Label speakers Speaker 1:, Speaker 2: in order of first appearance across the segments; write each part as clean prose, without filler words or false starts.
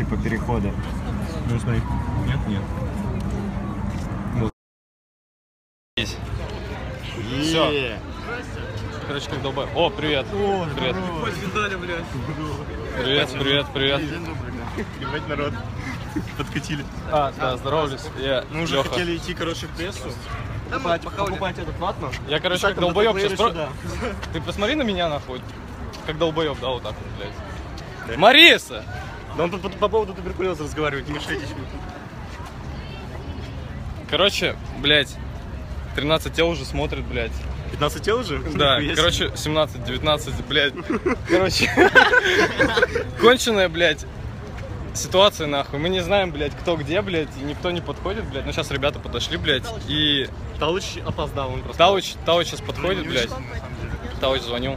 Speaker 1: типа перехода.
Speaker 2: Ну смотри. Нет. Вот. Есть. Все. Короче, как долбай. О, привет.
Speaker 1: О,
Speaker 2: привет.
Speaker 3: Видали, блядь.
Speaker 2: Привет.
Speaker 1: Ебать, народ. Подкатили.
Speaker 2: Да, здоровались. Я
Speaker 1: Мы уже
Speaker 2: Лёха.
Speaker 1: хотели идти, короче, в прессу. Покупать этот ватман.
Speaker 2: Я, короче, как долбоёб сейчас. Ты посмотри на меня, нахуй. Как долбоёб, да, вот так вот, блядь.
Speaker 1: Да.
Speaker 2: Мариса!
Speaker 1: Да он тут по поводу туберкулеза разговаривает, не мешайте.
Speaker 2: Короче, блядь, 13 тел уже смотрят, блядь.
Speaker 1: 15 тел уже?
Speaker 2: Да, короче, 17, 19, блядь. Короче, конченая, блядь, ситуация, нахуй. Мы не знаем, блядь, кто где, блядь, и никто не подходит, блядь. Ну, сейчас ребята подошли, блядь, и...
Speaker 1: Талыч опоздал, он просто...
Speaker 2: Талыч сейчас подходит, блядь. Талыч звонил.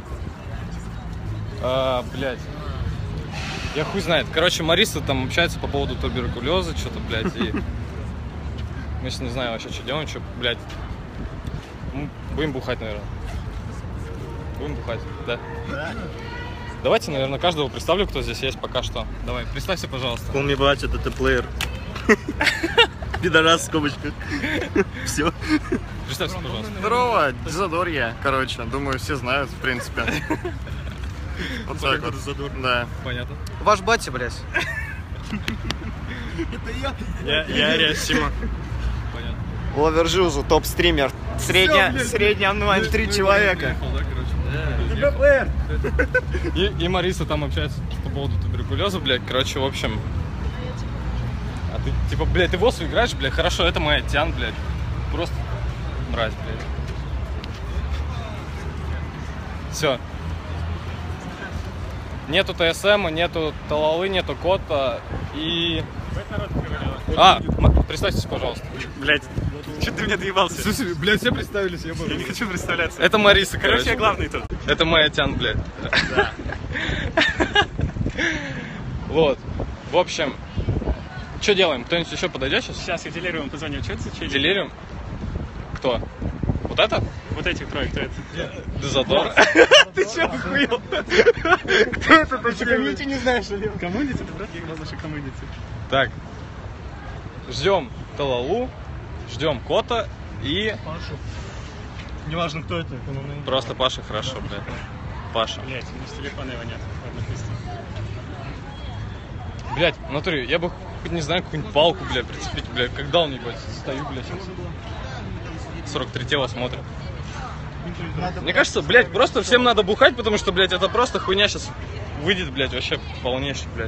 Speaker 2: Блядь. Я хуй знает. Короче, Мариса там общается по поводу туберкулеза, что-то, блядь, и... Мы сейчас не знаем вообще, что делаем, что, блядь. Будем бухать, наверное. Будем бухать, да. Давайте, наверное, каждого представлю, кто здесь есть пока что. Давай, представься, пожалуйста.
Speaker 1: Call me батя, это плеер. Пидорас в скобочках. Все.
Speaker 2: Представься, пожалуйста.
Speaker 4: Здорово, Дезодор я, короче, думаю, все знают, в принципе. Вот так вот. Да.
Speaker 2: Понятно.
Speaker 3: Ваш батя, блядь.
Speaker 1: Я Рясима.
Speaker 2: Понятно.
Speaker 3: Овержузу, топ-стример. Средняя онлайн 3 человека.
Speaker 2: И Мариса там общается по поводу туберкулеза, блядь. Короче, в общем... А ты, типа, блядь, ты в ОСУ играешь, блядь? Хорошо, это моя Тян, блядь. Просто мразь, блядь. Все. Нету ТСМ, нету Талалы, нету Кота и... представьтесь, пожалуйста.
Speaker 1: Блять, что ты меня доебался?
Speaker 2: Слушай, блядь, все представились, я
Speaker 1: Я не хочу представляться.
Speaker 2: Это Мариса,
Speaker 1: Короче, я главный тут.
Speaker 2: Это моя Тян, блядь.
Speaker 1: Да.
Speaker 2: Вот. В общем, что делаем? Кто-нибудь еще подойдет сейчас?
Speaker 1: Сейчас я делириум позвоню. Что это за чили?
Speaker 2: Делириум? Кто? Вот это?
Speaker 1: Вот этих трое, кто это?
Speaker 2: Дезодор.
Speaker 1: Ты че, охуел? Кто это? Ты комьюнити не знаешь, или? Коммунити? Это брат, я наша коммунити.
Speaker 2: Так. Ждем Талалу, ждем Кота и...
Speaker 1: Пашу. Неважно, кто это.
Speaker 2: Просто Паша, хорошо, блядь. Паша.
Speaker 1: Блять, у меня с телефона его нет. Ладно, пусть.
Speaker 2: Блядь, в натуре, я бы, хоть не знаю, какую-нибудь палку, блядь, прицепить, блядь. Как даун, ебать, стою, блядь, сейчас. 43 тела смотрят. Мне кажется, блядь, просто всем надо бухать, потому что, блядь, это просто хуйня сейчас выйдет, блядь, вообще полнейший, блядь.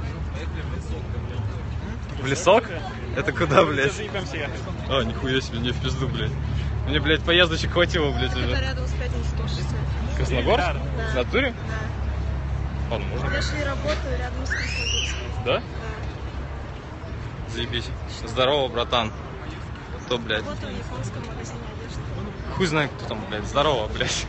Speaker 2: В лесок? Это куда, блядь? А, нихуя себе, не в пизду, блядь. Мне, блядь, поездочек хватило, блядь, уже.
Speaker 5: Это рядом с Пятницким шоссе.
Speaker 2: Красногорск?
Speaker 5: Да.
Speaker 2: В натуре?
Speaker 5: Да.
Speaker 2: Ладно, можно.
Speaker 5: Я шли работаю рядом с Красногорском.
Speaker 2: Да?
Speaker 5: Да.
Speaker 2: Заебись. Здорово, братан. Кто, блядь?
Speaker 5: Вот в японском магазине одежды.
Speaker 2: Хуй знает, кто там, блядь. Здорово, блядь.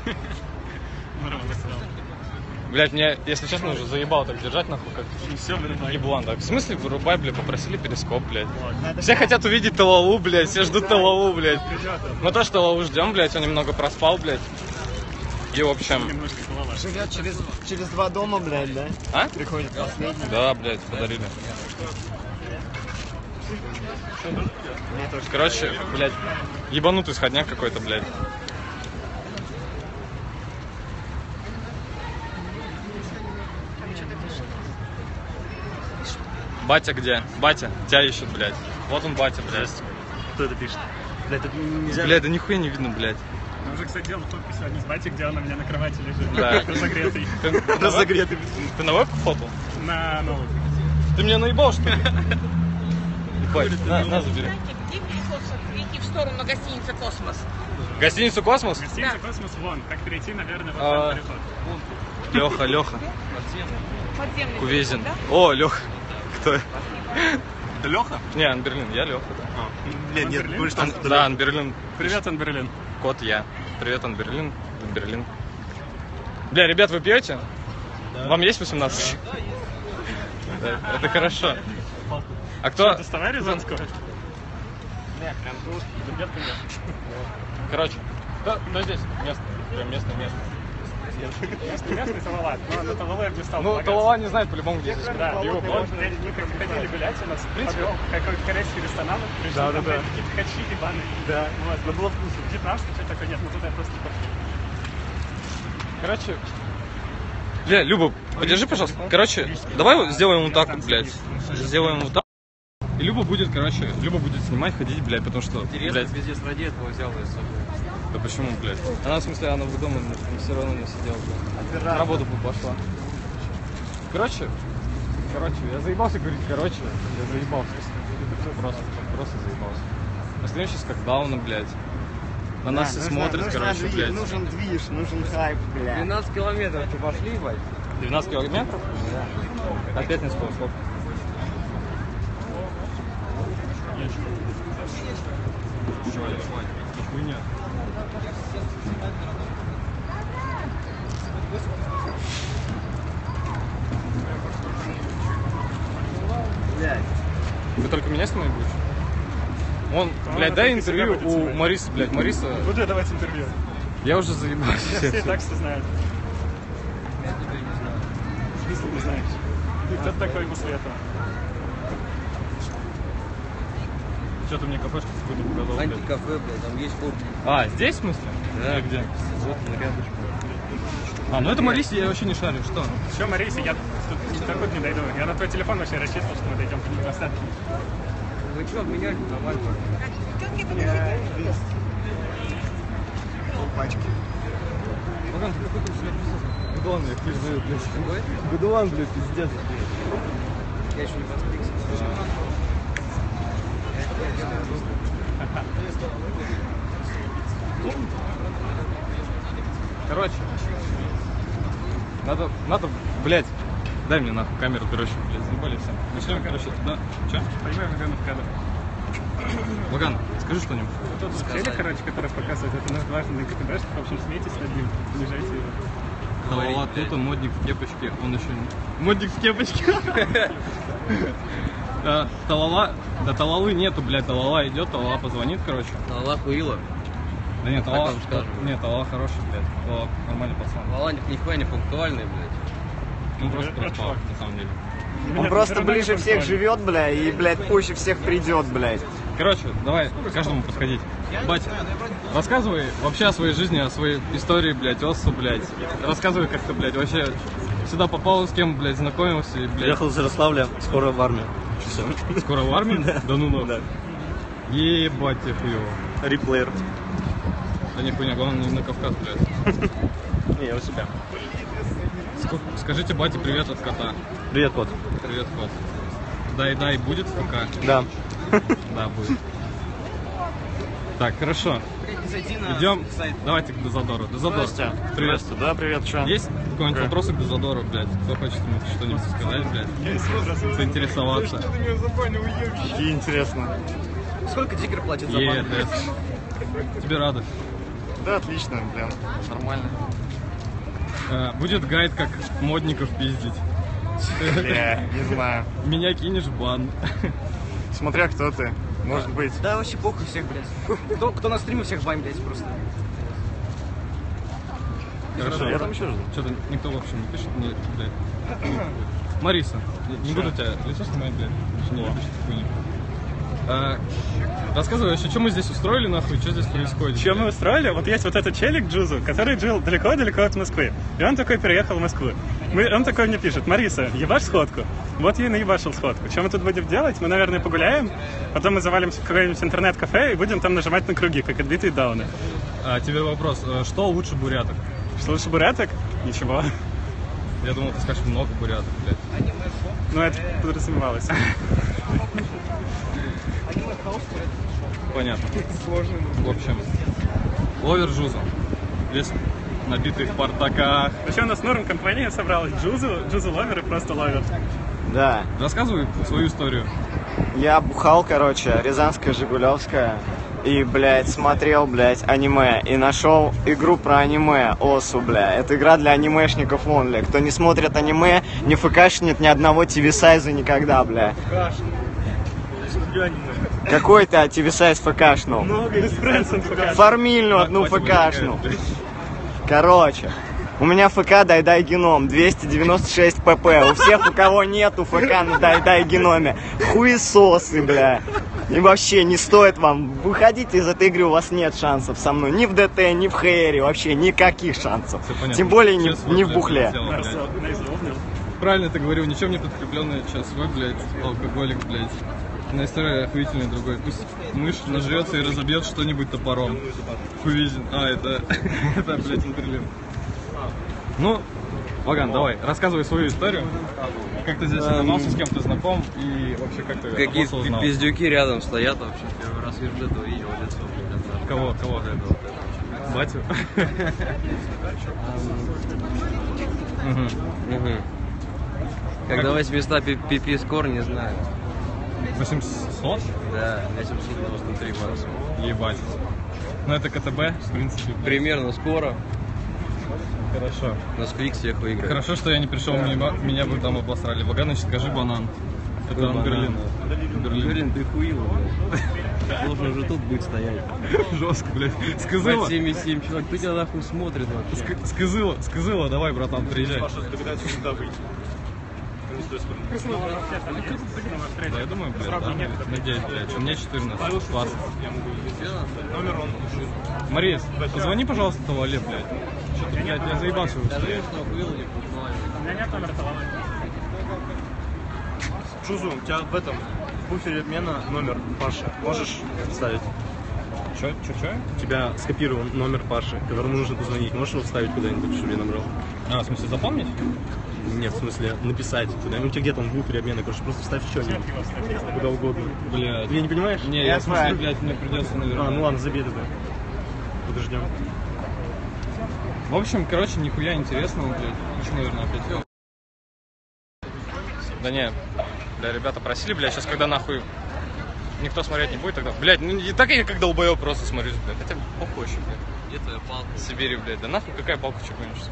Speaker 2: Блядь, меня, если честно, уже заебало так держать, нахуй, как
Speaker 1: Все, вырубай.
Speaker 2: еблан, так. В смысле, вырубай, блядь, попросили перископ, блядь. Все хотят увидеть Талалу, блядь, все ждут Талалу, блядь. Мы тоже Талалу ждем, блядь, он немного проспал, блядь. И, в общем...
Speaker 3: Живет через 2 дома, блядь, да?
Speaker 2: А?
Speaker 3: Приходит последний.
Speaker 2: Да, блядь, подарили. Короче, блядь, ебанутый сходняк какой-то, блядь. Батя где? Батя, тебя ищут, блядь. Вот он, батя, блядь.
Speaker 1: Кто это пишет? Блять, тут нельзя.
Speaker 2: Блядь, да нихуя не видно, блядь.
Speaker 1: Мы уже, кстати, делал фотку сегодня с батей, где он у меня на кровати лежит.
Speaker 2: Да.
Speaker 1: Разогретый.
Speaker 2: Разогретый. Ты на вебку фотал?
Speaker 1: На ноут.
Speaker 2: Ты меня наебал, что ли? Ебать, на, забери.
Speaker 6: Где перейти в сторону гостиницы «Космос»?
Speaker 2: Гостиницу «Космос»?
Speaker 1: Гостиница «Космос» вон. Как перейти, наверное, вот там переход.
Speaker 2: Леха.
Speaker 6: Подземный.
Speaker 2: Кувезин.
Speaker 6: Да?
Speaker 2: О, Леха. Кто?
Speaker 1: Это Леха?
Speaker 2: Не, Анберлин, я Леха.
Speaker 1: Блин, нет, Анберлин? вы что?
Speaker 2: Да, Анберлин.
Speaker 1: Привет, Анберлин.
Speaker 2: Кот я. Привет, Анберлин. Анберлин. Бля, ребят, вы пьете? Да. Вам есть 18? Да, это хорошо. А кто?
Speaker 1: Доставай Рязанского?
Speaker 2: Короче, кто здесь? Место. Прям место.
Speaker 1: Местный Талала, но на Талалу я бы не стал
Speaker 2: Ну,
Speaker 1: полагаться.
Speaker 2: Талала не знает по-любому, где здесь.
Speaker 1: Да, его мы ходили гулять, у нас подвел какой-то корейский ресторан, пришли
Speaker 2: Да,
Speaker 1: там
Speaker 2: да, да.
Speaker 1: какие-то хачи ебаные.
Speaker 2: Да.
Speaker 1: Вот, но было вкусно. Вьетнамский, что такое, нет, мы туда просто не пошли.
Speaker 2: Короче... Люба, подержи, пожалуйста. Короче, давай сделаем вот так вот, блядь. Сделаем вот так. И Люба будет снимать, ходить, блядь, потому что, блядь...
Speaker 3: пиздец, ради этого взял ее с собой.
Speaker 2: Да почему, блядь? Она, в смысле, она в дома все равно не сидела, блядь. На работу бы пошла. Короче, я заебался говорить, я заебался. Это все просто заебался. Остальное сейчас как дауна, блядь. На нас все смотрят, короче, блядь.
Speaker 3: Нужен движ, нужен хайп, блядь.
Speaker 7: 12 километров ты пошли, ебать?
Speaker 2: 12 километров? Да. А Пятницкого сколько? Хуйня. Вы только меня снимать будете? Он, блядь, дай интервью у Марисы, блядь. Мариса,
Speaker 1: Буду я давать интервью.
Speaker 2: я уже заебался.
Speaker 1: Все и так все знают. Если не знаешь. Ты кто такой после этого?
Speaker 2: Что ты мне кафешку какую-то показал, блядь?
Speaker 7: Антикафе, блядь, там есть фотки.
Speaker 2: А, здесь, в смысле?
Speaker 7: Да.
Speaker 2: Или где?
Speaker 7: Вот на рядышком.
Speaker 2: А, ну это Марисе, я вообще не шарю, что?
Speaker 1: Все, Мариса, я тут такой не дойду. Я на твой телефон вообще рассчитывал, что мы дойдем по остатке.
Speaker 7: Вы что, обменяли нормально?
Speaker 3: Пачки.
Speaker 2: Богдан, ты какой-то Гудуан, я пиздую, блядь. Гудуан, блядь, пиздец.
Speaker 7: Я еще не подстригся.
Speaker 2: Короче, надо, блядь, дай мне нахуй камеру, короче, блядь, заебали все. Начнем, короче, да, чё?
Speaker 1: Понимаю, в кадр.
Speaker 2: Баган, скажи что-нибудь.
Speaker 1: Вот тот челик, короче, который показывает, это наш главный КТБшник, в общем, смейтесь над ним, понижайте его.
Speaker 2: Талала тут, модник в кепочке, он еще не... Модник в кепочке? Талала, да Талалы нету, блядь, Талала идет, Талала позвонит, короче.
Speaker 7: Талала хуила.
Speaker 2: Да нет, Талала,
Speaker 7: вам скажем.
Speaker 2: нет, Талала хороший, блядь, Талала нормальный пацан.
Speaker 7: Талала нихуя не пунктуальный, блядь.
Speaker 2: Он просто проспал, на самом деле.
Speaker 3: Он просто ближе всех живет, бля, и, блядь, позже всех придет, блядь.
Speaker 2: Короче, давай каждому подходить. Батя, рассказывай вообще о своей жизни, о своей истории, блядь, Оссу, блядь. Рассказывай, как ты, блядь, вообще сюда попал, с кем, блядь, знакомился, и, блядь.
Speaker 8: Приехал из Ярославля, скоро в армию. Все.
Speaker 2: Скоро в армию? Да ну нахуй.
Speaker 8: Да.
Speaker 2: Ебать тебе хуёво.
Speaker 8: Реплеер.
Speaker 2: Да не хуйня, главное не на Кавказ, блядь.
Speaker 8: Не, я у себя.
Speaker 2: Скажите бате привет от кота.
Speaker 8: Привет, кот.
Speaker 2: Привет, кот. Дай, будет ФК?
Speaker 8: Да.
Speaker 2: Да, будет. Так, хорошо. Идем. Давайте к Дозадору. Дозадор, привет.
Speaker 4: Да, привет, чё?
Speaker 2: Есть какой-нибудь вопрос к Дозадору, блядь? Кто хочет ему что-нибудь сказать, блядь? Заинтересоваться.
Speaker 4: Какие интересно.
Speaker 7: Сколько тигр платит за банк?
Speaker 2: Тебе рады.
Speaker 4: Да, отлично, блин. Нормально.
Speaker 2: Будет гайд, как модников пиздить.
Speaker 4: Бля, не знаю.
Speaker 2: Меня кинешь в бан.
Speaker 4: Смотря кто ты. Может быть.
Speaker 7: Да, вообще похуй всех, блядь. Кто на стриме всех бань, блядь, просто.
Speaker 2: Хорошо.
Speaker 4: Я там еще жду.
Speaker 2: Что-то никто вообще не пишет мне, блядь. Мариса, не буду тебя лицо снимать, блядь. Не любишь такую хуйню. Рассказывай вообще, что мы здесь устроили, нахуй, что здесь происходит?
Speaker 1: Чем мы устроили? Вот есть вот этот челик Джузу, который жил далеко-далеко от Москвы. И он такой переехал в Москву. Он такой мне пишет: Мариса, ебашь сходку? Вот я и наебашил сходку. Что мы тут будем делать? Мы, наверное, погуляем, потом мы завалимся в какое-нибудь интернет-кафе и будем там нажимать на круги, как отбитые дауны.
Speaker 2: Тебе вопрос, что лучше буряток?
Speaker 1: Что лучше буряток? Ничего.
Speaker 2: Я думал, ты скажешь много буряток, блядь.
Speaker 1: Ну, это подразумевалось.
Speaker 2: Понятно. В общем, ловер Джузу. Весь набитый в портаках.
Speaker 1: Вообще у нас норм компания собралась. Джузу ловер и просто ловер.
Speaker 3: Да.
Speaker 2: Рассказывай свою историю.
Speaker 3: Я бухал, короче, Рязанская, Жигулевская. И, блядь, смотрел, блядь, аниме. И нашел игру про аниме, Осу, бля. Это игра для анимешников онли. Кто не смотрит аниме, не фкшнет ни одного ТВ-сайза никогда, бля. Какой ты ТВ-сайз фкшнул?
Speaker 1: Много из френдсов.
Speaker 3: Фармильну одну фкшнул. Короче, У меня ФК дай геном 296 pp. У всех, у кого нету ФК на дай геноме, хуесосы, бля. И вообще не стоит вам. Выходите из этой игры, у вас нет шансов со мной. Ни в ДТ, ни в ХР, вообще никаких шансов. Тем более не в бухле.
Speaker 2: Правильно ты говорил, ничем не подкрепленный ЧСВ, блядь, алкоголик, блядь. На истории охуительный другой. Пусть мышь нажрется и разобьет что-нибудь топором. Хуизин. Это, блядь, интервью. Ну, Ваган, давай, рассказывай свою историю. Как ты здесь оказался, с кем ты знаком и вообще как ты
Speaker 9: какие-то пиздюки рядом стоят вообще. Первый раз вижу этого видео лицо.
Speaker 2: Кого? Батю?
Speaker 9: Когда 800 пипи скор, не знаю.
Speaker 2: 800?
Speaker 9: Да, 893 максимум.
Speaker 2: Ебать. Ну это КТБ, в принципе.
Speaker 9: Примерно скоро.
Speaker 2: Хорошо.
Speaker 9: На Сквик всех выиграет.
Speaker 2: Хорошо, что я не пришел, меня бы там обосрали. Ваганович, скажи банан. Это Берлин.
Speaker 8: Берлин, ты хуил, блядь. Должен уже тут быть стоять.
Speaker 2: Жестко, блядь. Сказыла.
Speaker 9: 77 человек, кто тебя нахуй смотрит вообще?
Speaker 2: Сказыла, давай, братан, приезжай. Да, я думаю, блядь, да. Надеюсь, блядь. У меня 14. Класс. Марис, позвони, пожалуйста, туалет, блядь. Что-то, блядь, я заебался уже стоять.
Speaker 1: У меня нет номера талона.
Speaker 8: Джузу, у тебя в этом в буфере обмена номер Паши. Можешь вставить?
Speaker 2: Чё?
Speaker 8: У тебя скопирован номер Паши, которому нужно позвонить. Можешь его вставить куда-нибудь, чтобы я набрал?
Speaker 2: А, в смысле, запомнить?
Speaker 8: Нет, в смысле, написать туда. У тебя где там в буфере обмена, короче, просто вставь что-нибудь. Куда угодно.
Speaker 2: Блядь.
Speaker 8: Ты не понимаешь?
Speaker 2: Не, я в смысле, блядь, мне придется, наверное.
Speaker 8: Ну ладно, забей тогда. Подождем.
Speaker 2: В общем, короче, нихуя интересного, блядь. Еще, наверное, опять. Да не, бля, ребята просили, блядь, сейчас когда нахуй никто смотреть не будет, тогда, блядь, ну не так я как долбоёб просто смотрю, блядь, хотя похуй еще, блядь.
Speaker 9: Где твоя палка?
Speaker 2: В Сибири, блядь, да нахуй какая палка, что гонишься?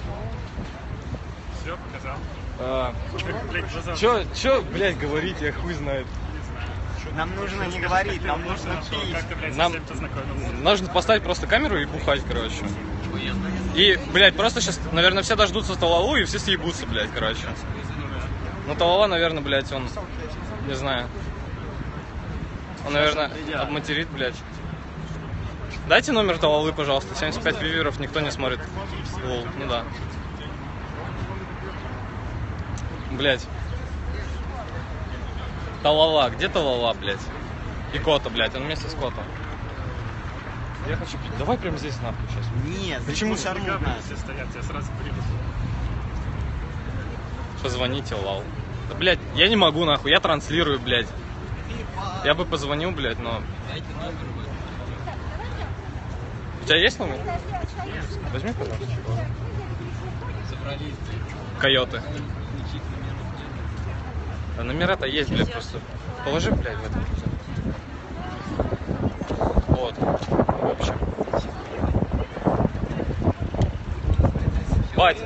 Speaker 1: Все, показал.
Speaker 2: Чё, блядь, говорить, я хуй знает.
Speaker 3: Нам нужно не говорить, нам нужно пить.
Speaker 1: Как ты, блядь,
Speaker 2: Нам-
Speaker 1: со всем познакомился?
Speaker 2: Нужно поставить просто камеру и бухать, короче. И, блядь, просто сейчас, наверное, все дождутся Талалу и все съебутся, блядь, короче. Ну, Талала, наверное, блядь, он, не знаю. Он, наверное, обматерит, блядь. Дайте номер Талалы, пожалуйста. 75 вьюеров, никто не смотрит. Лол, ну да. Блядь. Талала, где Талала, блядь? И Кота, блядь, он вместе с Котом. Я хочу пить. Давай прямо здесь нахуй сейчас.
Speaker 3: Нет,
Speaker 2: Почему
Speaker 3: все равно
Speaker 1: Все стоят, я сразу приму.
Speaker 2: Позвоните, лал. Да, блядь, я не могу, нахуй, я транслирую, блядь. Я бы позвонил, блядь, но... У тебя есть номер? Возьми, пожалуйста. Койоты. Да номера-то есть, блядь, просто. Положи, блядь, в это. Вот. В общем. Бать!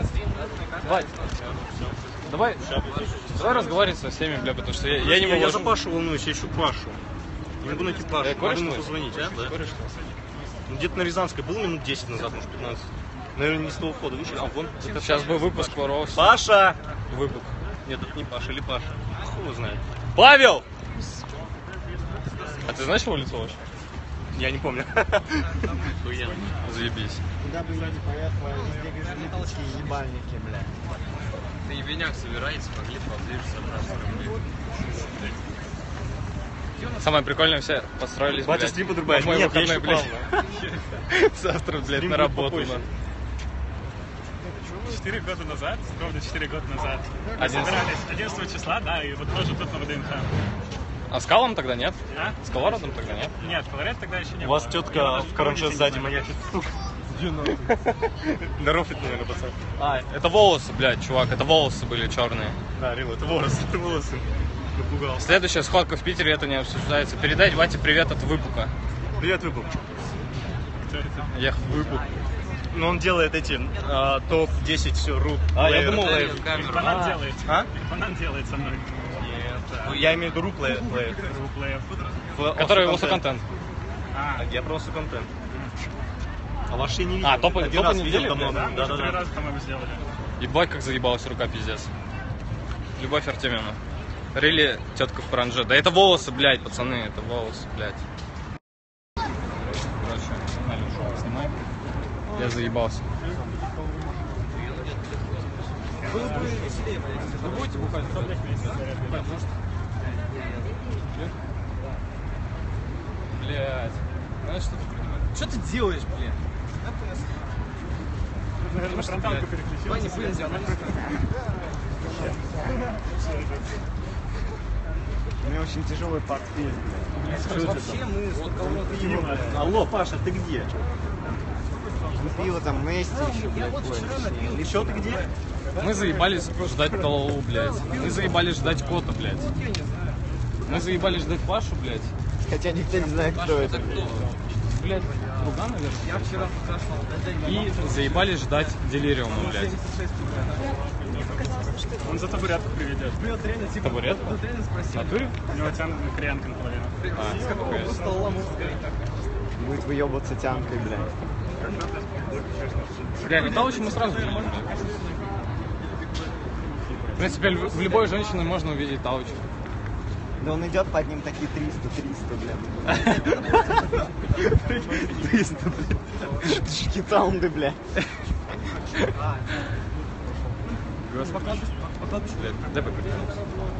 Speaker 2: Давай разговаривать со всеми, бля, потому что я не могу.
Speaker 8: Я за Пашу волнуюсь, я ищу Пашу. Не могу найти Пашу.
Speaker 2: кореш
Speaker 8: Могу ему
Speaker 2: твой?
Speaker 8: позвонить, а? Да.
Speaker 2: Кореш,
Speaker 8: Ну, где-то на Рязанской был минут 10 назад, может 15. Наверное, не с того входа вышел. А вон.
Speaker 2: сейчас бы выпуск ворвался.
Speaker 8: Паша!
Speaker 2: Выпуск.
Speaker 8: Нет, это не Паша, или Паша. Хуй его знает.
Speaker 2: Павел! А ты знаешь его лицо вообще?
Speaker 8: Я не помню.
Speaker 2: Заебись.
Speaker 3: Куда бы я ни поехал, везде гажелитовские ебальники, бля.
Speaker 9: Ты ебеняк собираете, могли поближе собраться.
Speaker 2: Самое прикольное, все построились,
Speaker 8: Батя,
Speaker 2: блядь.
Speaker 8: стрим подрубаешь.
Speaker 2: в мой
Speaker 8: Нет, я
Speaker 2: выходной,
Speaker 8: ищу
Speaker 2: блядь. Завтра, блядь,
Speaker 8: Стрим
Speaker 2: на
Speaker 8: будет
Speaker 2: работу.
Speaker 8: попозже.
Speaker 2: да.
Speaker 1: 4 года назад, ровно 4 года назад. Мы
Speaker 2: 11.
Speaker 1: собирались 11 числа, да, и вот тоже тут на ВДНХ.
Speaker 2: А с Калом тогда нет?
Speaker 1: А?
Speaker 2: С Колорадом тогда нет?
Speaker 1: Нет, Колорет тогда еще не
Speaker 8: У
Speaker 1: было.
Speaker 8: вас тетка в карандаше сзади маячит. Здоров, наверное, пацан.
Speaker 2: А, это волосы, блядь, чувак, это волосы были черные.
Speaker 8: Да, Рил, это волосы. Напугался.
Speaker 2: Следующая сходка в Питере, это не обсуждается. Передай Вате привет от Выпука.
Speaker 8: Привет, Выпук.
Speaker 2: Я Выпук.
Speaker 8: Ну, он делает эти топ-10 все ру.
Speaker 2: Я думал,
Speaker 1: Банан делает.
Speaker 8: А?
Speaker 1: Банан делает со мной.
Speaker 8: Я имею в виду руплеер.
Speaker 1: Руплеев.
Speaker 2: который also контент.
Speaker 1: А,
Speaker 8: Я просто контент. А вообще не видел.
Speaker 2: А, топа
Speaker 8: Один раз
Speaker 2: не
Speaker 8: видел
Speaker 2: делали?
Speaker 8: давно.
Speaker 1: Да,
Speaker 8: Да.
Speaker 1: 3 раза, по-моему, сделали.
Speaker 2: Ебать, как заебалась рука, пиздец. Любовь Артемьевна. Рыли тетка в паранже. Да это волосы, блядь, пацаны, это волосы, блядь. Короче, Алёша, снимай. Я заебался.
Speaker 7: Было бы веселее, блядь.
Speaker 2: Вы будете бухать? Блядь. Знаешь, что ты принимаешь?
Speaker 7: Что ты делаешь, блядь?
Speaker 1: Наверное, на фронталку переключился.
Speaker 7: Ваня, блядь, она
Speaker 3: У меня очень тяжелый портфель, блядь.
Speaker 7: вообще мы столько уродов.
Speaker 8: Алло, Паша, ты где?
Speaker 3: Ну, пиво там Нести еще, блядь, ой,
Speaker 8: И что ты где?
Speaker 2: Мы заебались ждать Талалу, блядь. Мы заебались ждать Кота, блядь. Мы заебались ждать Пашу, блядь.
Speaker 3: хотя никто не знает, кто это.
Speaker 2: Блядь, друга, наверное. Я вчера зашел. И заебались ждать Делириума, блядь.
Speaker 1: Он за табуретку приведет.
Speaker 2: Табуретку? В натуре?
Speaker 1: У него тянут на кореянка наполовину.
Speaker 3: Будет выебываться тянкой, блядь.
Speaker 2: Бля, Талыча мы сразу видим. В принципе, в любой женщине можно увидеть Талыча.
Speaker 3: Да он идет под ним такие 300, блядь. 300, блядь. Шкитаунды, блядь.
Speaker 2: Дай поприкнуться.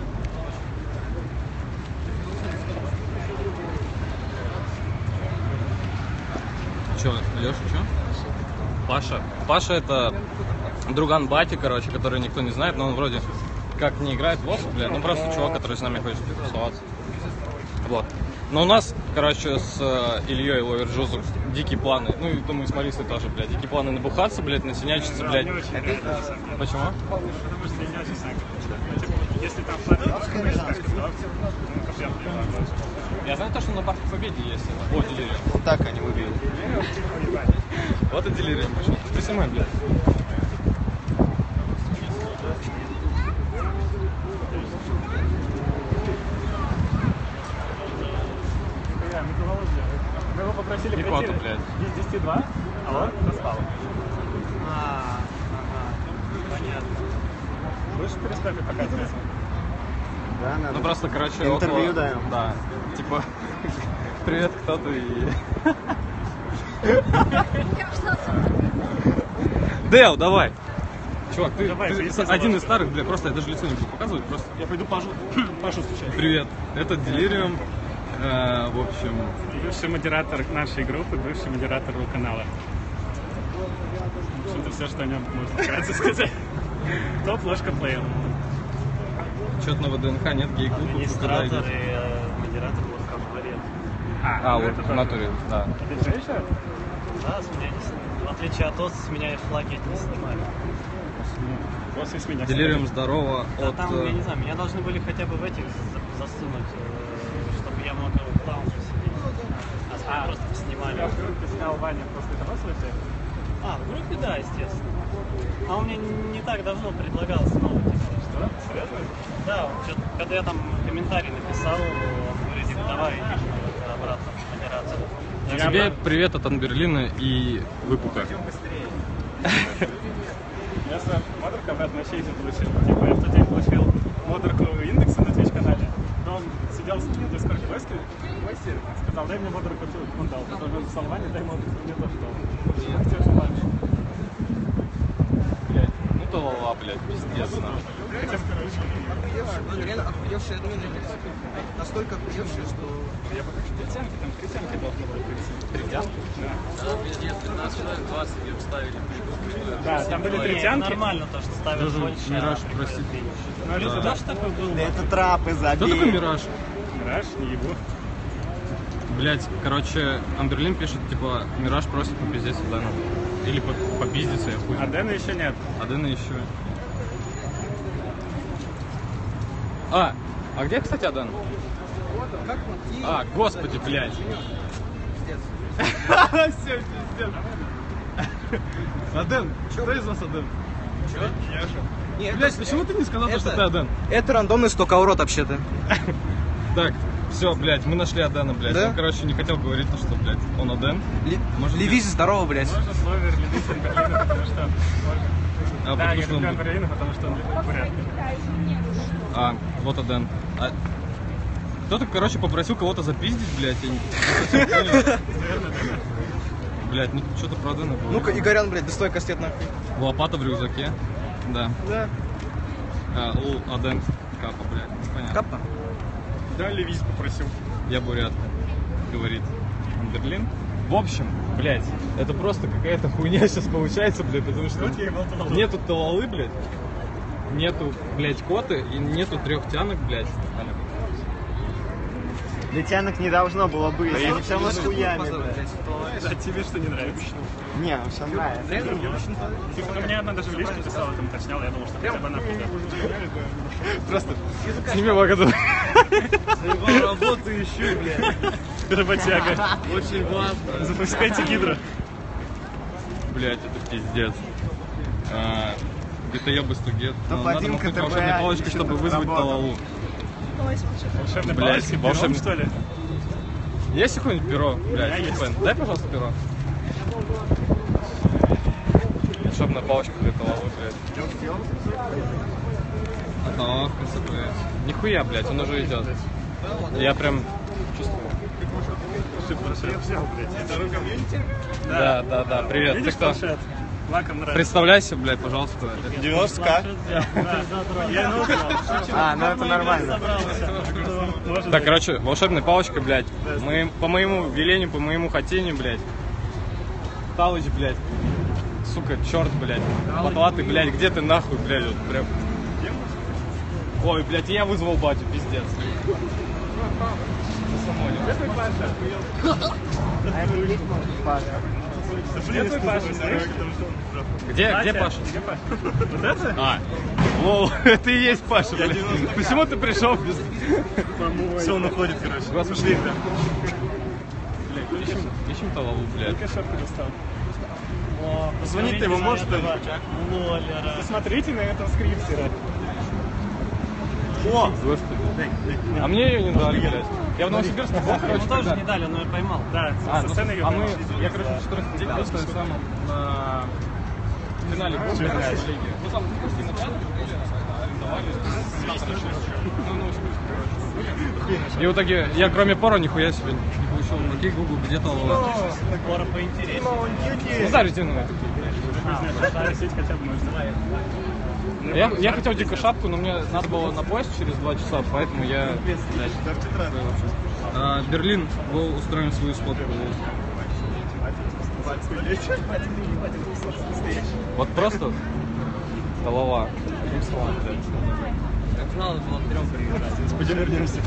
Speaker 2: Чё, Лёша, чё? Паша. Паша это друган Бати, короче, который никто не знает, но он вроде как не играет в ОСУ, блядь, ну просто чувак, который с нами хочет тусоваться. Вот. Но у нас, короче, с Ильей Ловерджузом дикие планы, ну и думаю, с Марисой тоже, блядь, дикие планы набухаться, блядь, насинячиться, блядь. Почему?
Speaker 1: Потому что я не очень знаю, как это. Если там флаг,
Speaker 2: Я знаю то, что на Парке Победе есть это. Вот Делириум.
Speaker 3: Вот так они выглядят.
Speaker 2: Вот и Делириум пошел. Ты снимай, блядь.
Speaker 1: Мы его попросили
Speaker 2: И
Speaker 1: прийти
Speaker 2: Коту, блядь.
Speaker 1: из 10-2, а он проспал.
Speaker 7: Понятно.
Speaker 1: Будешь в перископе показывать?
Speaker 3: Да, надо.
Speaker 2: Ну просто, короче,
Speaker 3: Интервью
Speaker 2: около...
Speaker 3: даем.
Speaker 2: Да. Типа, привет, кто ты? И... Дэл, давай! Чувак, ты,
Speaker 1: Давай,
Speaker 2: ты
Speaker 1: поясни,
Speaker 2: один
Speaker 1: пожалуйста.
Speaker 2: из старых, бля, просто я даже лицо не буду показывать, просто...
Speaker 1: Я пойду Пашу встречать.
Speaker 2: Привет, это Делириум, в общем...
Speaker 1: Бывший модератор нашей группы, бывший модератор канала. В общем-то, все, что о нем можно вкратце сказать. Топ ложка плеер.
Speaker 2: Что-то на ВДНХ нет гей-клубов.
Speaker 8: Администратор и модератор Лурков.
Speaker 2: А, вот в натуре, да.
Speaker 1: Ты что еще?
Speaker 8: Да, с меня не снимали. В отличие от ОС, с меня и флаги не снимали.
Speaker 1: После с меня.
Speaker 2: Делириум здорово
Speaker 8: Да
Speaker 2: от...
Speaker 8: там, я не знаю, меня должны были хотя бы в этих засунуть, чтобы я мог в лаунже сидеть. А с меня просто снимали.
Speaker 1: Ты снял Ваня после того случая?
Speaker 8: А, в группе, да, естественно. А он мне не так давно предлагал снова, типа, что?
Speaker 1: Серьезно?
Speaker 8: Да, когда я там комментарий написал, он говорит, давай обратно в модерацию.
Speaker 2: Тебе привет от Анберлина и выпука.
Speaker 1: Я сам модерка обратно вообще не получил. Типа я в тот день получил модерку индекса на Twitch-канале. Но он сидел в Discord войске, сказал, дай мне модерку тут. Он дал. Потом он написал, Ваня, дай модерку мне тоже дал. Как тебе желаешь?
Speaker 2: Блядь, ну то лала, блядь, пиздец, нахуй.
Speaker 7: Он реально охуевший админ. Настолько охуевший, что...
Speaker 1: Я покажу третьянки, там третьянки должны были прийти.
Speaker 2: Третьянки?
Speaker 1: Да.
Speaker 9: Да, пиздец, 15 человек, 20 ее вставили.
Speaker 1: Да, там были
Speaker 8: Это
Speaker 1: третьянки.
Speaker 8: нормально то, что ставят
Speaker 2: Даже
Speaker 8: больше.
Speaker 2: Мираж,
Speaker 8: а
Speaker 2: прости.
Speaker 1: Ну, Алиса,
Speaker 2: Да.
Speaker 1: да?
Speaker 8: что такое был?
Speaker 3: Да это трапы,
Speaker 2: Кто
Speaker 3: забей.
Speaker 2: такой Мираж?
Speaker 1: Мираж, не ебу.
Speaker 2: Блять, короче, Амберлин пишет, типа, Мираж просит попиздец Дэна. Или попиздиться, я хуй.
Speaker 1: А Дэна еще нет.
Speaker 2: А Дэна еще. А где, кстати, Аден? А, господи, блядь. Все, пиздец. Аден, кто из вас Аден?
Speaker 7: Нет,
Speaker 2: Блять, почему ты не сказал, что ты Аден?
Speaker 7: это рандомный стока-урод вообще-то.
Speaker 2: Так, Все, блядь, мы нашли Адена, блядь.
Speaker 7: Да?
Speaker 2: Он, короче, не хотел говорить, ну что, блядь, он Аден.
Speaker 7: Левизи, здорово, блядь.
Speaker 1: Можно словер любитель Берлина, потому что...
Speaker 2: А,
Speaker 1: Да,
Speaker 2: потому
Speaker 1: я
Speaker 2: что он...
Speaker 1: люблю Берлина, потому что он любит бурят.
Speaker 2: А, вот Аден. А... Кто-то, короче, попросил кого-то запиздить, блядь, я не... Блядь, ну что-то про Адена было.
Speaker 7: Ну-ка, Игорян, блядь, достой кастет нахуй.
Speaker 2: Лопата в рюкзаке. Да.
Speaker 7: Да.
Speaker 2: Аден. Капа, блядь. Понятно.
Speaker 7: Капа?
Speaker 1: Да, Левис попросил.
Speaker 2: Я бурят, говорит Берлин. В общем, блядь, это просто какая-то хуйня сейчас получается, блядь, потому что нету талалы, блядь, нету, блядь, коты и нету 3 тянок, блядь.
Speaker 3: Для тянок не должно было быть. Они все равно с хуями, блядь.
Speaker 1: А тебе что не нравится?
Speaker 3: Не, ну все нравится.
Speaker 1: Типа, мне одна даже в личку писала, там уточняла, я думал, что хотя бы она придет.
Speaker 2: Просто сними вагоду.
Speaker 7: Заебал работу ищу, блядь.
Speaker 1: Работяга.
Speaker 7: Очень важно.
Speaker 1: Запускайте гидро.
Speaker 2: Блядь, это пиздец. Где-то я бы стугет.
Speaker 3: Топ-1
Speaker 2: Надо махнуть
Speaker 3: КТБ
Speaker 2: волшебной палочкой,
Speaker 3: ищет
Speaker 2: чтобы вызвать
Speaker 3: работу.
Speaker 2: талалу.
Speaker 1: Волшебный
Speaker 2: Блядь,
Speaker 1: палочки,
Speaker 2: волшебный.
Speaker 1: что ли?
Speaker 2: Есть какое-нибудь перо? Блядь, Степан, дай, пожалуйста, перо. Волшебная палочка для талалу, блядь. Ага, красота. Нихуя, блядь, он уже идет. Я прям чувствую. Да, привет. Ты
Speaker 1: Видишь
Speaker 2: кто?
Speaker 1: планшет? Лаком нравится.
Speaker 2: Представляйся, блядь, пожалуйста.
Speaker 3: 90к.
Speaker 1: Я не узнал.
Speaker 3: А, ну это нормально.
Speaker 2: Так, короче, волшебная палочка, блядь. Мы, по моему велению, по моему хотению, блядь. Талыч, блядь. Сука, черт, блядь. Потлатый, блядь, где ты нахуй, блядь, вот прям. Ой, блядь, я вызвал батю, пиздец.
Speaker 1: Где твой Паша, знаешь?
Speaker 2: Где Паша?
Speaker 1: Вот это?
Speaker 2: А, лол, это и есть Паша, блядь. Почему ты пришел без...
Speaker 1: Все, он уходит, короче.
Speaker 2: Господи. Блядь, ищем талалу, блядь.
Speaker 1: Только шапку достал.
Speaker 4: Позвонить-то ему может кто-нибудь?
Speaker 1: Посмотрите на этого скриптера.
Speaker 4: О!
Speaker 2: Господи. А мне ее не дали, блядь. Я в Новосибирске был, короче,
Speaker 8: Тоже
Speaker 2: когда...
Speaker 8: не дали, но я поймал.
Speaker 1: Да, со сцены ее поймал.
Speaker 2: Я, короче, в 14 день просто сам на финале был, блядь, в лиге. Ну, там, просто начало, арендовали, ну, Новосибирск, короче. И в итоге, я кроме пора нихуя себе не получил. Окей, Google, где талала?
Speaker 8: Пора поинтереснее.
Speaker 2: Ну, да, резиновые такие.
Speaker 1: Шарить хотя бы можно.
Speaker 2: Я хотел дико шапку, но мне надо было на поезд через 2 часа, поэтому я... Берлин, вы устроим свою сходку. Вот просто голова.
Speaker 8: Как надо было 3 приезжать.
Speaker 1: Поделимся.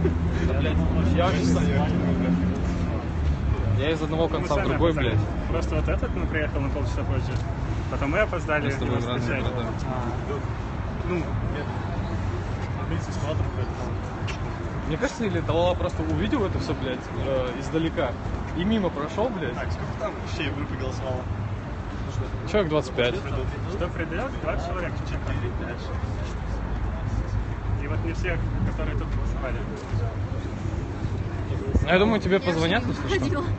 Speaker 2: Я из одного конца в другой, блядь.
Speaker 1: Просто вот этот, ну, приехал на полчаса позже. Потом мы опоздали.
Speaker 2: Мы с тобой в разные города.
Speaker 1: Ну,
Speaker 2: Мне кажется, или Талала просто увидел это все, блядь, издалека и мимо прошел, блядь.
Speaker 4: Так, сколько там вообще группы голосовало?
Speaker 2: Человек 25.
Speaker 1: что придет? 20 человек. И вот не все, которые тут голосовали.
Speaker 2: Я думаю, тебе позвонят, если что.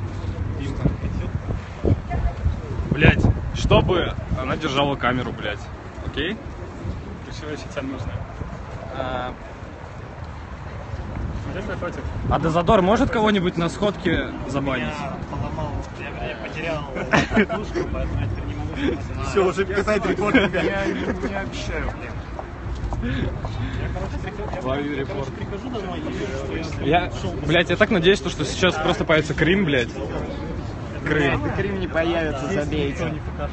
Speaker 1: Блять.
Speaker 2: Чтобы она держала камеру, блядь. Окей?
Speaker 1: Ключевая часть нужна. Смотри, против.
Speaker 2: А Дезодор может кого-нибудь на сходке забанить?
Speaker 8: Я поломал, я потерял подушку, поэтому я теперь не могу.
Speaker 4: Все, уже катает рекорд.
Speaker 1: Я не обещаю, блин.
Speaker 2: Лови репорт.
Speaker 8: Прихожу домой и
Speaker 2: Я, блядь, я так надеюсь, что сейчас просто появится Крим, блядь. Крым.
Speaker 3: Крым не появится, забейте.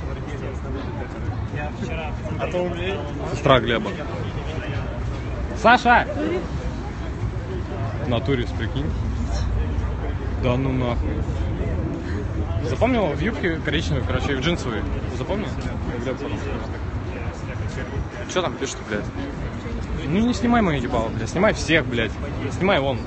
Speaker 8: я вчера...
Speaker 4: А то умеет.
Speaker 2: Сестра Глеба. Саша! В натуре, прикинь. Да ну нахуй. Запомнил в юбке коричневой, короче, и в джинсовой. Запомнил? Глеб потом. Что там пишут, блядь? Ну не снимай мою ебало, блядь. Снимай всех, блядь. Снимай вон.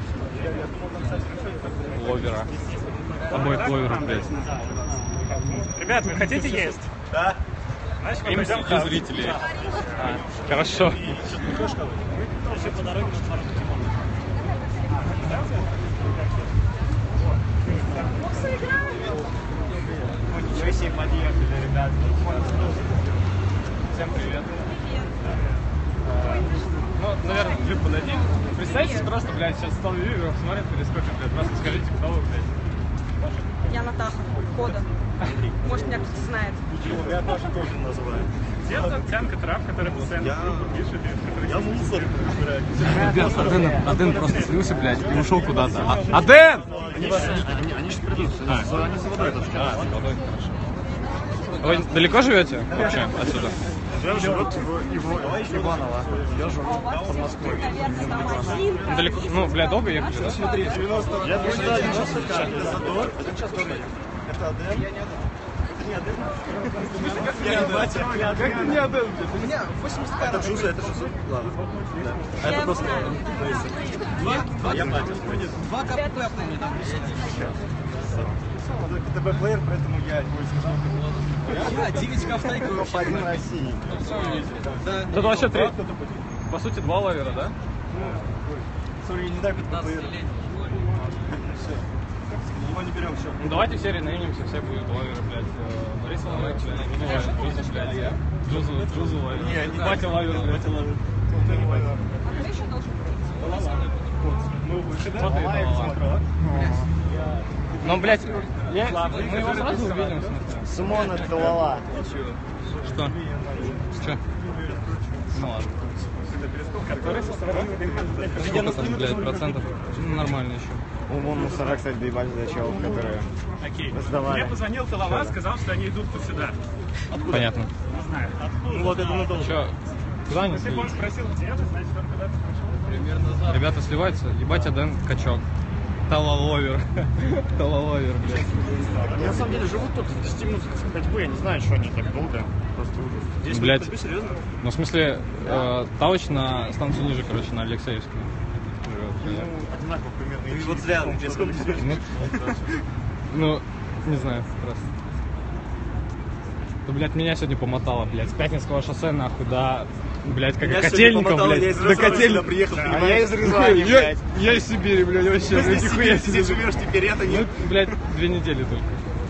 Speaker 2: Ловера. Обоих ловеров, блядь.
Speaker 1: Ребят, вы хотите есть?
Speaker 4: Да.
Speaker 1: Знаешь, мы
Speaker 2: Им
Speaker 1: пойдем
Speaker 2: среди зрителей. Хорошо.
Speaker 8: Еще по дороге
Speaker 3: Ничего себе подъехали, ребят.
Speaker 2: Всем привет. Ну, наверное, Люк, подойди. Представьте, просто, блядь, сейчас стал вьюверов, смотрят перескопе, блядь. Просто скажите, кто вы, блядь.
Speaker 5: Я Натаха, Кода. Может, меня кто-то знает.
Speaker 4: Я тоже называю.
Speaker 1: Где тот Тянка Трап, который постоянно в группу пишет?
Speaker 4: Я мусор разбираю.
Speaker 2: Ребят, Аден просто слился, блядь, и ушел куда-то. Аден!
Speaker 4: Они же придут. Они за водой тоже.
Speaker 2: С водой, хорошо. Вы далеко живете вообще отсюда?
Speaker 4: Я живу в Иваново. Я живу под Москвой.
Speaker 2: Далеко, ну, блядь, долго ехали, да?
Speaker 4: Смотри, 90. Я думаю, да, 95. Это Задор. Это Аден. Это не Аден. Как это не Аден? У меня 80 карт. Это Джуза, это Джуза. Ладно. Это просто... Я батя.
Speaker 7: Два КПП мне там
Speaker 4: Это ТБ-плеер, поэтому я его скажу.
Speaker 7: Я 9 кафтайк вообще.
Speaker 4: Один России.
Speaker 2: Тут вообще три, по сути, два лавера, да?
Speaker 4: Сори, не дай ТБ-плеер. Его не берем, все.
Speaker 2: Ну давайте все ренанимся, все будут лаверы, блядь. Мариса лавер, Джуза, блядь. Джуза лавер.
Speaker 4: Не
Speaker 2: Батя лавер, блядь. Ну, блядь, мы его сразу увидим, в смысле.
Speaker 3: Сумона Талала.
Speaker 2: Что? Че? Ну ладно. Сколько там, блядь, процентов? Ну, нормально еще.
Speaker 3: Вон мусора, кстати, доебали за челов, которые
Speaker 1: Окей.
Speaker 3: сдавали.
Speaker 1: Мне позвонил Талала, сказал, что они идут вот сюда.
Speaker 2: Понятно.
Speaker 1: Не знаю. Откуда?
Speaker 4: Ну вот это надолго.
Speaker 2: Че? Куда они
Speaker 1: Если бы он
Speaker 2: слились?
Speaker 1: спросил, где ты, значит, он куда-то пришел.
Speaker 2: Ребята сливаются, ебать Аден качок. Талаловер. Талаловер, блядь.
Speaker 4: Я на самом деле живу тут в 10 минут ходьбы, я не знаю, что они так долго. Просто ужас. 10
Speaker 2: Блядь.
Speaker 4: минут ходьбы, серьезно?
Speaker 2: Ну, в смысле, Талыч на станцию ниже, короче, на Алексеевской. живет.
Speaker 4: Одинаково примерно. И вот зря,
Speaker 2: Ну, не знаю, просто. Ну, блядь, меня сегодня помотало, блядь, с Пятницкого шоссе, нахуй, да, блядь, как Котельников, блядь, до Котельников.
Speaker 4: приехал,
Speaker 3: А я из Рязани, блядь.
Speaker 2: Я из Сибири, блядь, вообще, блядь, нихуя себе.
Speaker 4: Ты живешь теперь, это не...
Speaker 2: Ну, блядь, 2 недели только.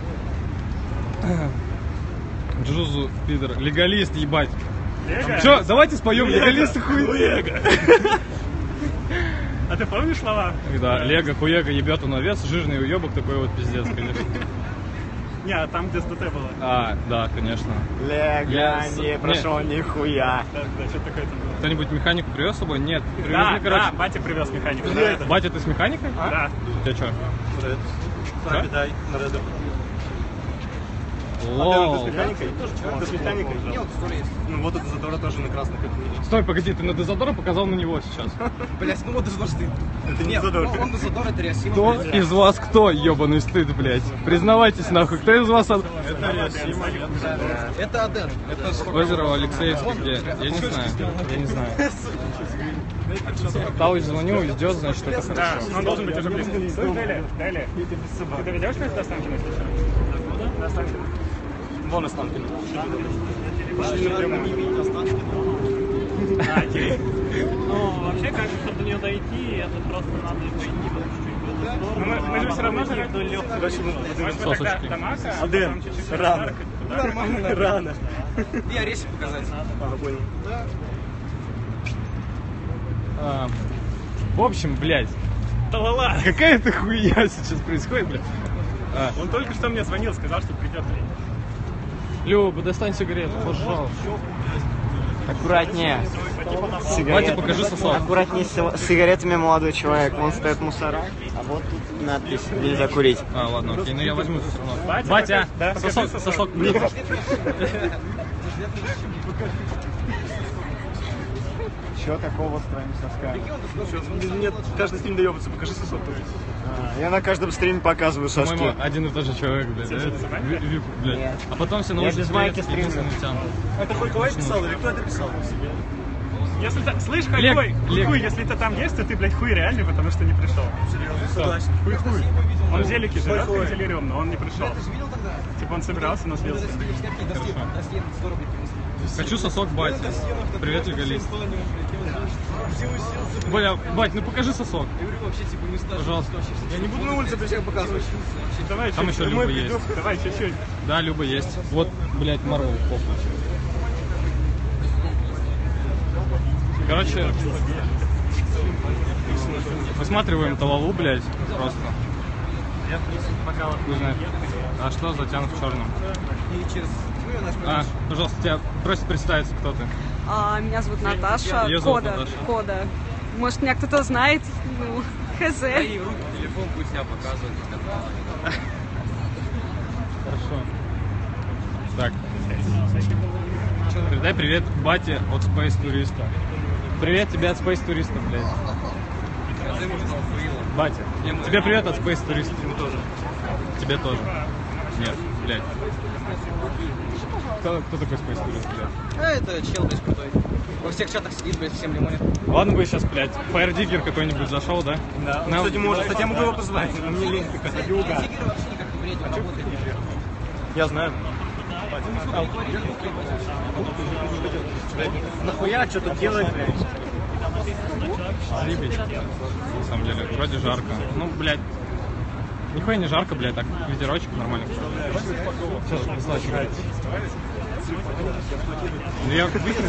Speaker 2: Джузу, пидор, легалист, ебать.
Speaker 1: Лего?
Speaker 2: Чё, давайте споем легалист хуй.
Speaker 1: А ты помнишь слова?
Speaker 2: Да, Лего, хуега, ебет он овец, жирный уебок, такой вот пиздец, конечно.
Speaker 1: Не, а там где СДТ было.
Speaker 2: А, да, конечно.
Speaker 3: Лего
Speaker 2: Я
Speaker 3: не прошел нихуя.
Speaker 1: Да, что такое там было?
Speaker 2: Кто-нибудь механику привез с собой? Нет.
Speaker 1: Да,
Speaker 2: Привезли, короче.
Speaker 1: да, батя привез механику. Да, это.
Speaker 2: Батя, ты с механикой?
Speaker 1: Да.
Speaker 2: У тебя что?
Speaker 4: Дай,
Speaker 2: Лол.
Speaker 4: Ты с механикой? Ну вот это Задора тоже на красной как мини.
Speaker 2: Стой, погоди, ты на Дезодора показал на него сейчас.
Speaker 7: Блять, ну вот Дезодор стыд.
Speaker 4: Это не
Speaker 7: Нет,
Speaker 4: Задор.
Speaker 7: он Дезодор, это Реасима.
Speaker 2: Кто из вас кто, ебаный стыд, блядь? Признавайтесь нахуй, кто из вас...
Speaker 7: Это Аден. Это
Speaker 2: Озеро Алексеевский где? Я не знаю. Я не знаю. Талыч звонил и ждет, значит, это
Speaker 1: Да,
Speaker 2: хорошо.
Speaker 1: он должен быть уже близко. Стой, Дели. Ты доведешь нас до Останкина, если что? До Останкина.
Speaker 4: Вон Останкино.
Speaker 1: А, окей.
Speaker 8: Ну, вообще, как чтобы до нее дойти, это просто надо пойти вот чуть-чуть.
Speaker 1: Но мы же все равно живем
Speaker 8: вдоль легкого.
Speaker 1: Может, мы тогда до Мака, а
Speaker 4: Аден,
Speaker 1: потом чуть-чуть
Speaker 4: рано.
Speaker 7: нормально.
Speaker 4: Рано.
Speaker 7: Я рейсы показать.
Speaker 4: Ага, понял.
Speaker 2: В общем, блядь,
Speaker 1: Талала.
Speaker 2: какая-то хуйня сейчас происходит, блядь.
Speaker 1: Он только что мне звонил, сказал, что придет.
Speaker 2: Люба, достань сигарету, пожалуйста.
Speaker 3: Аккуратнее.
Speaker 2: Батя, покажи сосок.
Speaker 3: Аккуратнее с сигаретами, молодой человек. Вон стоят мусора, а вот тут надпись «Нельзя курить».
Speaker 2: А, ладно, окей, ну я возьму все равно.
Speaker 1: Батя,
Speaker 2: Батя,
Speaker 1: да,
Speaker 2: сосок,
Speaker 1: покажи
Speaker 2: сосок.
Speaker 3: Чё такого с твоими сосками?
Speaker 4: Нет, каждый стрим доебаться, покажи сосок.
Speaker 3: Я на каждом стриме показываю соски.
Speaker 2: По-моему, один и тот же человек, блядь. Вип, блядь.
Speaker 3: Нет.
Speaker 2: А потом все
Speaker 3: Я
Speaker 2: наушники
Speaker 3: без майки стримлю.
Speaker 2: тянут.
Speaker 4: Это Хойковай писал или кто это писал?
Speaker 1: Если ты, слышь,
Speaker 2: Лег,
Speaker 1: хуй,
Speaker 2: лег.
Speaker 1: хуй, если ты там есть, то ты, блядь, хуй реальный, потому что не пришел.
Speaker 4: Серьезно, согласен.
Speaker 1: Хуй. Он в Зелике живет,
Speaker 4: Хуй.
Speaker 1: как делириум, но он не пришел. Типа он собирался, но слился.
Speaker 2: Хочу сосок, батя. Привет, легалист. Бля, бать, ну покажи сосок.
Speaker 7: Я говорю, вообще, типа, места.
Speaker 2: Пожалуйста.
Speaker 7: Я не буду на улице при всех показывать.
Speaker 1: Давай,
Speaker 2: Там
Speaker 1: чуть-чуть.
Speaker 2: еще Люба есть.
Speaker 1: Давай, чуть-чуть.
Speaker 2: Да, Люба есть. Вот, блядь, Марвел попа. Короче, высматриваем Талалу, блядь, просто.
Speaker 8: Я, в принципе, бокалов
Speaker 2: Не знаю. А что затянут в черном? Пожалуйста, тебя просят представиться, кто ты.
Speaker 5: Меня зовут Наташа.
Speaker 2: Её зовут
Speaker 5: Кода.
Speaker 2: Наташа.
Speaker 5: Кода. Может, меня кто-то знает? Ну, хз.
Speaker 9: Дай руку, телефон, пусть себя показывает.
Speaker 2: Хорошо. Так. Передай привет бате от Space Туриста. Привет тебе от Space Туриста, блядь. Батя, тебе привет от Space Туриста. Ему тоже. Тебе тоже. Нет, блядь. Кто такой Space Турист, блядь?
Speaker 7: А это чел, блядь, крутой. Во всех чатах сидит, блядь, всем лимонит.
Speaker 2: Ладно бы сейчас, блядь, Фаердиггер какой-нибудь зашел, да?
Speaker 8: Да,
Speaker 2: Нам-
Speaker 8: кстати, может. Кстати, я могу его позвать, но мне лень какая-то юга.
Speaker 7: Вообще никак не вреден, работает.
Speaker 8: Я знаю. Нахуя что-то делать, блядь?
Speaker 2: Заебись. На самом деле, вроде жарко. Ну, блядь. Нихуя не жарко, блядь, так ветерочек нормально. Сейчас, достаточно. Я выкинул.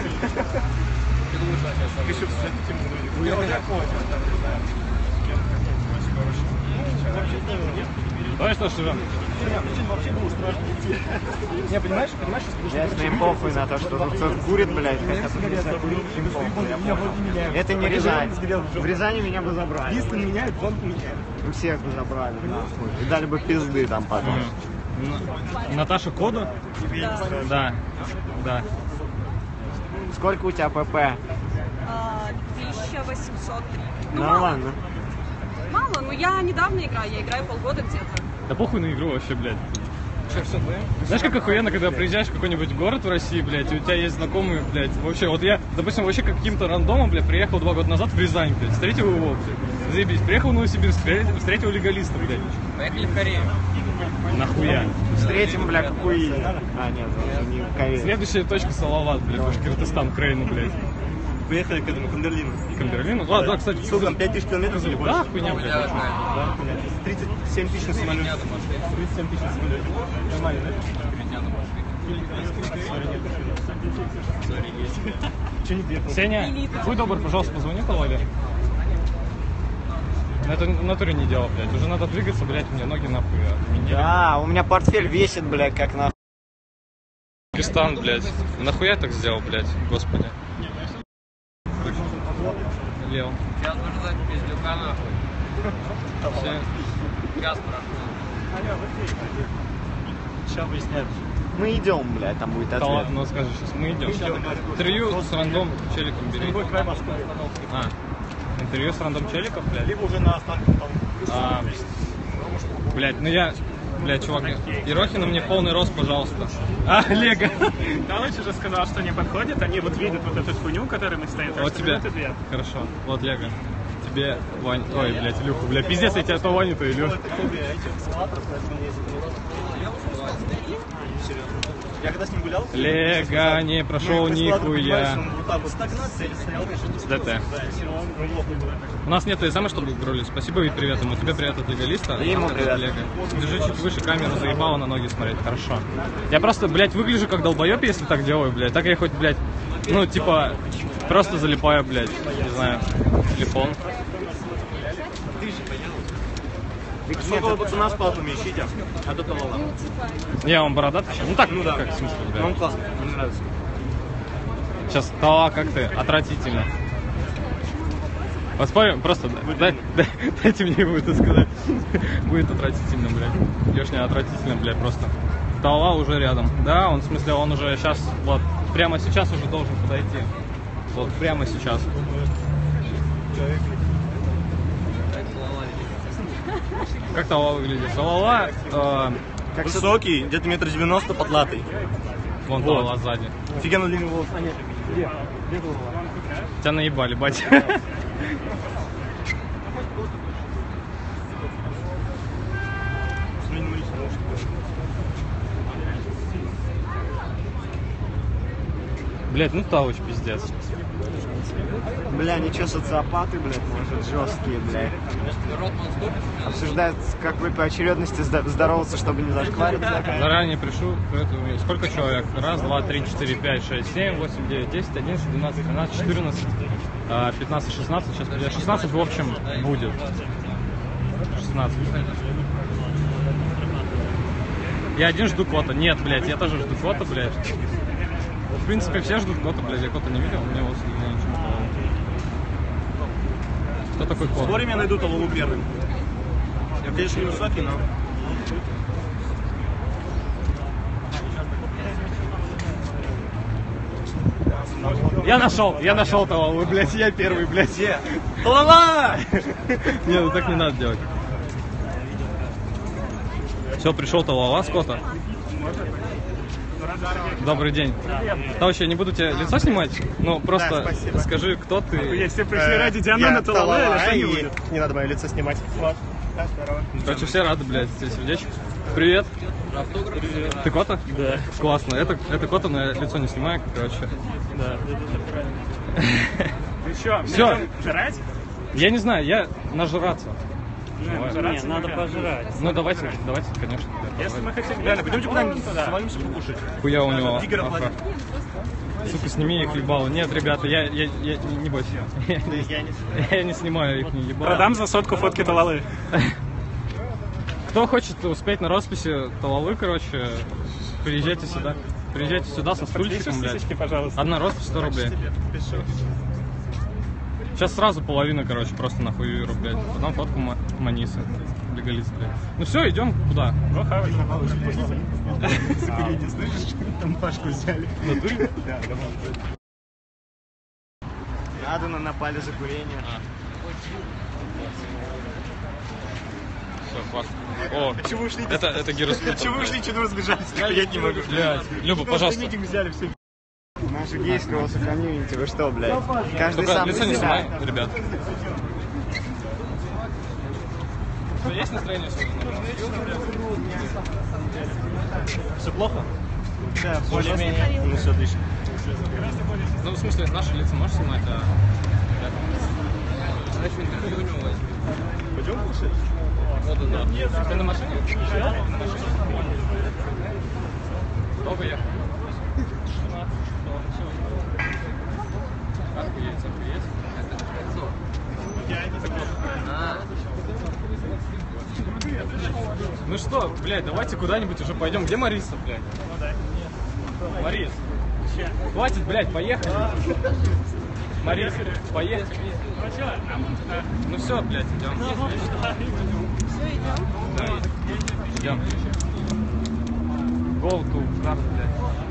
Speaker 2: Давай что, Шижан?
Speaker 8: Не, понимаешь,
Speaker 3: Блядь, им похуй на то, что тут кто-то курит, блядь, хотя бы не закурить, им похуй, я понял. Это не Рязань. В Рязани меня бы забрали.
Speaker 8: Единственное меняет, он меняет.
Speaker 3: У всех бы забрали, нахуй. И дали бы пизды там потом.
Speaker 2: Наташа Кода? Да. Да.
Speaker 3: Сколько у тебя ПП?
Speaker 5: 1803. Ну,
Speaker 3: Нормально.
Speaker 5: мало, но я недавно играю. Я играю полгода где-то.
Speaker 2: Да похуй на игру вообще, блядь. Знаешь, как охуенно, когда приезжаешь в какой-нибудь город в России, блядь, и у тебя есть знакомые, блядь, вообще, вот я, допустим, вообще каким-то рандомом, блядь, приехал 2 года назад в Рязань, блядь, встретил его, блядь, заебись, приехал в Новосибирск, встретил легалиста, блядь.
Speaker 7: Поехали в Корею.
Speaker 2: Нахуя?
Speaker 3: Встретим, бля, какую. А, нет, не в Корее.
Speaker 2: Следующая точка Салават, блядь, Башкортостан, Украина, блядь.
Speaker 8: Поехали к этому, к Камберлину.
Speaker 2: Камберлину? А, да, кстати.
Speaker 8: Сколько там, 5000 километров или больше?
Speaker 2: Да, хуйня, блядь.
Speaker 8: Да, 37 тысяч на самолете. 37 тысяч на самолете. Нормально, да? Че не приехал?
Speaker 2: Сеня, будь добр, пожалуйста, позвони Талале. Это в натуре не дело, блядь. Уже надо двигаться, блядь, мне ноги нахуй отменили.
Speaker 3: Да, у меня портфель весит, блядь, как нахуй.
Speaker 2: Пакистан, блядь. Нахуя я так сделал, блядь, господи. Лео.
Speaker 9: Сейчас нужно дать пиздюка нахуй.
Speaker 2: Все.
Speaker 9: Газ прошел.
Speaker 8: Сейчас выясняем.
Speaker 3: Мы идем, блядь, там будет
Speaker 2: Да
Speaker 3: ответ.
Speaker 2: ладно, ну скажи сейчас, мы идем. Интервью с рандом челиком бери.
Speaker 8: Любой край Москвы.
Speaker 2: А, интервью с рандом челиков, блядь.
Speaker 8: Либо уже на останках там.
Speaker 2: Блядь, ну я... Блядь, чувак, Ерохина мне полный рост, пожалуйста. А, Лего.
Speaker 1: Талыч уже сказал, что не подходит. Они вот видят вот эту хуйню, в которой мы стоим. так
Speaker 2: Вот
Speaker 1: что
Speaker 2: тебе.
Speaker 1: минут ответ.
Speaker 2: Хорошо. Вот Лего. Тебе Вань... Ой, блядь, Илюху. Бля, пиздец, я тебя то Ваню, то Илюх.
Speaker 8: Я когда с ним гулял,
Speaker 2: Лего не прошел нихуя.
Speaker 8: вот так вот стагнация стоял,
Speaker 2: С ДТ. У нас нет СМ, чтобы играли. Спасибо и привет ему. Тебе привет от легалиста.
Speaker 3: И ему привет.
Speaker 2: Лего. Держи чуть выше, камеру заебала, на ноги смотреть. Хорошо. Я просто, блядь, выгляжу как долбоеб, если так делаю, блядь. Так я хоть, блядь, ну, типа, просто залипаю, блядь. Не знаю, телефон.
Speaker 8: Сколько пацана с палками ищите, а до того.
Speaker 2: Не, он бородатый еще. Ну так, ну да. Как, в смысле, блядь.
Speaker 8: Он классный, мне нравится.
Speaker 2: Сейчас, Тала, как ты? Отвратительно. Поспорим, просто дайте мне его это сказать. Будет отвратительно, блядь. Лишнее отвратительно, блядь, просто. Тала уже рядом. Да, он, в смысле, он уже сейчас, вот, прямо сейчас уже должен подойти. Вот, прямо сейчас. Как Тала выглядит? Талала,
Speaker 8: Высокий, где-то 1,90 м, потлатый.
Speaker 2: вон Талала сзади.
Speaker 8: Офигенно длинный волос. А нет, где?
Speaker 2: Тебя наебали, батя. Блять, ну Талыч пиздец.
Speaker 3: Бля, ничего, социопаты, блядь, может, жесткие, блядь. Обсуждают, как вы по очередности здороваться, чтобы не зашквариться.
Speaker 2: Заранее пришлю. Сколько человек? Раз, два, три, четыре, пять, шесть, семь, восемь, девять, 10, 11, 12, 13, 14, 15, 16. Сейчас 16 в общем будет. 16. Я один жду кота. Нет, блядь, я тоже жду кота, блядь. В принципе, все ждут кота, блядь. Я кота не видел, мне его ничего не было. Кто такой кот?
Speaker 8: Спорим, я найду Талалу первым. Я, конечно, не высокий, но...
Speaker 2: Я нашел Талалу, блядь, я первый, блядь. Талала! Не, ну так не надо делать. Все, пришел Талала с кота. Добрый день. Товарищ, я не буду тебе лицо снимать, но просто скажи, кто ты.
Speaker 1: Если пришли ради Дианы Талалы, лица не будет.
Speaker 4: Не надо мое лицо снимать.
Speaker 2: Короче, все рады, блядь, тебе сердечко. Привет. Ты кота?
Speaker 8: Да.
Speaker 2: Классно. Это кота, но я лицо не снимаю, короче.
Speaker 8: Да.
Speaker 1: Ты что,
Speaker 2: Всё.
Speaker 1: жрать?
Speaker 2: Я не знаю, я нажраться.
Speaker 8: Не, надо пожрать.
Speaker 2: Ну давайте, конечно.
Speaker 1: Если мы хотим...
Speaker 8: Реально, пойдемте куда-нибудь завалимся покушать.
Speaker 2: Хуя у него. Ага. Сука, сними их ебало. Нет, ребята, я не бойся. Я не снимаю их, не ебало.
Speaker 1: Продам за 100 фотки Талалы.
Speaker 2: Кто хочет успеть на росписи Талалы, короче, приезжайте сюда. Приезжайте сюда со стульчиком, блядь.
Speaker 1: Пожалуйста.
Speaker 2: Одна роспись 100 рублей. Сейчас сразу половина, короче, просто нахуй блядь. Потом фотку Манисы. Легалист, блядь. Ну все, идем куда?
Speaker 1: Ну, хавать.
Speaker 4: Не слышишь, там Пашку взяли.
Speaker 3: Надо, напали за курение.
Speaker 2: Все, хватит. О, это гироскутер.
Speaker 4: Чего вы ушли, чего разбежались? Я не могу.
Speaker 2: Блядь, Люба, пожалуйста.
Speaker 4: Митинг взяли, все.
Speaker 3: Наше гейского комьюнити, вы что, блядь? Каждый
Speaker 2: Только
Speaker 3: сам
Speaker 2: лицо
Speaker 3: за
Speaker 2: не
Speaker 3: себя.
Speaker 2: снимай, ребят. Есть настроение сегодня?
Speaker 8: Все плохо?
Speaker 3: Да,
Speaker 8: Более-менее. Ну все, отлично.
Speaker 2: Ну, в смысле, наши лица можешь снимать, а...
Speaker 8: Пойдем кушать?
Speaker 2: Вот, да. Ты на машине? Да, на машине. Долго ехал? Охуеть. Ну что, блядь, давайте куда-нибудь уже пойдем. Где Мариса, блядь? Марис, хватит, блядь, поехали. Марис, поехали. Ну все, блядь, идем.
Speaker 5: Все, идем.
Speaker 2: Да, идем. Go to car, блядь.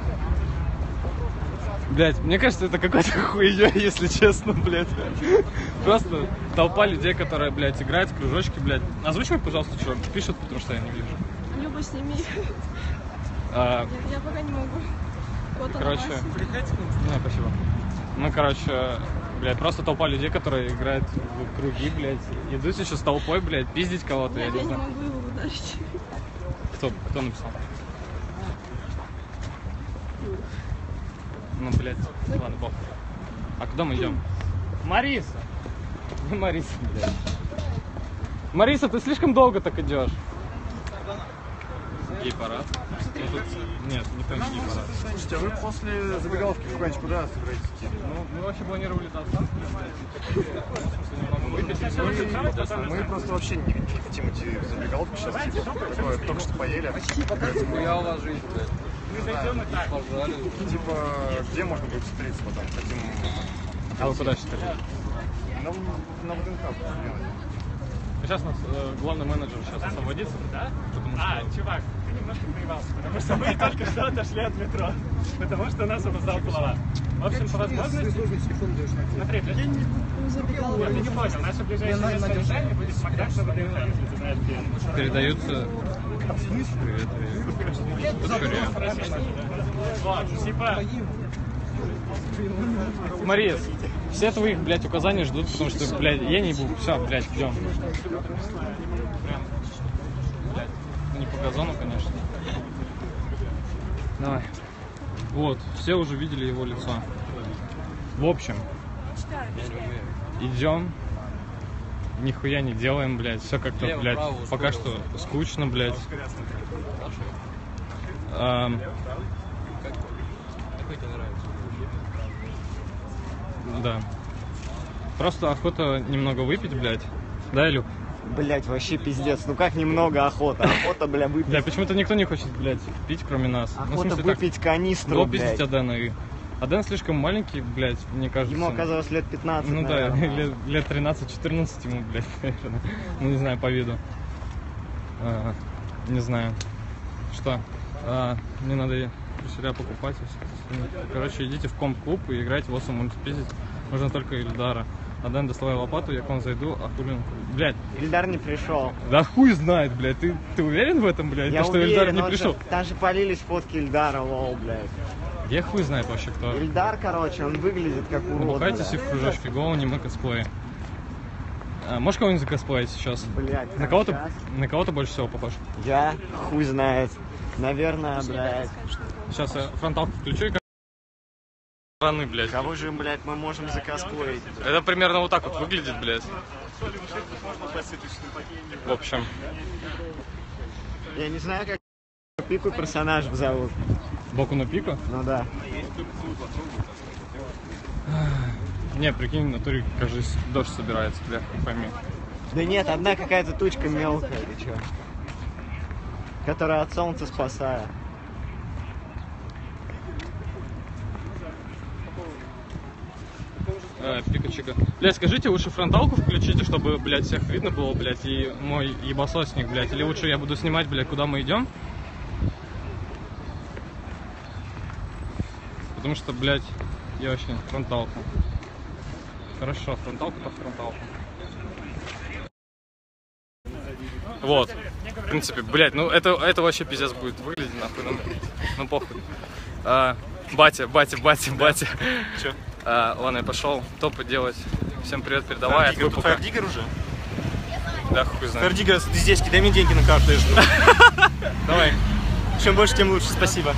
Speaker 2: Блядь, мне кажется, это какая-то хуйня, если честно, блядь. Просто толпа людей, которые, блядь, играют в кружочки, блядь. Озвучивай, пожалуйста, что пишут, потому что я не вижу.
Speaker 5: Люба, сними. Я пока не могу. Вот она,
Speaker 2: Короче,
Speaker 5: Вася.
Speaker 2: спасибо. Ну, короче, блядь, просто толпа людей, которые играют в круги, блядь. Идут еще с толпой, блядь, пиздить кого-то, я
Speaker 5: Нет,
Speaker 2: не
Speaker 5: я не
Speaker 2: знаю.
Speaker 5: могу его ударить.
Speaker 2: Кто написал? Ну, блядь, ладно, похуй. А куда мы идем? Мариса! Мариса, блядь. Мариса, ты слишком долго так идешь. Гей-парад? Ну, тут... Нет, не там гей-парад.
Speaker 4: Слушайте, а вы после забегаловки куда-нибудь куда собираетесь идти?
Speaker 2: Ну, мы вообще планировали до Останкина, немного выпить.
Speaker 4: Мы просто вообще не хотим идти в забегаловку сейчас, типа, такое, только что поели.
Speaker 9: Я у вас жизнь, блядь. Пожали.
Speaker 4: Типа, где можно будет встретиться потом? Хотим...
Speaker 2: А вы куда сейчас хотите?
Speaker 4: На ВДНХ.
Speaker 2: Сейчас у нас главный менеджер сейчас освободится, да? Потому что...
Speaker 1: Чувак, ты немножко проебался, потому что мы только что отошли от метро, потому что нас опоздал Талала. В общем, по возможности... Смотри, блядь, я не понял, наше ближайшее место ожидания будет Макдак на ВДНХ, если ты знаешь, где.
Speaker 2: Передаются... Привет.
Speaker 1: Вот, типа...
Speaker 2: Мария, все твоих, блядь, указания ждут, потому что, блядь, я не буду. Все, блядь, идем. Блядь, не по газону, конечно. Давай. Вот, все уже видели его лицо. В общем, Идем. Нихуя не делаем, блядь. Все как-то, блядь, пока что скучно, блядь.
Speaker 9: Какой тебе нравится?
Speaker 2: Да. Просто охота немного выпить, блядь. Да, Илюх?
Speaker 3: Блять, вообще пиздец. Ну как немного охота? Охота, бля, выпить.
Speaker 2: Бля, почему-то никто не хочет, блядь, пить, кроме нас. Ну, в
Speaker 3: Охота
Speaker 2: смысле,
Speaker 3: выпить
Speaker 2: так,
Speaker 3: канистру,
Speaker 2: было
Speaker 3: блядь.
Speaker 2: пиздить Адена. И Аден слишком маленький, блядь, мне кажется.
Speaker 3: Ему оказалось лет 15,
Speaker 2: Ну
Speaker 3: наверное.
Speaker 2: да, лет 13-14 ему, блядь, наверное. Ну не знаю, по виду. Не знаю. Что? Мне надо труселя покупать. Короче, идите в комп-клуб и играйте в Awesome Multipizit. Можно только Ильдара. Аден, доставай лопату, я к вам зайду, а хули... Блядь.
Speaker 3: Ильдар не пришел.
Speaker 2: Да хуй знает, блядь. Ты уверен в этом, блядь?
Speaker 3: Я
Speaker 2: То,
Speaker 3: уверен,
Speaker 2: что Ильдар не
Speaker 3: он
Speaker 2: пришел?
Speaker 3: же- Там же полились фотки Ильдара, лол, блядь.
Speaker 2: Я хуй знает вообще кто.
Speaker 3: Ильдар, короче, он выглядит как урод.
Speaker 2: Бухайтесь и
Speaker 3: бля.
Speaker 2: в кружочке. Гоу, не мы косплей. Можешь кого-нибудь закосплеить сейчас?
Speaker 3: Блядь,
Speaker 2: На кого-то больше всего похож?
Speaker 3: Я хуй знает. Наверное, блядь.
Speaker 2: Сейчас я фронталку включу и как стороны, блядь.
Speaker 3: Кого же, блядь, мы можем закосплеить?
Speaker 2: Это примерно вот так вот выглядит, блядь. В общем.
Speaker 3: Я не знаю, как пику персонаж зовут.
Speaker 2: Боку на пику?
Speaker 3: Ну да.
Speaker 2: Не, прикинь, в натуре, кажется, дождь собирается, бля, пойми.
Speaker 3: Да нет, одна какая-то тучка мелкая, ты чё? Которая от солнца спасает.
Speaker 2: Пикачика. Блядь, скажите, лучше фронталку включите, чтобы, блядь, всех видно было, блядь, и мой ебасосник, блядь. Или лучше я буду снимать, блядь, куда мы идем. Потому что, блядь, я вообще фронталку. Хорошо, фронталку по фронталку. Вот. В принципе, блядь, ну это вообще пиздец будет выглядеть, нахуй. Ну похуй. Батя.
Speaker 4: Чё?
Speaker 2: Ладно, я пошел топы делать. Всем привет передавай.
Speaker 4: Фаердиггер уже?
Speaker 2: Да, хуй знает.
Speaker 4: Фаердиггер, ты здесь, дай мне деньги на карту, я жду.
Speaker 2: Давай.
Speaker 4: Чем больше, тем лучше, спасибо.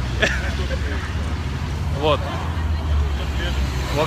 Speaker 2: Вот. В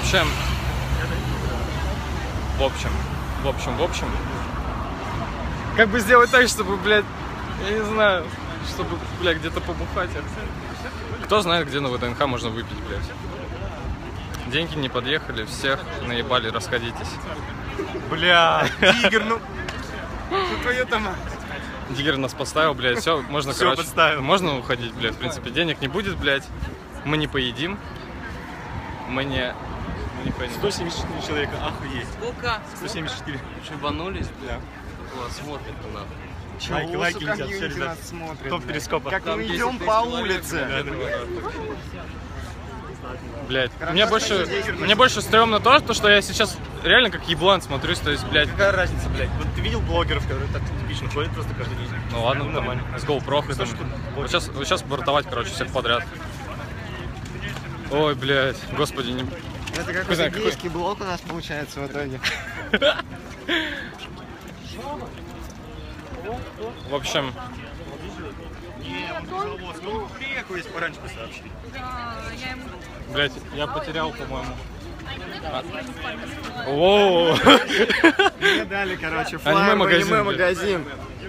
Speaker 2: общем. Как бы сделать так, чтобы, блядь, я не знаю, чтобы, блядь, где-то побухать. Кто знает, где на ВДНХ можно выпить, блядь. Деньги не подъехали, всех наебали, расходитесь.
Speaker 4: Бля, Диггер, ну твою там.
Speaker 2: Диггер нас поставил, блядь, все, можно,
Speaker 4: Всё,
Speaker 2: короче,
Speaker 4: подставил.
Speaker 2: можно уходить, блядь, в принципе, денег не будет, блядь, мы не поедим, мы не поедим.
Speaker 4: 174 человека, охуеть.
Speaker 9: Сколько?
Speaker 4: 174.
Speaker 9: Шибанулись?
Speaker 4: Да.
Speaker 9: Вот, смотрит на нас.
Speaker 4: Лайки летят, все, ребят.
Speaker 3: нас смотрит.
Speaker 4: Топ перископа.
Speaker 3: Как
Speaker 9: Там
Speaker 3: мы
Speaker 9: 10
Speaker 3: идем
Speaker 9: тысяч
Speaker 3: по
Speaker 9: человек,
Speaker 3: улице.
Speaker 2: Блядь, мне больше стрёмно то, что я сейчас реально как еблан смотрюсь, то есть, блядь.
Speaker 4: Какая разница, блядь? Вот ты видел блогеров, которые так типично ходят просто каждый день?
Speaker 2: Ну ладно, там,
Speaker 4: нормально.
Speaker 2: с GoPro.
Speaker 4: Что ж тут?
Speaker 2: Вот сейчас бортовать, короче, всех подряд. Ой, блядь, господи, не...
Speaker 3: Это
Speaker 2: Хуй
Speaker 3: какой-то
Speaker 2: знает,
Speaker 3: гейский блок у нас получается в итоге.
Speaker 2: В общем,
Speaker 4: Приехал, если пораньше сообщить.
Speaker 2: блядь, я потерял, по-моему. Воу!
Speaker 3: Мне дали, короче, флаер в
Speaker 2: Аниме-магазин,
Speaker 3: аниме-магазин.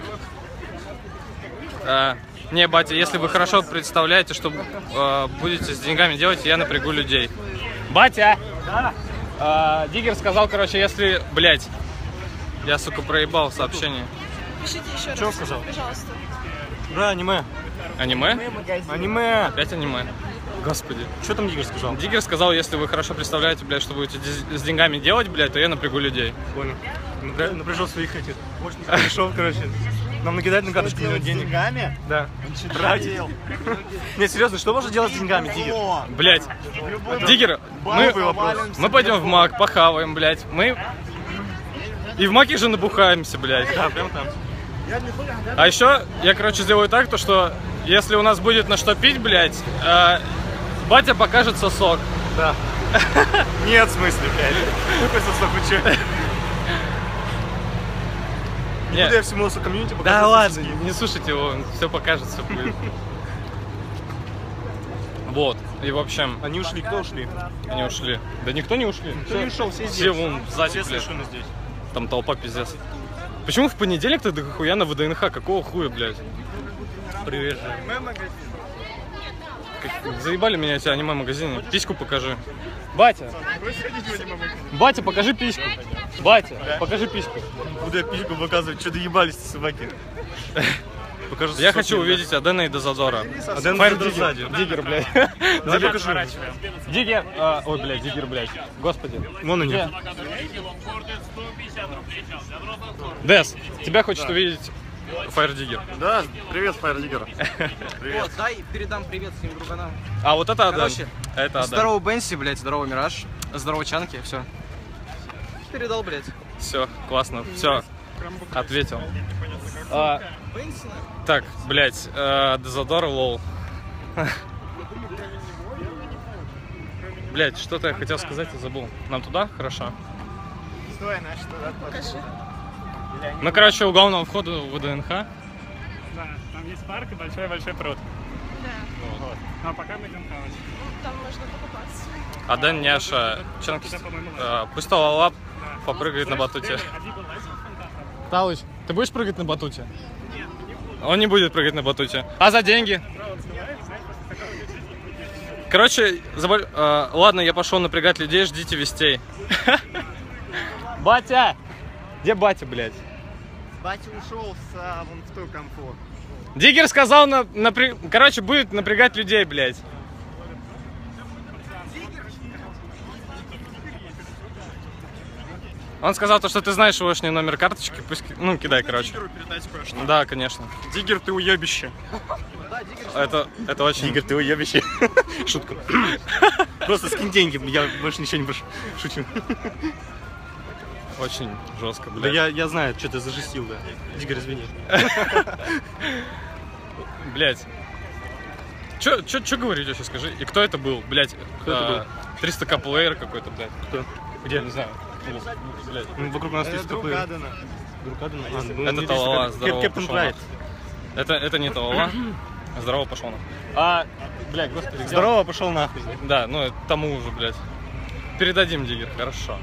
Speaker 2: Не, батя, если вы хорошо представляете, что будете с деньгами делать, я напрягу людей. Батя! Да? Диггер сказал, короче, если... Блядь, я, сука, проебал сообщение.
Speaker 5: Пишите еще раз.
Speaker 4: Что сказал?
Speaker 5: Пожалуйста.
Speaker 4: Да, аниме.
Speaker 2: Аниме?
Speaker 4: Аниме.
Speaker 2: Опять аниме. Господи.
Speaker 4: Что там Диггер сказал?
Speaker 2: Диггер сказал, если вы хорошо представляете, блядь, что будете с деньгами делать, блядь, то я напрягу людей.
Speaker 4: Понял. Напряжал своих этих. Может, не пришел, короче. Нам накидать на карточку миллион денег.
Speaker 3: деньгами?
Speaker 4: Да.
Speaker 3: Брать.
Speaker 4: Не, серьезно, что можно делать с деньгами, Диггер?
Speaker 2: Блядь. Диггер, мы пойдем в Мак, похаваем, блядь. Мы... И в Маке же набухаемся, блядь.
Speaker 4: Да, прям там.
Speaker 2: А еще я, короче, сделаю так, то что если у нас будет на что пить, блядь, батя покажет сосок.
Speaker 4: Да. Нет, в смысле, блядь. Какой сосок, вы че? Не буду я всему лосу комьюнити показывать.
Speaker 2: Да ладно,
Speaker 4: соски.
Speaker 2: не слушайте его, он все покажет, все будет. Вот, и в общем...
Speaker 4: Они ушли, кто ушли?
Speaker 2: Они ушли. Да никто не ушли.
Speaker 4: Никто не ушел, все здесь.
Speaker 2: Все вон сзади,
Speaker 4: Все
Speaker 2: блядь.
Speaker 4: совершенно здесь.
Speaker 2: Там толпа пиздец. Почему в понедельник ты дохуя на ВДНХ? Какого хуя, блядь?
Speaker 4: Привет.
Speaker 2: Заебали меня эти аниме-магазины. Письку покажи. Батя! Батя, покажи письку. Батя, покажи письку.
Speaker 4: Буду я письку показывать, что доебались собаки. Покажу.
Speaker 2: Я хочу увидеть Адена и Дозадора.
Speaker 4: Аден
Speaker 2: Фаер
Speaker 4: Дозадор
Speaker 2: Диггер. Диггер, блядь.
Speaker 1: Давай сворачиваем.
Speaker 2: Диггер. Ой, блядь, Диггер, блядь. Господи.
Speaker 4: Вон они.
Speaker 2: Где? Дес, тебя хочет увидеть Фаер Диггер.
Speaker 4: Да, привет, Фаер Диггер.
Speaker 7: Вот, дай передам привет своим друганам.
Speaker 2: А вот это Аден.
Speaker 7: Короче,
Speaker 2: Это Аден.
Speaker 7: здорово, Бенси, блядь, здорово, Мираж. Здорово, Чанки, все. Передал, блядь.
Speaker 2: Все, классно. Все, ответил.
Speaker 7: Бенси,
Speaker 2: Так, блядь, Дозадор, лол. Блядь, что-то я хотел сказать и забыл. Нам туда? Хорошо.
Speaker 3: Стой, значит, туда
Speaker 5: Покажи.
Speaker 2: Ну, короче, у главного входа в ВДНХ.
Speaker 1: Да, там есть парк и большой-большой пруд.
Speaker 5: Да.
Speaker 1: Вот. Ну, а пока мы идем хавать.
Speaker 5: Там можно покупаться.
Speaker 2: Аден, Няша, Чанки.
Speaker 1: Туда, по-моему,
Speaker 2: Пусть Талалап попрыгает на батуте. Талыч, ты будешь прыгать на батуте? Он не будет прыгать на батуте. А за деньги? Короче, ладно, я пошел напрягать людей, ждите вестей. Батя! Где батя, блядь?
Speaker 3: Батя ушел вон в ту конфу.
Speaker 2: Диггер сказал, короче, будет напрягать людей, блядь. Он сказал, то, что ты знаешь егошний номер карточки, пусть, ну, кидай, короче. Да, конечно.
Speaker 1: Диггер, ты уебище.
Speaker 2: Это очень...
Speaker 4: Диггер, ты уебище. Шутка. Просто скинь деньги, я больше ничего не прошу. Шучу.
Speaker 2: Очень жестко,
Speaker 4: Да
Speaker 2: блядь.
Speaker 4: я знаю, что ты зажестил, да. Диггер, извини.
Speaker 2: Блядь. Чё говорить вообще, скажи? И кто это был, блядь?
Speaker 4: Кто это был?
Speaker 2: 300к плеер какой-то, блядь.
Speaker 4: Кто?
Speaker 2: Где? Не знаю. Блядь.
Speaker 4: Ну, вокруг нас есть
Speaker 3: Друг
Speaker 4: такой...
Speaker 3: Адена.
Speaker 4: Друг Адена?
Speaker 2: Это Талала, здорово,
Speaker 4: Кэптен
Speaker 2: пошел
Speaker 4: Прайд.
Speaker 2: Это не Талала. Здорово, пошел на. Блядь, господи, где он?
Speaker 4: Здорово, пошел нахуй.
Speaker 2: Да, ну тому уже, блядь. Передадим Диггер, хорошо.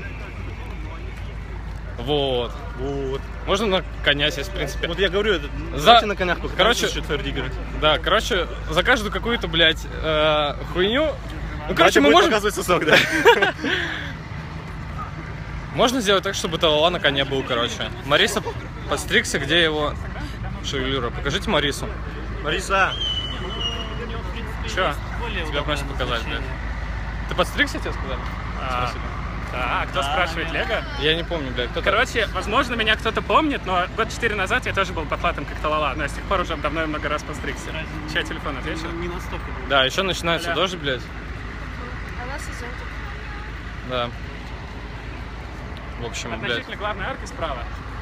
Speaker 2: Вот.
Speaker 4: Вот.
Speaker 2: Можно на коня сесть, в принципе.
Speaker 4: Вот я говорю, это...
Speaker 2: За-
Speaker 4: Давайте на конях покатаемся,
Speaker 2: Короче,
Speaker 4: что Фаер Диггер.
Speaker 2: Да, короче, за каждую какую-то, блядь, хуйню. Ну, короче,
Speaker 4: Батя
Speaker 2: мы
Speaker 4: будет
Speaker 2: можем.
Speaker 4: показывать сосок, да.
Speaker 2: Можно сделать так, чтобы Талала на коне был, короче. Мариса подстригся, где его шевелюра. Покажите Марису.
Speaker 4: Мариса.
Speaker 2: Чё? Тебя просят показать, блядь. Ты подстригся, тебе сказали? Спасибо.
Speaker 1: Да, кто спрашивает, Лего?
Speaker 2: Я не помню, блядь. Кто
Speaker 1: Короче, возможно, меня кто-то помнит, но год 4 назад я тоже был потлатым, как Талала, но я с тех пор уже давно и много раз постригся. Чья телефон отвечу?
Speaker 8: Не настолько.
Speaker 2: Да, еще начинается дождь, блядь.
Speaker 5: А нас из-за этого.
Speaker 2: Да. В общем, блядь.
Speaker 1: Относительно главной арки справа.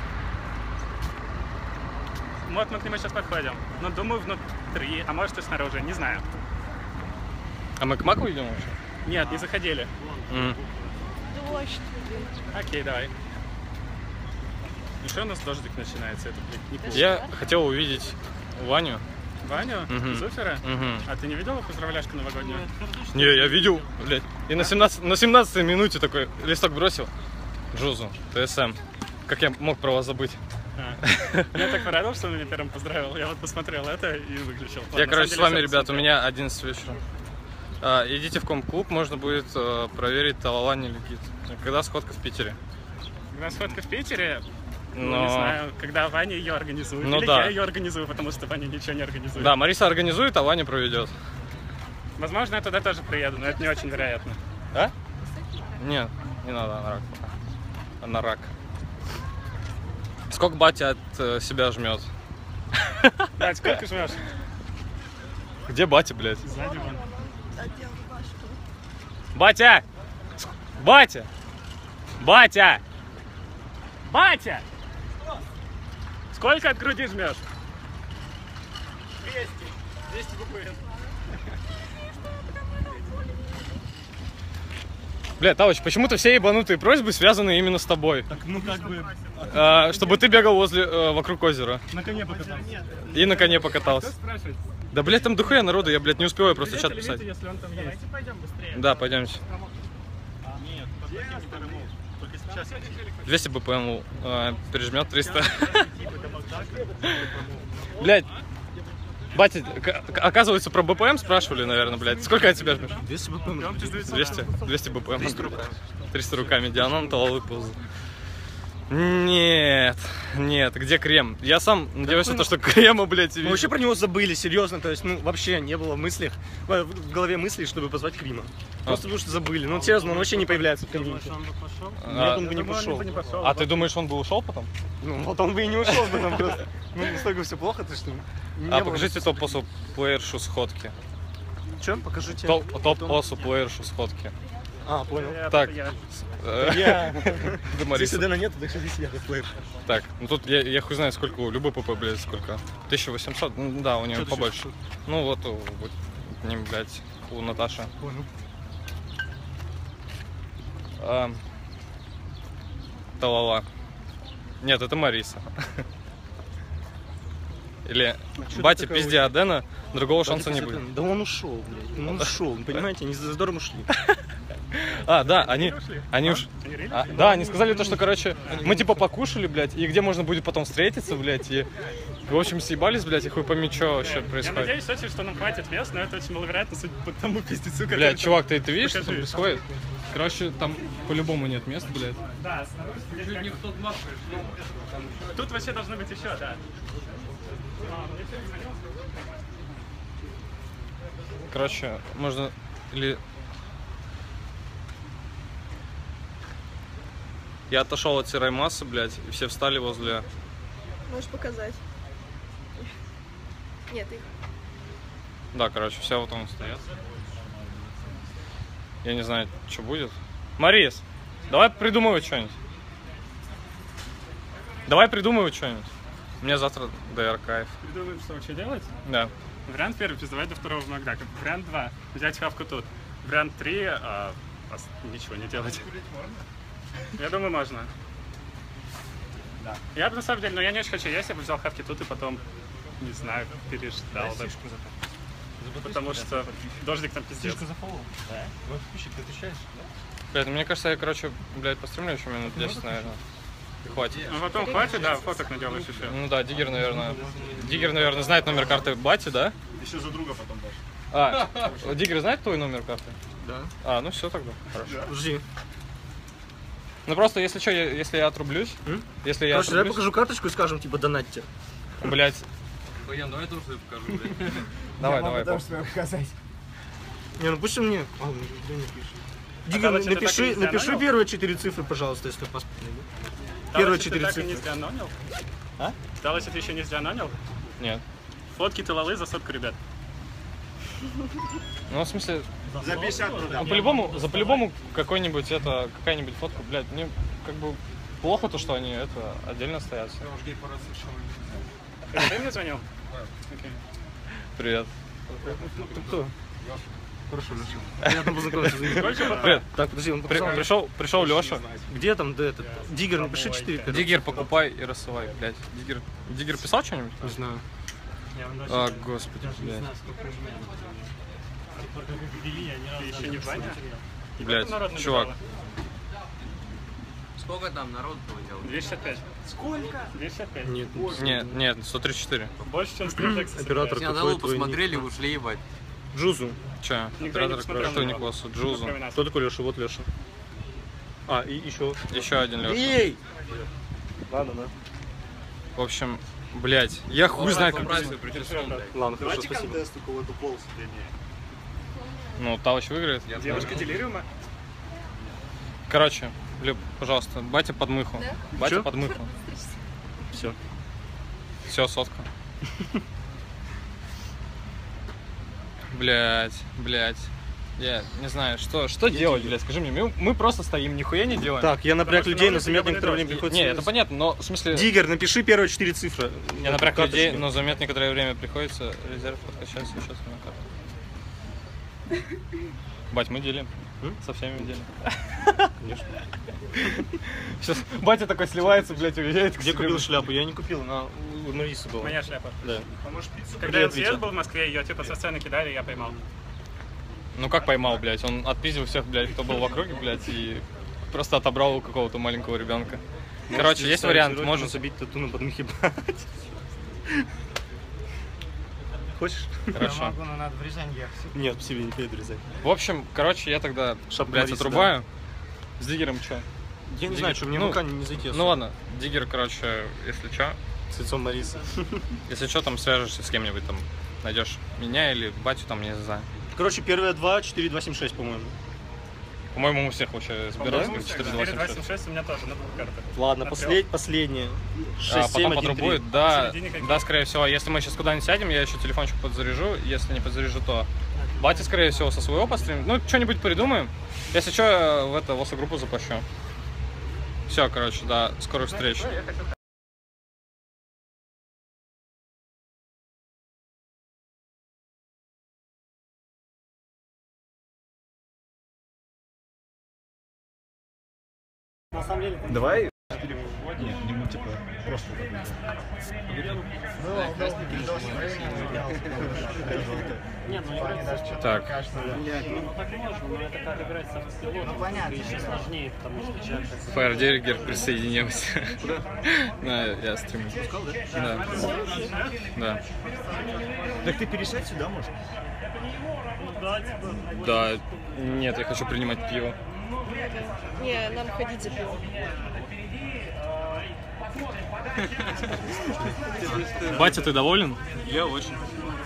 Speaker 1: Вот мы к нему сейчас подходим. Ну, думаю, внутри, а может и снаружи, не знаю.
Speaker 2: А мы к Маку идем вообще?
Speaker 1: Нет, не заходили.
Speaker 5: Дождь.
Speaker 1: Окей, давай. Еще у нас дождик начинается, это, блядь, не плохо.
Speaker 2: Я хотел увидеть Ваню.
Speaker 1: Ваню?
Speaker 2: Мгм.
Speaker 1: Зуфера?
Speaker 2: Мгм.
Speaker 1: А ты не видел поздравляшку новогоднюю?
Speaker 2: Не, я видел, блядь. И на 17-й минуте такой листок бросил. Джузу, ТСМ. Как я мог про вас забыть?
Speaker 1: Я так порадовался, что он меня первым поздравил. Я вот посмотрел это и выключил.
Speaker 2: Я, короче, с вами, ребят, у меня 11 вечера. Идите в комп-клуб, можно будет проверить, Талала не летит. Когда сходка в Питере?
Speaker 1: У нас сходка в Питере,
Speaker 2: Но...
Speaker 1: не знаю, когда Ваня ее организует.
Speaker 2: Ну
Speaker 1: Или
Speaker 2: да.
Speaker 1: я ее организую, потому что Ваня ничего не организует.
Speaker 2: Да, Мариса организует, а Ваня проведет.
Speaker 1: Возможно, я туда тоже приеду, но это не очень вероятно.
Speaker 2: А? Нет, не надо на рак пока. На рак. Сколько батя от себя жмет?
Speaker 1: Бать, сколько жмешь?
Speaker 2: Где батя, блядь?
Speaker 1: Сзади вон.
Speaker 2: Батя! Батя! Батя!
Speaker 1: Батя! Сколько от груди жмешь? 200 буквен.
Speaker 2: Бля, Талыч, почему-то все ебанутые просьбы связаны именно с тобой.
Speaker 4: Так, ну как бы...
Speaker 2: Чтобы ты бегал вокруг озера.
Speaker 4: На коне покатался.
Speaker 2: И на коне покатался.
Speaker 1: Кто спрашивает?
Speaker 2: Да, блядь, там дохуя народу, я, блядь, не успеваю просто чат писать.
Speaker 1: Если он там есть.
Speaker 8: Давайте пойдем быстрее.
Speaker 2: Да, пойдемте.
Speaker 1: Нет, подпрыгнем второму. Только сейчас.
Speaker 2: 200 БПМ пережмет 300. Блядь. Батя, оказывается, про БПМ спрашивали, наверное, блядь. Сколько от тебя жмешь?
Speaker 7: 200 БПМ.
Speaker 2: 200 БПМ.
Speaker 7: 300 руками.
Speaker 2: 300 руками. Дианон таловый полз. Нет, нет, где крем? Я сам надеюсь на то, что крема, блядь,
Speaker 7: Мы вообще про него забыли, серьезно. То есть, ну, вообще не было в голове мыслей, чтобы позвать Крима. Просто потому что забыли. Ну, серьезно, он вообще не появляется в комьюнити. Нет, он бы не пошел.
Speaker 2: А ты думаешь, он бы ушел потом?
Speaker 7: Ну, вот он бы и не ушел бы там просто. Ну, настолько все плохо, то что...
Speaker 2: Покажите топ-осу плеершу сходки.
Speaker 7: Че? Покажите.
Speaker 2: Топ-осу плеершу сходки.
Speaker 7: А, понял.
Speaker 2: Так.
Speaker 7: Я.
Speaker 2: Здесь
Speaker 7: Седена нету, так что здесь я плеер.
Speaker 2: Так, ну тут я хуй знаю, сколько у любой ПП, блядь, сколько. 1800, ну да, у него побольше. Ну вот у ним, блядь, у Наташи.
Speaker 7: Понял.
Speaker 2: Талала. Нет, это Мариса. Или батя пизди Адена, другого шанса не будет.
Speaker 7: Да он ушел, блядь. Он ушел, понимаете, они здорово ушли.
Speaker 2: А, да, они уж... Да, они сказали то, что, короче, мы типа покушали, блядь, и где можно будет потом встретиться, блядь, и... В общем, съебались, блядь, и хуй пойми, что вообще происходит.
Speaker 1: Я надеюсь, очень, что нам хватит вес, но это очень маловероятно, судя по тому пиздецу, который...
Speaker 2: Блядь, чувак, ты видишь, что там
Speaker 1: Покажи.
Speaker 2: происходит? Короче, там по-любому нет мест, блядь.
Speaker 1: Да, снаружи здесь как... Тут вообще должно быть еще, да.
Speaker 2: Короче, можно... Или... Я отошел от серой массы, блядь, и все встали возле...
Speaker 5: Можешь показать. Нет, их.
Speaker 2: Да, короче, все вот там стоят. Я не знаю, что будет. Марис, давай придумывай что-нибудь. Давай придумывай что-нибудь. У меня завтра ДР кайф.
Speaker 1: Придумаем, что делать?
Speaker 2: Да.
Speaker 1: Вариант первый, пиздовать до второго в Макдак. Вариант 2, взять хавку тут. Вариант 3, ничего не делать. Я думаю, можно. Да. Я бы на самом деле, но я не очень хочу есть, я бы взял хавки тут и потом, не знаю, переждал бы. Потому что дождик там пиздец.
Speaker 2: Блядь, мне кажется, я, короче, блядь, постримлю еще минут 10, наверное. И хватит.
Speaker 1: Ну потом хватит, да, фоток наделаешь еще.
Speaker 2: Ну да, Диггер, наверное, знает номер карты бати, да?
Speaker 4: Еще за друга потом дашь.
Speaker 2: А, Диггер знает твой номер карты?
Speaker 7: Да.
Speaker 2: А, ну все тогда, хорошо.
Speaker 7: Жди.
Speaker 2: Ну просто, если что, если я отрублюсь, если я
Speaker 7: Короче, давай
Speaker 2: отрублюсь,
Speaker 7: покажу карточку и скажем, типа, донатьте.
Speaker 2: блядь,
Speaker 9: Ян, давай тоже покажу, блядь.
Speaker 2: давай,
Speaker 3: показать.
Speaker 7: Не, ну пусть мне... А, ну, не пишет. Диггер,
Speaker 1: Короче, ты так и
Speaker 7: напиши,
Speaker 1: не
Speaker 7: напиши
Speaker 1: сдянул?
Speaker 7: первые 4 цифры, пожалуйста, если паспорт найду. Первые 4
Speaker 1: Так и не
Speaker 7: цифры.
Speaker 1: сдянонил?
Speaker 2: А?
Speaker 1: Далось, ты еще не сдянонил?
Speaker 2: Нет.
Speaker 1: Фотки талалы за сотку, ребят.
Speaker 2: Ну, в смысле,
Speaker 4: За 50
Speaker 2: ну, по-любому какая-нибудь фотка, блядь, мне как бы плохо то, что они это отдельно стоят.
Speaker 1: Ты мне звонил? Окей.
Speaker 2: Привет.
Speaker 7: Ты кто? Хорошо, Леша. Приятно познакомиться.
Speaker 2: Привет.
Speaker 7: Так, подожди, он показал.
Speaker 2: Пришел Леша.
Speaker 7: Где там, да, этот? Диггер, напиши 4.
Speaker 2: Диггер, покупай и рассылай, блядь. Диггер писал что-нибудь?
Speaker 7: Не знаю.
Speaker 2: А, господи, блядь.
Speaker 1: Ты еще не в бане?
Speaker 2: Блядь,
Speaker 1: Народ
Speaker 2: чувак.
Speaker 1: набежало.
Speaker 9: Сколько там народ полетел?
Speaker 1: 265. Сколько? 265.
Speaker 7: Нет.
Speaker 2: Нет, 135.
Speaker 1: Больше, чем стриптекс.
Speaker 7: Оператор
Speaker 9: Все на
Speaker 7: какой
Speaker 9: лоб
Speaker 7: твой
Speaker 9: посмотрели и ушли ебать.
Speaker 7: Джузу.
Speaker 2: Че?
Speaker 1: Никто не
Speaker 2: Оператор
Speaker 1: посмотрел
Speaker 2: кто
Speaker 1: на
Speaker 2: не
Speaker 1: него.
Speaker 2: классу? Джузу.
Speaker 7: Кто такой Леша? Вот Леша. А, и еще.
Speaker 2: Еще один Леша.
Speaker 7: Эй! Ладно, да.
Speaker 2: В общем, блядь, я хуй знает, как...
Speaker 7: Ладно, хорошо, спасибо.
Speaker 4: Контест, у кого-то пол сидения.
Speaker 2: Ну, Талыч выиграет.
Speaker 1: Девушка делириума?
Speaker 2: Короче, Люб, пожалуйста, батя под мыху. Батя
Speaker 7: Чё?
Speaker 2: под мыху.
Speaker 7: Все.
Speaker 2: Все, сотка. Блять. Я не знаю, что делать, блядь, скажи мне. Мы просто стоим, нихуя не делаем.
Speaker 7: Так, я напряг
Speaker 1: Потому что
Speaker 7: людей,
Speaker 1: нам
Speaker 7: но заметно
Speaker 1: это
Speaker 7: некоторое время
Speaker 1: дождь.
Speaker 7: приходится...
Speaker 2: Не, это понятно, но в смысле...
Speaker 7: Диггер, напиши первые 4 цифры.
Speaker 2: Я напряг людей,
Speaker 7: Карточки.
Speaker 2: но замет некоторое время приходится резерв подкачать сейчас на карту. Бать, мы делим. Со всеми видели.
Speaker 7: Конечно.
Speaker 2: Сейчас батя такой сливается, блядь, уезжает.
Speaker 7: Где купил шляпу? Я не купил, у Марисы была.
Speaker 1: Моя шляпа.
Speaker 7: Да.
Speaker 1: Когда я съезд был в Москве, ее типа со сцены кидали, я поймал.
Speaker 2: Ну как поймал, блядь? Он отпиздил всех, блядь, кто был в округе, блядь, и просто отобрал у какого-то маленького ребенка. Короче, есть вариант, можно
Speaker 7: забить тату на подмахибать. Хочешь?
Speaker 2: Хорошо.
Speaker 3: Я могу, но надо в Рязань ехать.
Speaker 7: Нет, себе не поеду Рязань.
Speaker 2: В общем, короче, я тогда,
Speaker 7: Шапку
Speaker 2: блядь,
Speaker 7: Марисы,
Speaker 2: отрубаю. С Диггером что?
Speaker 7: Я не знаю, что мне пока не зайти.
Speaker 2: Ну ладно, Диггер, короче, если что.
Speaker 7: С лицом Марисы.
Speaker 2: Если что, там свяжешься с кем-нибудь, там найдешь меня или батю, там, не знаю.
Speaker 7: Короче, первые 2, 4, 2, 7, 6, по-моему.
Speaker 2: По-моему, у всех вообще собираются 4-2-7-6.
Speaker 1: 4-2-7-6 у меня тоже на двух картах.
Speaker 7: Ладно, последние. 6, 7,
Speaker 2: потом
Speaker 7: 1, 3.
Speaker 2: потрубует, да, да, скорее всего. Если мы сейчас куда-нибудь сядем, я еще телефончик подзаряжу. Если не подзаряжу, то батя, скорее всего, со своего постримит. Ну, что-нибудь придумаем. Если что, в это, в группу запущу. Все, короче, до скорых встреч.
Speaker 4: Давай.
Speaker 10: Нет, не мультиплеер, просто
Speaker 2: Так.
Speaker 8: Ну так можно, но это как играть с автопилотом.
Speaker 3: понятно.
Speaker 8: Еще сложнее, потому что человек...
Speaker 2: Фаердиригер присоединился. Да, я стримлю. Да. Да.
Speaker 10: Так ты пересядь сюда, может?
Speaker 2: Да. Нет, я хочу принимать пиво.
Speaker 5: Не, нам ходить за пивом.
Speaker 2: Батя, ты доволен?
Speaker 10: Я очень.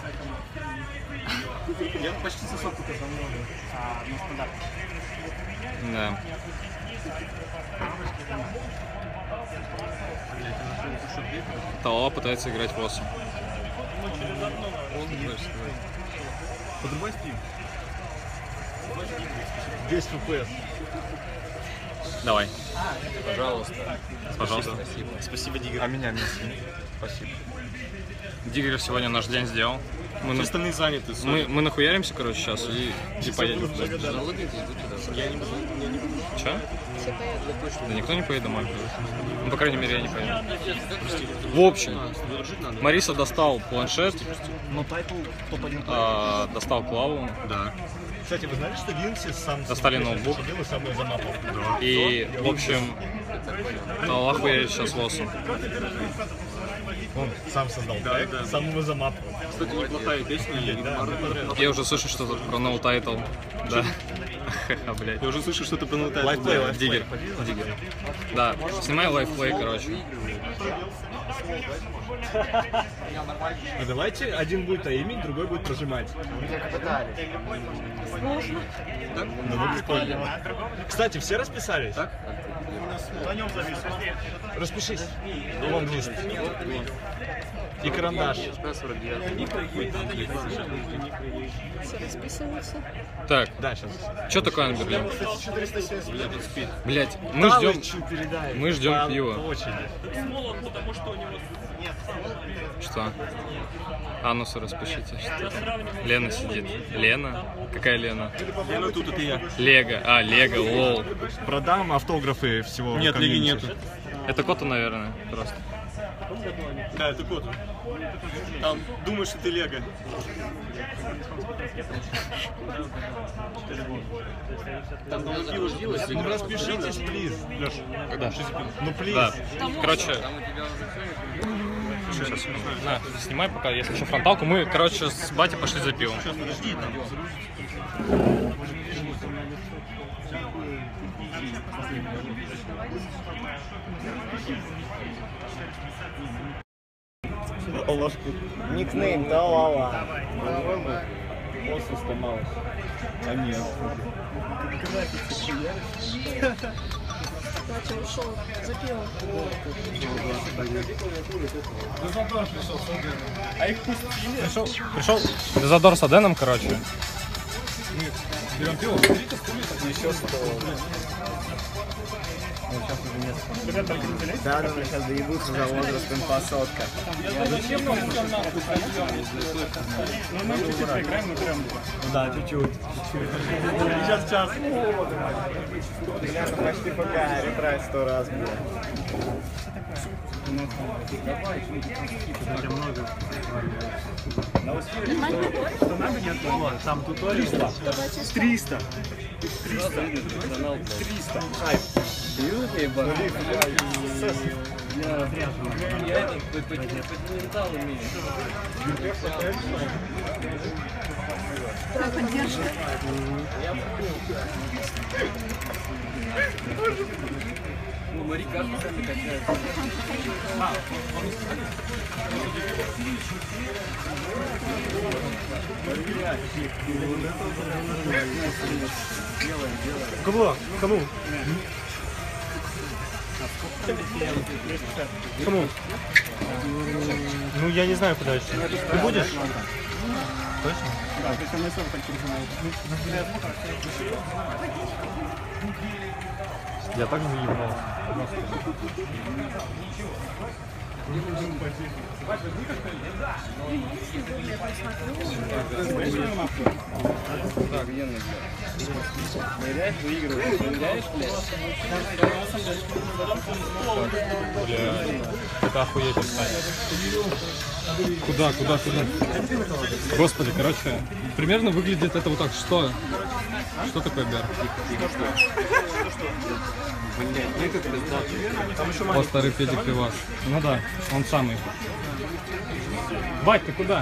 Speaker 10: Я почти сосок только
Speaker 2: Да. Талала пытается играть в ОС.
Speaker 10: Подрубай стрим. 10 FPS.
Speaker 2: Давай.
Speaker 9: Пожалуйста.
Speaker 2: Пожалуйста.
Speaker 7: Спасибо, Диггер.
Speaker 10: А меня нет. Спасибо.
Speaker 2: Диггер сегодня наш день сделал.
Speaker 7: Все остальные заняты.
Speaker 2: Мы нахуяримся, короче, сейчас и поедем.
Speaker 7: Я не буду.
Speaker 2: Че? Да никто не поедет домой. Ну, по крайней мере, я не поеду. В общем, Мариса достал планшет,
Speaker 10: Но тайтл топ-1.
Speaker 2: достал клаву.
Speaker 10: Да. Кстати, вы знали, что Винси сам
Speaker 2: Достали ноутбук.
Speaker 10: сидел и сам его замапал? Да.
Speaker 2: И, в общем, Аллах хуярит сейчас лосом.
Speaker 10: Он сам создал проект, сам его замапал.
Speaker 9: Кстати, неплохая песня.
Speaker 2: Я уже слышу что-то про No Title. Да. Ха-ха, блядь.
Speaker 7: Я уже слышу, что ты про ноутайт.
Speaker 10: Лайфплей.
Speaker 2: Диггер. Да. Снимай лайфплей, короче.
Speaker 10: А давайте один будет аимить, другой будет прожимать. Ну, вы прикольно. Кстати, все расписались? Так? Распишись. Лонглист. И карандаш.
Speaker 5: Все расписываются.
Speaker 2: Так,
Speaker 10: Да, сейчас.
Speaker 2: что такое Анберлин? Блять, мы ждем пива. Что? Анусы распишите. Что? Лена сидит. Лена? Какая Лена?
Speaker 7: Лена тут, это я.
Speaker 2: Лего. А, Лего, лол.
Speaker 10: Продам автографы всего.
Speaker 7: Нет, Леги нету.
Speaker 2: Это кота, наверное, просто.
Speaker 7: Да, это кот. Там думаешь, что ты Лего.
Speaker 9: Там получилось.
Speaker 10: Ну распишитесь, плиз. Леш,
Speaker 2: Да.
Speaker 10: ну плиз.
Speaker 2: Да. Короче, сейчас, на, снимай пока, если еще фронталку. Мы, короче, с батей пошли за пивом.
Speaker 3: Никнейм Талала.
Speaker 10: Просто сломалось. А нет.
Speaker 5: Батя ушел за пивом.
Speaker 2: Пришел Дезодор с Аденом, короче.
Speaker 10: Берем пиво.
Speaker 3: Еще 100.
Speaker 7: сейчас уже нет.
Speaker 3: Да, сейчас доебутся за возрастом по сотка.
Speaker 7: Да, чуть-чуть.
Speaker 1: Сейчас час.
Speaker 3: Ребята, почти пока ретрайт 100 раз было.
Speaker 7: Там туториал.
Speaker 1: 300.
Speaker 9: Ну, Мари каждый сами качается.
Speaker 7: Кого? Кому? Кому? Ну, я не знаю, куда еще. Ты будешь? Точно?
Speaker 1: Да, то есть он сам так переживает.
Speaker 7: Я так заебал.
Speaker 9: Ныряешь, выигрываешь. Ныряешь, блядь.
Speaker 2: Это охуеть встать. Куда? Господи, короче, примерно выглядит это вот так. Что такое БР? Вот старый педик пивас. Ну да, он самый. Бать, ты куда?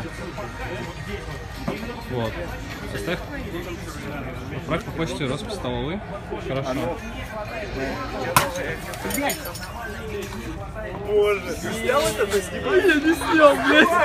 Speaker 2: Вот. Составь. Отправь по почте роспись столовой. Хорошо.
Speaker 3: Боже, ты снял это? Ты снимаешь? Я не снял,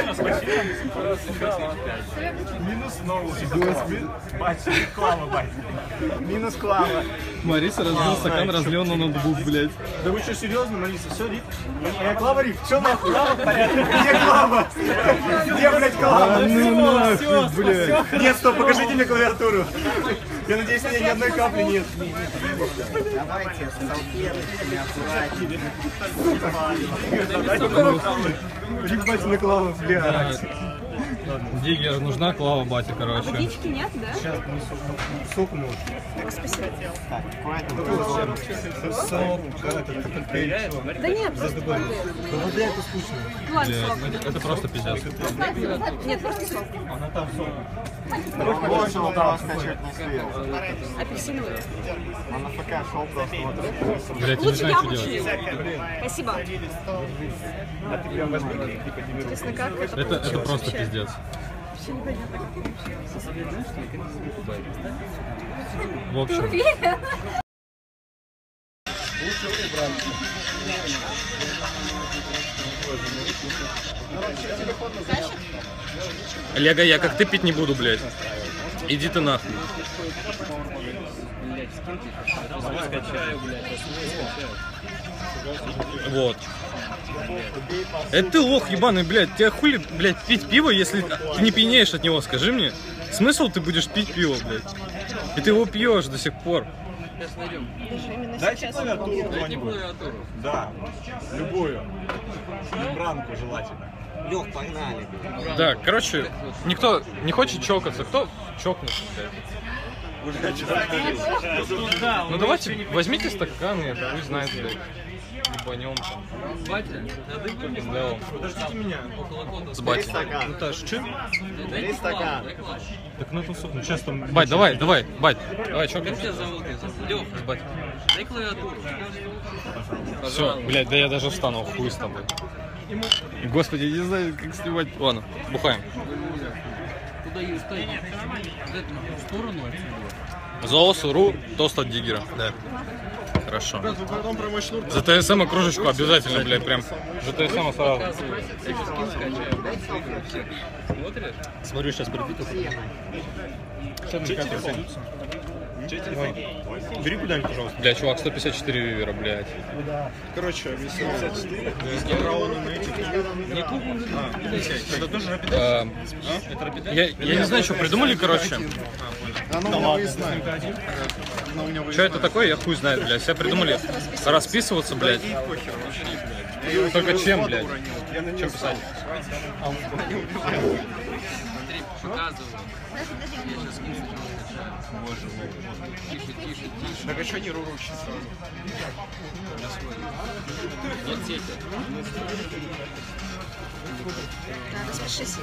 Speaker 3: блядь. Минус новый. Бать, клава, бать. Минус клава.
Speaker 2: Мариса разбил стакан, разлил на ноутбук, блядь.
Speaker 7: Да вы что, серьезно, Мариса? Все, Рит?
Speaker 3: Клава, Риф, что нахуй? Клава в порядке? Где клава? Где, блядь, клава?
Speaker 2: Ну нахуй, блядь.
Speaker 3: Нет, стоп, покажите мне клавиатуру. Я надеюсь, у меня ни одной капли нет. Давайте салфеточками аккуратнее. Ебать на клаву, блядь.
Speaker 2: Диггер, нужна клава, батя, короче.
Speaker 5: Водички нет, да?
Speaker 7: Сейчас принесу. Сок может.
Speaker 5: Так, спасибо.
Speaker 7: Сок, коктейль.
Speaker 5: Да нет,
Speaker 7: За другой. Да вода это скучно.
Speaker 5: ладно, сок.
Speaker 2: Блядь, это просто пиздец.
Speaker 5: Нет, просто сок.
Speaker 7: Она там сок.
Speaker 3: Больше вот вас скачать не успел.
Speaker 5: Апельсиновый.
Speaker 3: Он на ФК шел просто вот.
Speaker 2: Блядь, я не
Speaker 5: Лучше
Speaker 2: знаю, что
Speaker 5: яблочный.
Speaker 2: делать.
Speaker 5: Спасибо. Интересно, как
Speaker 2: Это просто пиздец.
Speaker 5: вообще непонятно.
Speaker 2: В общем. Лего, я как ты пить не буду, блядь. Иди ты нахуй. Вот. Это ты лох ебаный, блядь. Тебя хули, блядь, пить пиво, если ты не пьянеешь от него, скажи мне. Смысл ты будешь пить пиво, блядь? И ты его пьешь до сих пор.
Speaker 10: Дайте клавиатуру кто-нибудь. Да, любую. Мембранку желательно.
Speaker 3: Лёх, погнали.
Speaker 2: Да, короче, никто не хочет чокаться. Кто чокнется, блядь? Ну давайте, возьмите стаканы, это хуй знает, блядь. Ебанем там.
Speaker 9: Батя, да ты будешь?
Speaker 2: Да.
Speaker 7: Подождите меня.
Speaker 2: С батей.
Speaker 3: Стакан.
Speaker 7: Наташ, чем?
Speaker 3: Бери стакан.
Speaker 7: Так на тусовку. Ну, сейчас там...
Speaker 2: Бать, давай, бать. Давай,
Speaker 9: Как
Speaker 2: чокнемся.
Speaker 9: тебя зовут? Лёха,
Speaker 2: Бать.
Speaker 9: дай клавиатуру.
Speaker 2: Все, блядь, да я даже встану, хуй с тобой. Господи, я не знаю, как снимать. Ладно, бухаем.
Speaker 9: Куда ее ставить? В сторону отсюда.
Speaker 2: Зоосу.ру, тост от Диггера. Да. Хорошо. За ТСМ кружечку обязательно, блядь, прям. За ТСМ сразу.
Speaker 9: Я сейчас скин скачаю. Смотришь?
Speaker 7: Смотрю, сейчас припиток. Бери куда-нибудь, пожалуйста.
Speaker 2: Бля, чувак, 154 вивера, блядь.
Speaker 10: Короче, 54. Брауны на этих. Это тоже рапида?
Speaker 2: Я не знаю, что придумали, короче.
Speaker 3: Да ну, мы знаем.
Speaker 2: Что это такое, я хуй знает, блядь. Все придумали расписываться, блядь. Только чем, блядь? Чем писать?
Speaker 10: Так а что не рурущий сразу?
Speaker 6: Вот сети.
Speaker 5: Надо смешись.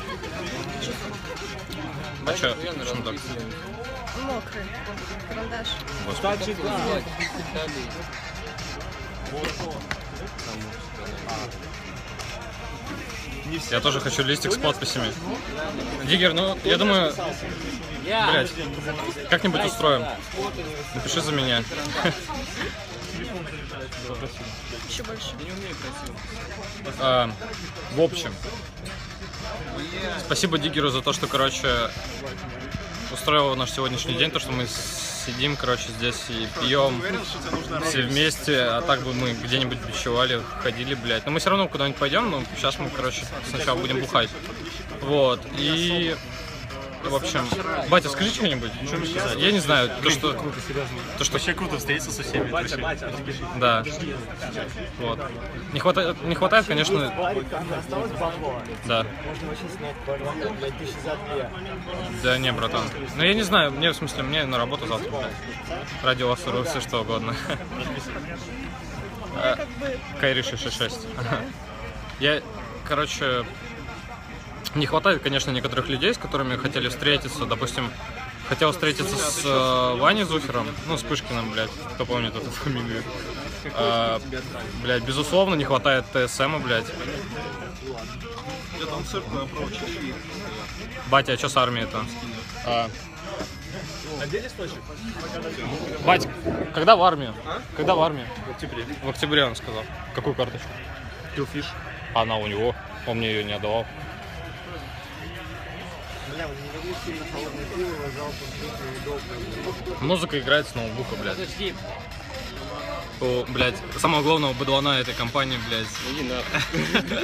Speaker 2: А что? Что так?
Speaker 5: Мокрый. Карандаш.
Speaker 10: Кстати, да.
Speaker 2: Я тоже хочу листик с подписями. Диггер, ну, я думаю, блядь, как-нибудь устроим. Напиши за меня.
Speaker 5: Еще больше.
Speaker 2: В общем, спасибо Диггеру за то, что, короче, устроил наш сегодняшний день, то, что мы сидим, короче, здесь и пьем все вместе, а так бы мы где-нибудь бичевали, ходили, блядь. Но мы все равно куда-нибудь пойдем, но сейчас мы, короче, сначала будем бухать. Вот, и... В общем, батя, скажи что-нибудь. Я не знаю, то, что...
Speaker 1: Вообще круто встретиться со всеми.
Speaker 2: Да. Вот. Не хватает, конечно... Да. Да не, братан. Ну я не знаю, мне, в смысле, мне на работу завтра, блядь. Ради вас все что угодно. Кайри 666. Я, короче... Не хватает, конечно, некоторых людей, с которыми хотели встретиться. Допустим, хотел встретиться с Ваней Зуфером, ну, с Пышкиным, блядь, кто помнит эту фамилию. Блядь, безусловно, не хватает ТСМа, блядь. Батя, а что с армией-то? Бать, когда в армию? Когда в армию?
Speaker 10: В октябре.
Speaker 2: В октябре, он сказал. Какую карточку?
Speaker 10: Киллфиш.
Speaker 2: Она у него. Он мне ее не отдавал. Музыка играет с ноутбука, блядь. У, блядь, самого главного быдлана этой компании, блядь.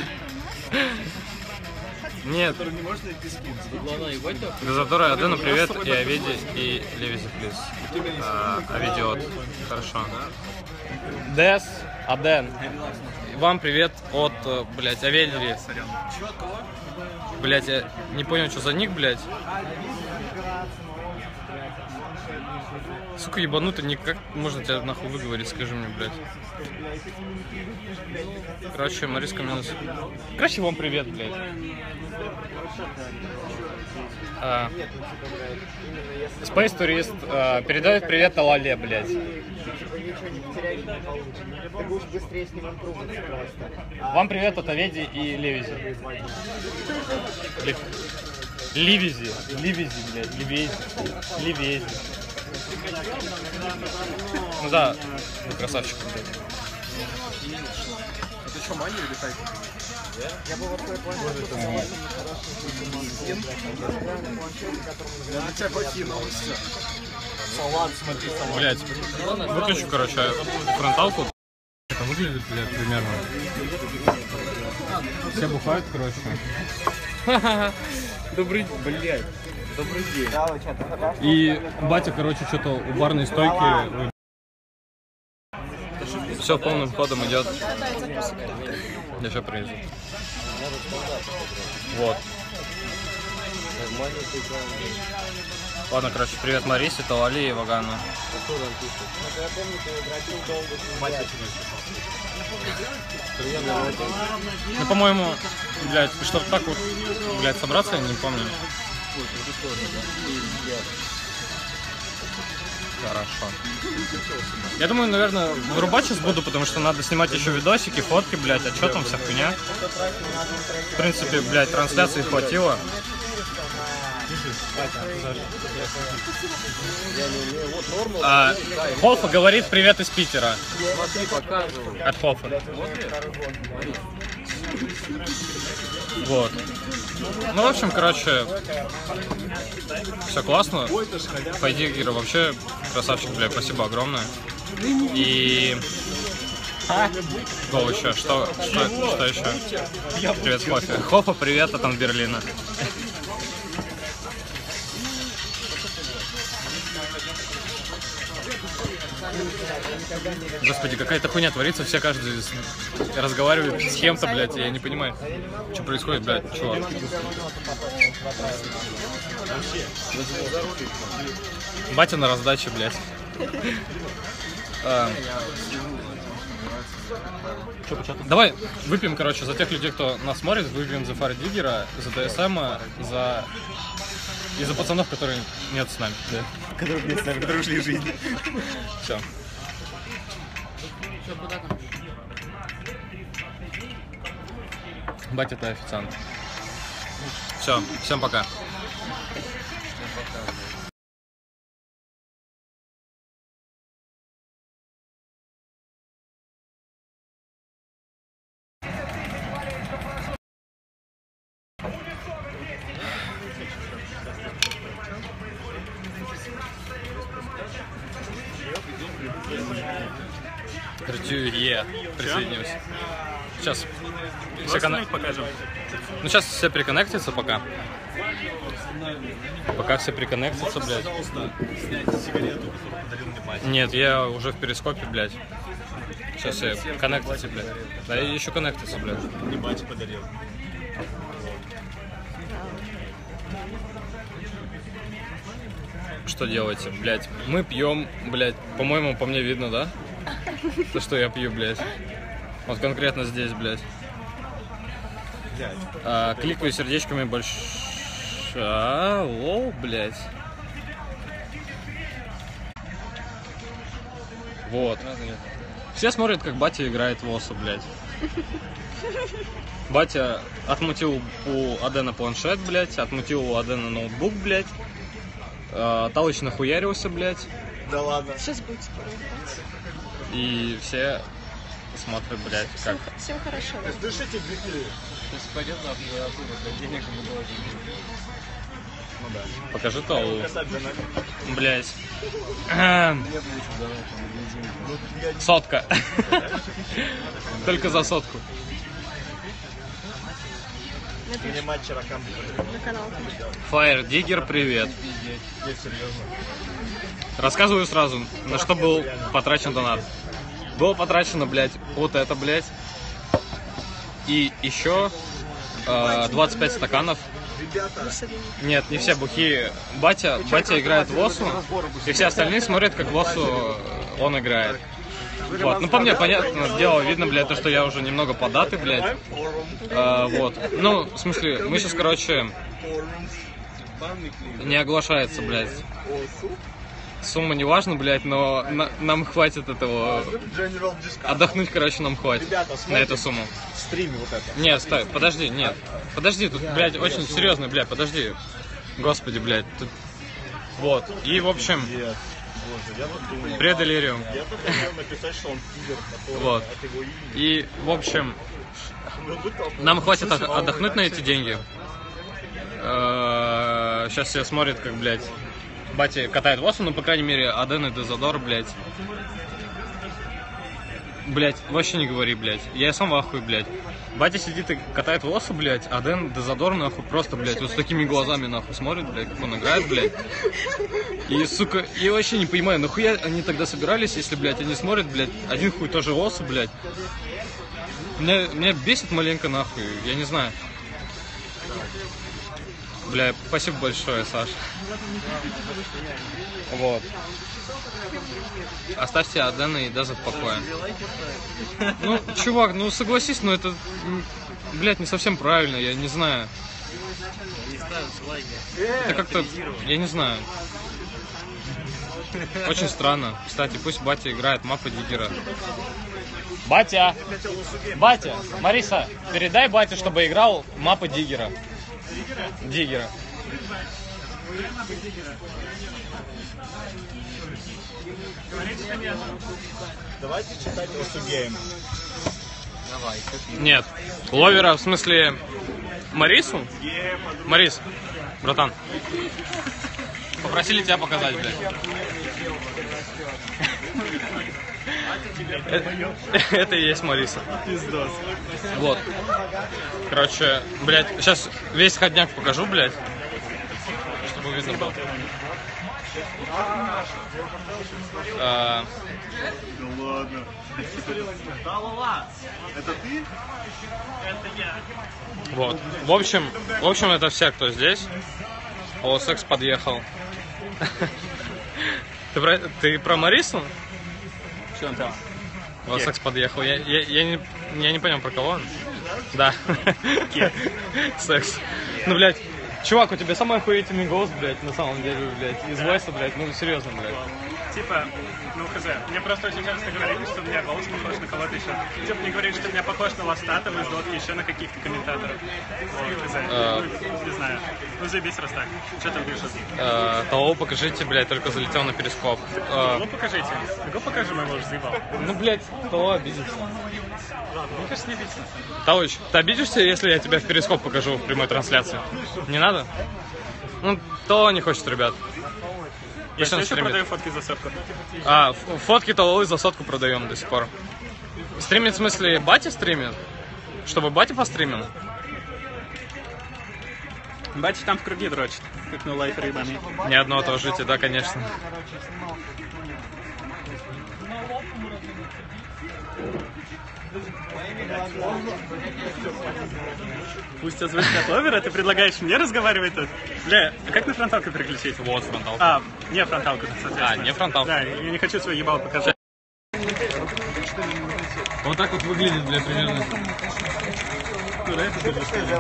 Speaker 2: Нет. Дозаторы Адену привет, и Аведи, и Левизи, плиз. Авидиот. Хорошо. Дес, Аден. Вам привет от, блядь, Аведери. Блядь, я не понял, что за ник, блядь. Сука, ебанутый ник, как можно тебя нахуй выговорить, скажи мне, блядь. Короче, Мариска минус. Короче, вам привет, блядь. Space Tourist передает привет Алале, блядь. Вам привет от Аведи и Левизи. Ливизи, блядь, Ливези. Ну да, вы красавчик, блядь.
Speaker 10: Это что, мани или тайк?
Speaker 3: Я бы вот такой планшет.
Speaker 10: Я на тебя покинул, все. Салат, смотри, салат.
Speaker 2: Блядь, выключу, короче, фронталку. Это выглядит, блядь, примерно. Все бухают, короче. Добрый день. И батя, короче, что-то у барной стойки. Все полным ходом идет. Я сейчас принесу. Вот. Ладно, короче, привет Марисе, Талали и Вагану. Ну, по-моему, блядь, чтобы так вот, блядь, собраться, я не помню. Хорошо. Я думаю, наверное, вырубать сейчас буду, потому что надо снимать еще видосики, фотки, блядь, а что там вся хуйня? В принципе, блядь, трансляции хватило. Холфа говорит привет из Питера. От Холфа. Вот. Ну, в общем, короче, все классно. Пойди, Гира, вообще красавчик, блядь, спасибо огромное. И... Что еще? Что еще? Привет, Хофе. Хофа, привет от Берлина. Господи, какая-то хуйня творится, все каждый разговаривает с кем-то, блядь, я не понимаю, что происходит, блядь, чувак. Батя на раздаче, блядь. Давай выпьем, короче, за тех людей, кто нас смотрит, выпьем за Фардигера, за ДСМа, за... И за пацанов, которые нет с нами. Да.
Speaker 7: Которые нет с нами, которые ушли в жизнь.
Speaker 2: Все. Батя, это официант. Все, всем пока. Присоединился. Сейчас все
Speaker 1: покажем.
Speaker 2: Ну сейчас все приконнектятся пока. Пока все приконнектятся, блядь. Нет, я уже в перископе, блядь. Сейчас все коннектятся, блядь. Да и еще коннектятся, блядь.
Speaker 10: Не батя подарил.
Speaker 2: Что делаете, блядь? Мы пьем, блядь. По-моему, по мне видно, да? То, что я пью, блядь. Вот конкретно здесь, блядь. Кликаю сердечками больше. Лол, блядь. Вот. Все смотрят, как батя играет в ОСУ, блядь. Батя отмутил у Адена планшет, блядь. Отмутил у Адена ноутбук, блядь. Талыч нахуярился, блядь.
Speaker 7: Да ладно.
Speaker 5: Сейчас будет скоро.
Speaker 2: И все смотрят, блядь, как.
Speaker 5: Всем хорошо.
Speaker 7: Дышите, бегли.
Speaker 9: Если пойдет на денег ему должен.
Speaker 7: Ну да.
Speaker 2: Покажи Талу. Блядь. Сотка. Только за сотку.
Speaker 7: Мне матч Ракам.
Speaker 5: На канал.
Speaker 2: Fire Digger, привет.
Speaker 7: Я серьезно.
Speaker 2: Рассказываю сразу, на что был потрачен донат. Было потрачено, блядь, вот это, блядь. И еще 25 стаканов. Нет, не все бухие. Батя играет в ОСУ, и все остальные смотрят, как в ОСУ он играет. Вот. Ну, по мне, понятное дело, видно, блядь, то, что я уже немного податый, блядь. Вот. Ну, в смысле, мы сейчас, короче, не оглашается, блядь. Сумма не важна, блядь, но нам хватит этого. Отдохнуть, короче, нам хватит на эту сумму.
Speaker 7: Стриме вот это.
Speaker 2: Нет, стой, подожди, нет. Подожди, тут, блядь, очень серьезно, блядь, подожди. Господи, блядь, тут... Вот, и, в общем... Пределириум.
Speaker 7: Я только хотел написать, что он пидор.
Speaker 2: Вот. И, в общем, нам хватит отдохнуть на эти деньги. Сейчас все смотрят, как, блядь, батя катает в ОСУ, ну, по крайней мере, Аден и Дезодор, блядь. Блядь, вообще не говори, блядь. Я сам в ахуе, блядь. Батя сидит и катает в ОСУ, блядь, Аден Дезодор, нахуй, просто, блядь, вот с такими глазами, нахуй, смотрит, блядь, как он играет, блядь. И, сука, я вообще не понимаю, нахуя они тогда собирались, если, блядь, они смотрят, блядь, один хуй тоже ОСУ, блядь. Меня бесит маленько, нахуй, я не знаю. Бля, спасибо большое, Саш. Вот. Оставьте Адена и Деза в покое. Ну, чувак, ну согласись, но это, блядь, не совсем правильно, я не знаю. Это как-то, я не знаю. Очень странно. Кстати, пусть батя играет Мапа Диггера. Батя! Батя! Мариса, передай бате, чтобы играл Мапа Диггера. Диггера.
Speaker 7: Давайте читать Осугейм.
Speaker 9: Давай.
Speaker 2: Нет. Ловера, в смысле, Марису? Марис, братан. Попросили тебя показать, блядь. Это и есть Мариса.
Speaker 7: Пиздос.
Speaker 2: Вот. Короче, блядь, сейчас весь ходняк покажу, блядь. чтобы видно было.
Speaker 4: Да ладно. Это ты?
Speaker 6: Это я.
Speaker 2: Вот. В общем, это все, кто здесь. О, секс подъехал. Ты про Марису?
Speaker 1: Что он там?
Speaker 2: О, секс подъехал. Я не понял, про кого он. Да. Секс. Ну, блядь, чувак, у тебя самый охуительный голос, блядь, на самом деле, блядь, из войса, блядь, ну, серьезно, блядь.
Speaker 1: Типа, ну хз, мне просто очень часто говорили, что у меня голос похож на кого-то еще. Типа мне говорили, что у меня похож на Ластатова из Дотки, еще на каких-то комментаторов. Вот, хз, ну, не знаю. Ну заебись, раз так. Что там пишут?
Speaker 2: Того покажите, блядь, только залетел на перископ.
Speaker 1: Того покажите. Кого покажем, его уже заебал.
Speaker 2: Ну, блядь, того обидится.
Speaker 1: Мне кажется, не обидится.
Speaker 2: Талыч, ты обидишься, если я тебя в перископ покажу в прямой трансляции? Не надо? Ну, то не хочет, ребят.
Speaker 1: Я все еще продаю фотки за сотку.
Speaker 2: Фотки Таллы за сотку продаем до сих пор. Стримит, в смысле, батя стримит? Чтобы батя постримил?
Speaker 1: Батя там в круги дрочит, как на лайф рыбами.
Speaker 2: Ни одно то жить, да, конечно.
Speaker 1: Пусть озвучит от овера, ты предлагаешь мне разговаривать тут? Бля, а как на фронталку переключить?
Speaker 2: Вот фронталка.
Speaker 1: Не фронталку, соответственно.
Speaker 2: Не фронталку.
Speaker 1: Да, я не хочу свой ебал показать.
Speaker 2: Вот так вот выглядит, бля, примерно.
Speaker 1: Ну, да, это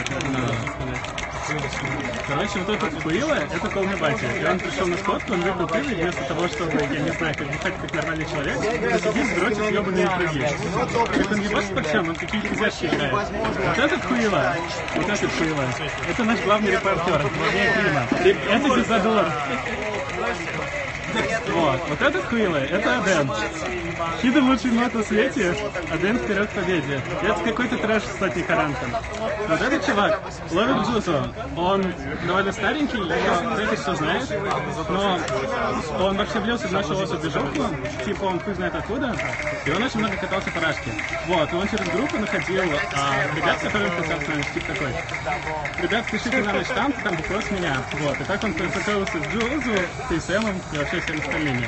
Speaker 1: короче, вот этот хуила, это полный батя. И он пришел на сходку, он выпил пиво, и вместо того, чтобы, я не знаю, как бухать как нормальный человек, он сидит, дрочит ебаные круги. Как он ебашит по всем, он такие физяшки играет. Вот этот хуила, это наш главный репортер, главнее Клима. Это Дезодор. Вот этот хуила, это Аден. Хиден лучший мод на свете, Аден вперед к победе. Это какой-то трэш с Тоти Харантом. Вот этот чувак ловит Джузо. Он довольно старенький, кстати, все знает, но он вообще влился в нашу осу движуху, типа он хуй знает откуда, и он очень много катался по рашке. Вот, и он через группу находил ребят, которые хотят с нами, типа такой. Ребят, пишите на наш штамп, там вопрос меня. Вот, и так он познакомился с Джузо, с Исэмом и вообще всеми остальными.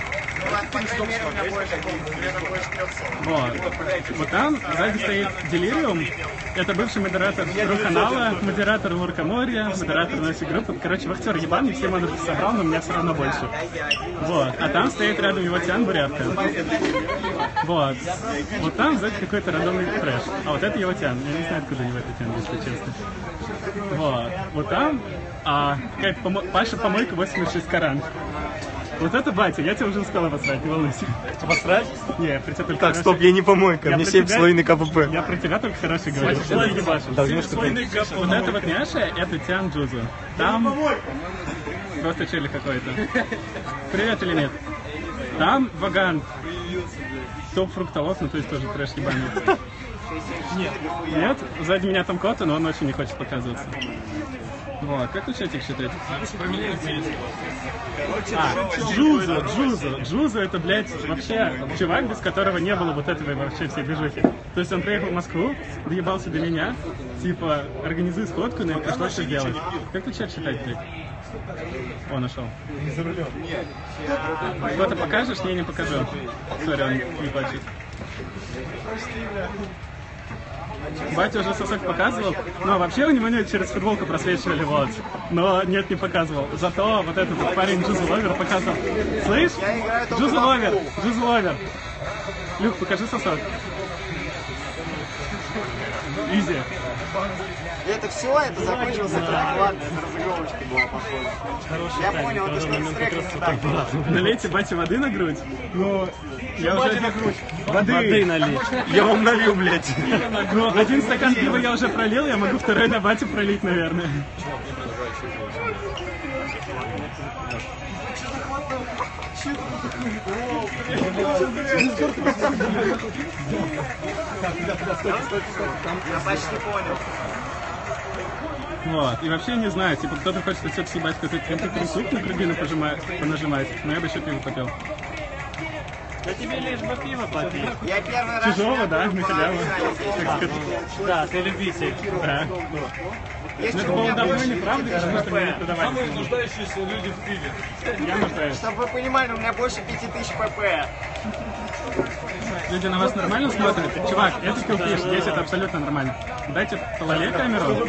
Speaker 1: Вот там сзади стоит Делириум. Это бывший модератор канала, модератор Луркоморья, модератор нашей группы. Короче, вахтер ебаный, всем он собрал, но у меня все равно больше. Вот. А там стоит рядом его Тян Бурятка. Вот. Вот там сзади какой-то рандомный трэш. А вот это его Тян. Я не знаю, откуда у него это Тян, если честно. Вот. Вот там какая-то Паша Помойка 86 Каран. Вот это батя, я тебя уже успел обосрать, не волнуйся.
Speaker 7: Обосрать?
Speaker 1: Не, при тебе только
Speaker 7: Так, стоп, я не помойка, мне 7,5 КПП.
Speaker 1: Я про тебя только хороший говорю. Вот это вот Няша, это Тян Джузу. Там просто чели какой-то. Привет или нет? Там Ваган. Топ фруктолов, ну то есть тоже трэш ебаный. Нет? Сзади меня там Кота, но он очень не хочет показываться. Вот, как тут чатик считать? Джузо это, блядь, вообще чувак, без которого не было вот этого вообще всей движухи. То есть он приехал в Москву, доебался до меня, типа, организуй сходку, но пришлось все делать. Как тут чат считать, блядь? О, нашел. Что-то покажешь? Не покажу. Сори, он не плачет. Батя уже сосок показывал, но вообще у него нет, через футболку просвечивали, вот. Но нет, не показывал. Зато вот этот вот парень Джузо Ловер показывал. Слышь? Джузо Ловер. Люк, покажи сосок. Изи.
Speaker 3: Это все, это закончился трек, ладно, это разыгровочка была, похоже. Я понял, это что-то с треком так.
Speaker 1: Налейте бате воды на грудь. Ну, я уже на грудь.
Speaker 7: Воды налить. Я вам налью, блядь.
Speaker 1: Ну, один стакан пива я уже пролил, я могу второй на бате пролить, наверное.
Speaker 3: Я почти понял.
Speaker 1: Вот, и вообще не знаю, типа кто-то хочет отсюда съебать какой-то компьютерный суп на кругину понажимать, но я бы еще пиво попил.
Speaker 8: Да тебе лишь бы пиво попить.
Speaker 3: Я первый раз...
Speaker 1: Чужого, да, на халяву.
Speaker 8: Да, ты любитель.
Speaker 1: Да.
Speaker 3: Есть
Speaker 1: Это
Speaker 3: у
Speaker 1: было
Speaker 3: меня
Speaker 1: давно
Speaker 3: больше
Speaker 1: неправда,
Speaker 3: 5000
Speaker 1: потому что
Speaker 3: pp.
Speaker 1: меня продавали.
Speaker 2: Самые нуждающиеся люди в пиве.
Speaker 1: Я нуждаюсь.
Speaker 3: Чтобы вы понимали, у меня больше 5000 pp.
Speaker 1: Люди на вас нормально смотрят? Чувак, это килфиш, здесь это абсолютно нормально. Дайте Талале камеру.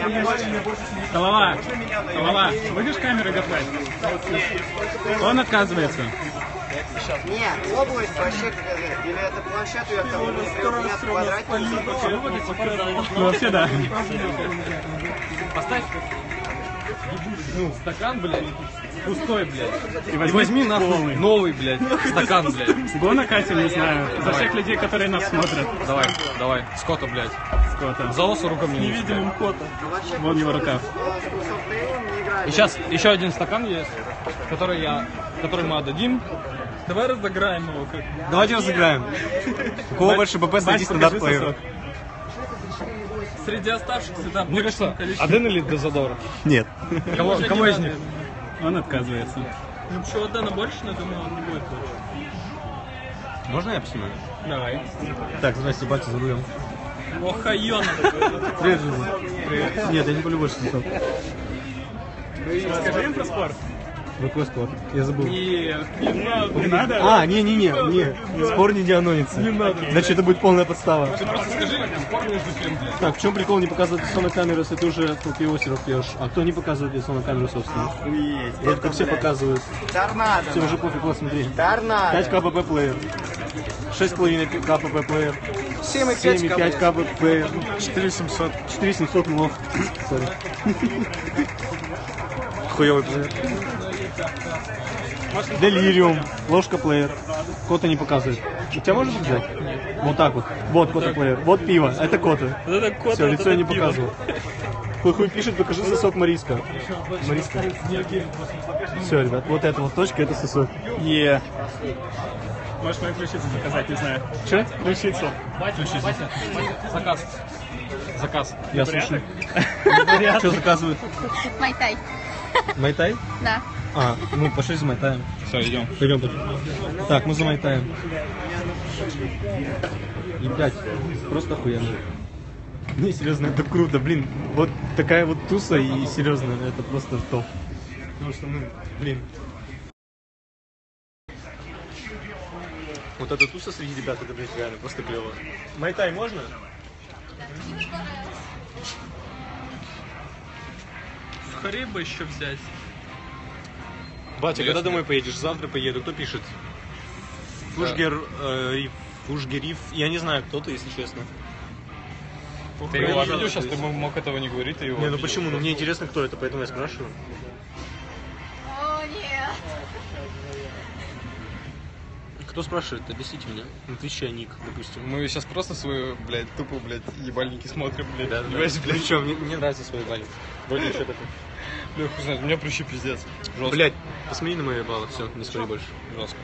Speaker 1: Талала, будешь камеру держать? Он отказывается.
Speaker 3: Нет, область вообще, или это планшет, или это метр квадратный.
Speaker 1: Ну вообще да.
Speaker 2: Поставь. Ну, стакан, блядь, пустой, блядь.
Speaker 1: И
Speaker 2: возьми нахуй новый, блядь, стакан, блядь.
Speaker 1: Гона Катя, не знаю. За всех людей, которые нас смотрят.
Speaker 2: Давай, Скотта, блядь.
Speaker 1: Скотта.
Speaker 2: За осу рука мне не видим.
Speaker 1: Вон его рука.
Speaker 2: И сейчас еще один стакан есть, который мы отдадим.
Speaker 1: Давай разыграем его.
Speaker 7: Давайте разыграем. У кого больше ПП, садись на дартплеер.
Speaker 1: Среди оставшихся, да,
Speaker 2: Мне кажется, Аден или Дезодор?
Speaker 7: Нет.
Speaker 2: Кого из них?
Speaker 1: Он отказывается.
Speaker 8: Ну что, Адена больше, но думаю, он не будет больше.
Speaker 7: Можно я поснимаю?
Speaker 1: Давай.
Speaker 7: Так, здрасте, батя, за рулем.
Speaker 8: Охайон.
Speaker 7: Привет, Жуза. Привет. Нет, я не полю больше цветов.
Speaker 1: Скажи им про спорт.
Speaker 7: Какой спорт? Я забыл.
Speaker 1: Нет, не надо.
Speaker 7: А, не, спор не дианонится. Не надо. Значит, это будет полная подстава.
Speaker 2: Просто скажи, спор между кем, блядь.
Speaker 7: Так, в чем прикол не показывать лицо на камеру, если ты уже колпиосеров пьешь? А кто не показывает лицо на камеру, собственно? Вроде как все показывают.
Speaker 3: Торнадо.
Speaker 7: Все, уже пофиг, вот смотри.
Speaker 3: Торнадо.
Speaker 7: 5 КПП плеер. 6,5 КПП плеер.
Speaker 3: 7,5
Speaker 7: 7,5 КПП.
Speaker 3: 4700.
Speaker 7: 4700 млох. Сори. Хуёвый плеер. Делириум. Ложка плеер. Кота не показывает. У тебя можно взять? Вот так вот. Вот кота плеер. Вот пиво. Это кота. Все, лицо я не показывал. Хуй пишет, покажи сосок Мариска. Мариска. Все, ребят, вот эта вот точка, это сосок.
Speaker 1: Можешь мою ключицу заказать, не знаю.
Speaker 7: Че?
Speaker 1: Ключицу.
Speaker 2: Заказ.
Speaker 7: Я слушаю. Что заказывают?
Speaker 5: Майтай.
Speaker 7: Майтай?
Speaker 5: Да.
Speaker 7: А, ну пошли за Майтаем.
Speaker 2: Все, идем.
Speaker 7: Пойдем. Так, мы за Майтаем. И 5. Просто охуенно. Не, серьезно, это круто, блин. Вот такая вот туса и серьезно, это просто топ. Потому что, ну, блин. Вот эта туса среди ребят, это, блин, реально просто клево. Майтай можно?
Speaker 8: Сухари бы еще взять.
Speaker 7: Батя, когда домой поедешь? Завтра поеду. Кто пишет? Фушгер, Фушгериф. Я не знаю, кто ты, если честно.
Speaker 2: Ты его обидел сейчас, ты мог этого не говорить, ты его
Speaker 7: Не, ну
Speaker 2: обидел.
Speaker 7: почему? Ну мне интересно, кто это, поэтому я спрашиваю.
Speaker 5: О, нет.
Speaker 7: Кто спрашивает? Объясните мне. Ну ты чья ник, допустим.
Speaker 2: Мы сейчас просто свою, блядь, тупо, блядь, ебальники смотрим, блядь.
Speaker 7: Да,
Speaker 2: Понимаешь, блядь?
Speaker 7: Причем, мне нравится свой ебальник. Вроде еще такой.
Speaker 2: Бля, хуй знает, у меня прыщи пиздец. Жестко.
Speaker 7: Блять, посмотри на мои ебало, все, не спори больше.
Speaker 2: Жестко.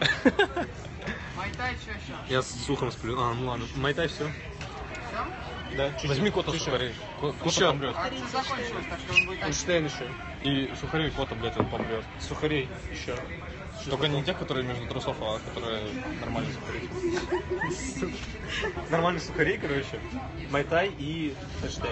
Speaker 7: Я с ухом сплю. А, ну ладно. Майтай, все. Да,
Speaker 2: Возьми кота сухарей. Кота
Speaker 7: Еще.
Speaker 2: помрет.
Speaker 7: Эйнштейн еще.
Speaker 2: И сухарей кота, блядь, он помрет.
Speaker 7: Сухарей еще.
Speaker 2: Только не те, которые между трусов, а которые нормальные сухари.
Speaker 7: Нормальный сухарей, короче. Майтай и Эйнштейн.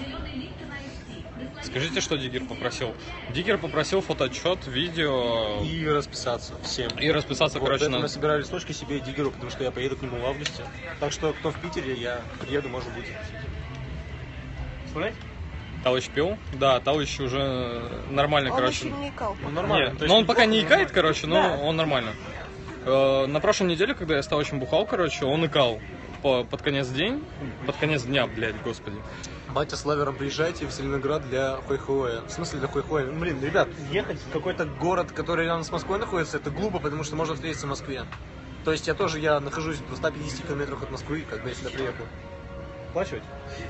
Speaker 2: Скажите, что Диггер попросил? Диггер попросил фотоотчет, видео
Speaker 7: И расписаться всем.
Speaker 2: и расписаться,
Speaker 7: Вот,
Speaker 2: короче,
Speaker 7: поэтому
Speaker 2: на...
Speaker 7: я собираю листочки себе и Диггеру, потому что я поеду к нему в августе. Так что, кто в Питере, я приеду, может быть. Смотреть?
Speaker 2: Талыч пил? Да, Талыч уже нормально, короче.
Speaker 5: не икал.
Speaker 7: Ну, нормально.
Speaker 2: Нет,
Speaker 7: То есть
Speaker 2: но он пока не
Speaker 7: неплохо,
Speaker 2: икает, короче, но он нормально. На прошлой неделе, когда я с Талычем бухал, короче, он икал под конец дня, блядь, господи.
Speaker 7: Батя с лавером приезжайте в Зеленоград для хой-хоя. В смысле для хой-хоя? Ну, блин, ребят, ехать в какой-то город, который рядом с Москвой находится, это глупо, потому что можно встретиться в Москве. То есть я нахожусь в 150 километрах от Москвы, когда я сюда приехал. Оплачивать?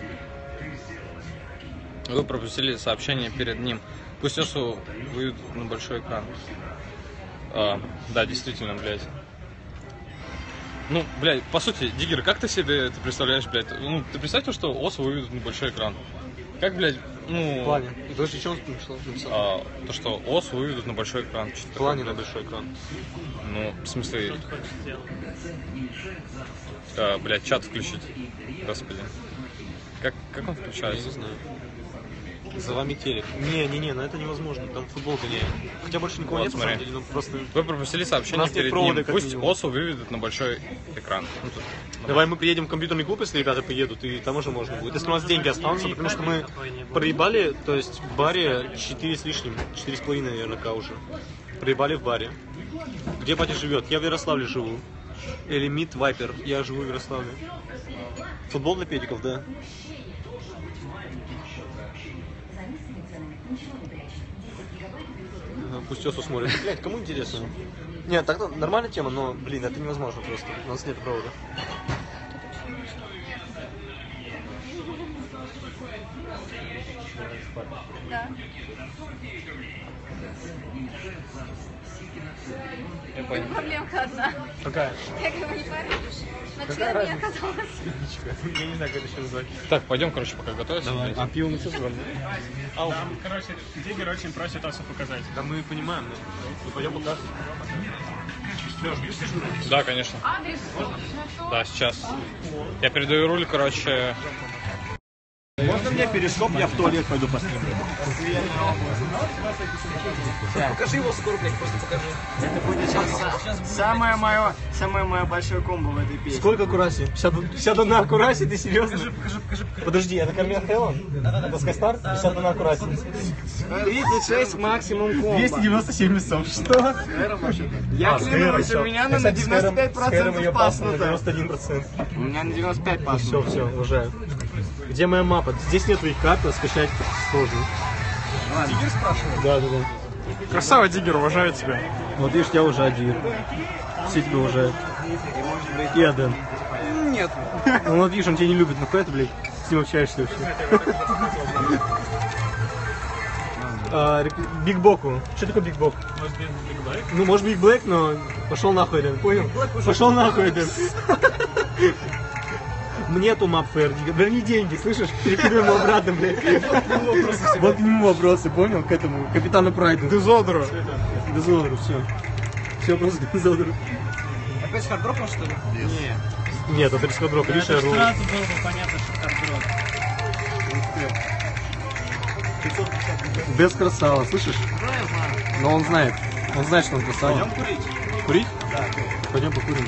Speaker 2: Вы пропустили сообщение перед ним. Пусть Осу выведут на большой экран. Да, действительно, блядь. Ну, блядь, по сути, Диггер, как ты себе это представляешь, блядь? Ну, ты представь, что Осу выведут на большой экран. Как, блядь, ну...
Speaker 7: В плане. Подожди, что он написал?
Speaker 2: То, что Осу выведут на большой экран.
Speaker 7: В плане на большой экран.
Speaker 2: Ну, в смысле... блядь, чат включить. Господи. Как он включается?
Speaker 7: Я не знаю. За вами телек. Не, ну это невозможно. Там футбол гоняем. Хотя больше никого
Speaker 2: Вот,
Speaker 7: нет, на
Speaker 2: смотри.
Speaker 7: самом деле. Ну, просто...
Speaker 2: Вы пропустили сообщение перед ним. Пусть ОСУ выведут на большой экран. Ну, тут.
Speaker 7: Давай мы приедем в компьютерный клуб, если ребята приедут, и там уже можно будет. Если у нас деньги останутся, потому что мы проебали, то есть в баре 4 с лишним, 4,5, наверное, уже. Проебали в баре. Где батя живет? Я в Ярославле живу. Элемит Вайпер. Я живу в Ярославле. Футбол для педиков, да. Пусть ОСУ смотрит. Блять, кому интересно? Нет, так нормальная тема, но, блин, это невозможно просто. У нас нет провода.
Speaker 11: Да.
Speaker 2: Я понял.
Speaker 11: Проблемка одна.
Speaker 7: Какая?
Speaker 11: Я говорю, не парень. На член не оказалось.
Speaker 7: Я не знаю, как это еще назвать.
Speaker 2: Так, пойдем, короче, пока готовиться.
Speaker 7: Давай. А пиво мы все звали?
Speaker 1: Там, короче, Диггер очень просит ОСУ показать.
Speaker 7: Да мы понимаем, да. Мы пойдем покажем.
Speaker 2: Да, конечно. Да, сейчас. Я передаю руль, короче.
Speaker 7: Можно мне перископ, я в туалет пойду посмотрю.
Speaker 3: Покажи его скоро, блядь, просто покажи. Это будет сейчас самое мое большое комбо в этой песне.
Speaker 7: Сколько кураси? 51 кураси, ты серьезно? Покажи. Подожди, это Кармен Хеллон? Это Скайстар? 51 кураси.
Speaker 3: 36 максимум комбо.
Speaker 7: 297 весов. Что?
Speaker 3: Я клянусь, у меня на 95% паснуто.
Speaker 7: 91%.
Speaker 3: У меня на 95 паснуто.
Speaker 7: Все, уважаю. Где моя мапа? Здесь нет их карт, а скачать сложно.
Speaker 1: Диггер спрашивает?
Speaker 7: Да.
Speaker 1: Красава, Диггер, уважаю тебя.
Speaker 7: Вот видишь, я уважаю Диггер. Все тебя уважают. И Аден.
Speaker 3: Нет.
Speaker 7: Ну вот видишь, он тебя не любит, ну какой это, блядь, с ним общаешься вообще. Биг Боку. Что такое Биг Бок?
Speaker 1: Может, Биг Блэк?
Speaker 7: Ну, может Биг Блэк, но пошел нахуй, Аден, понял? Пошел нахуй, Аден. Нету мапфэр, верни деньги, слышишь? Перекидываем его обратно, блядь. Вот к нему вопросы, понял? К этому, капитану Прайду. Дезодору, все. Все просто к Дезодору.
Speaker 8: Опять хардропом, что ли?
Speaker 7: Нет, это без хардропа, лишь
Speaker 8: Сразу было бы понятно, что хардроп.
Speaker 7: Без красава, слышишь? Но он знает, что он красава.
Speaker 8: Пойдем курить?
Speaker 7: Курить? Да. Пойдем покурим.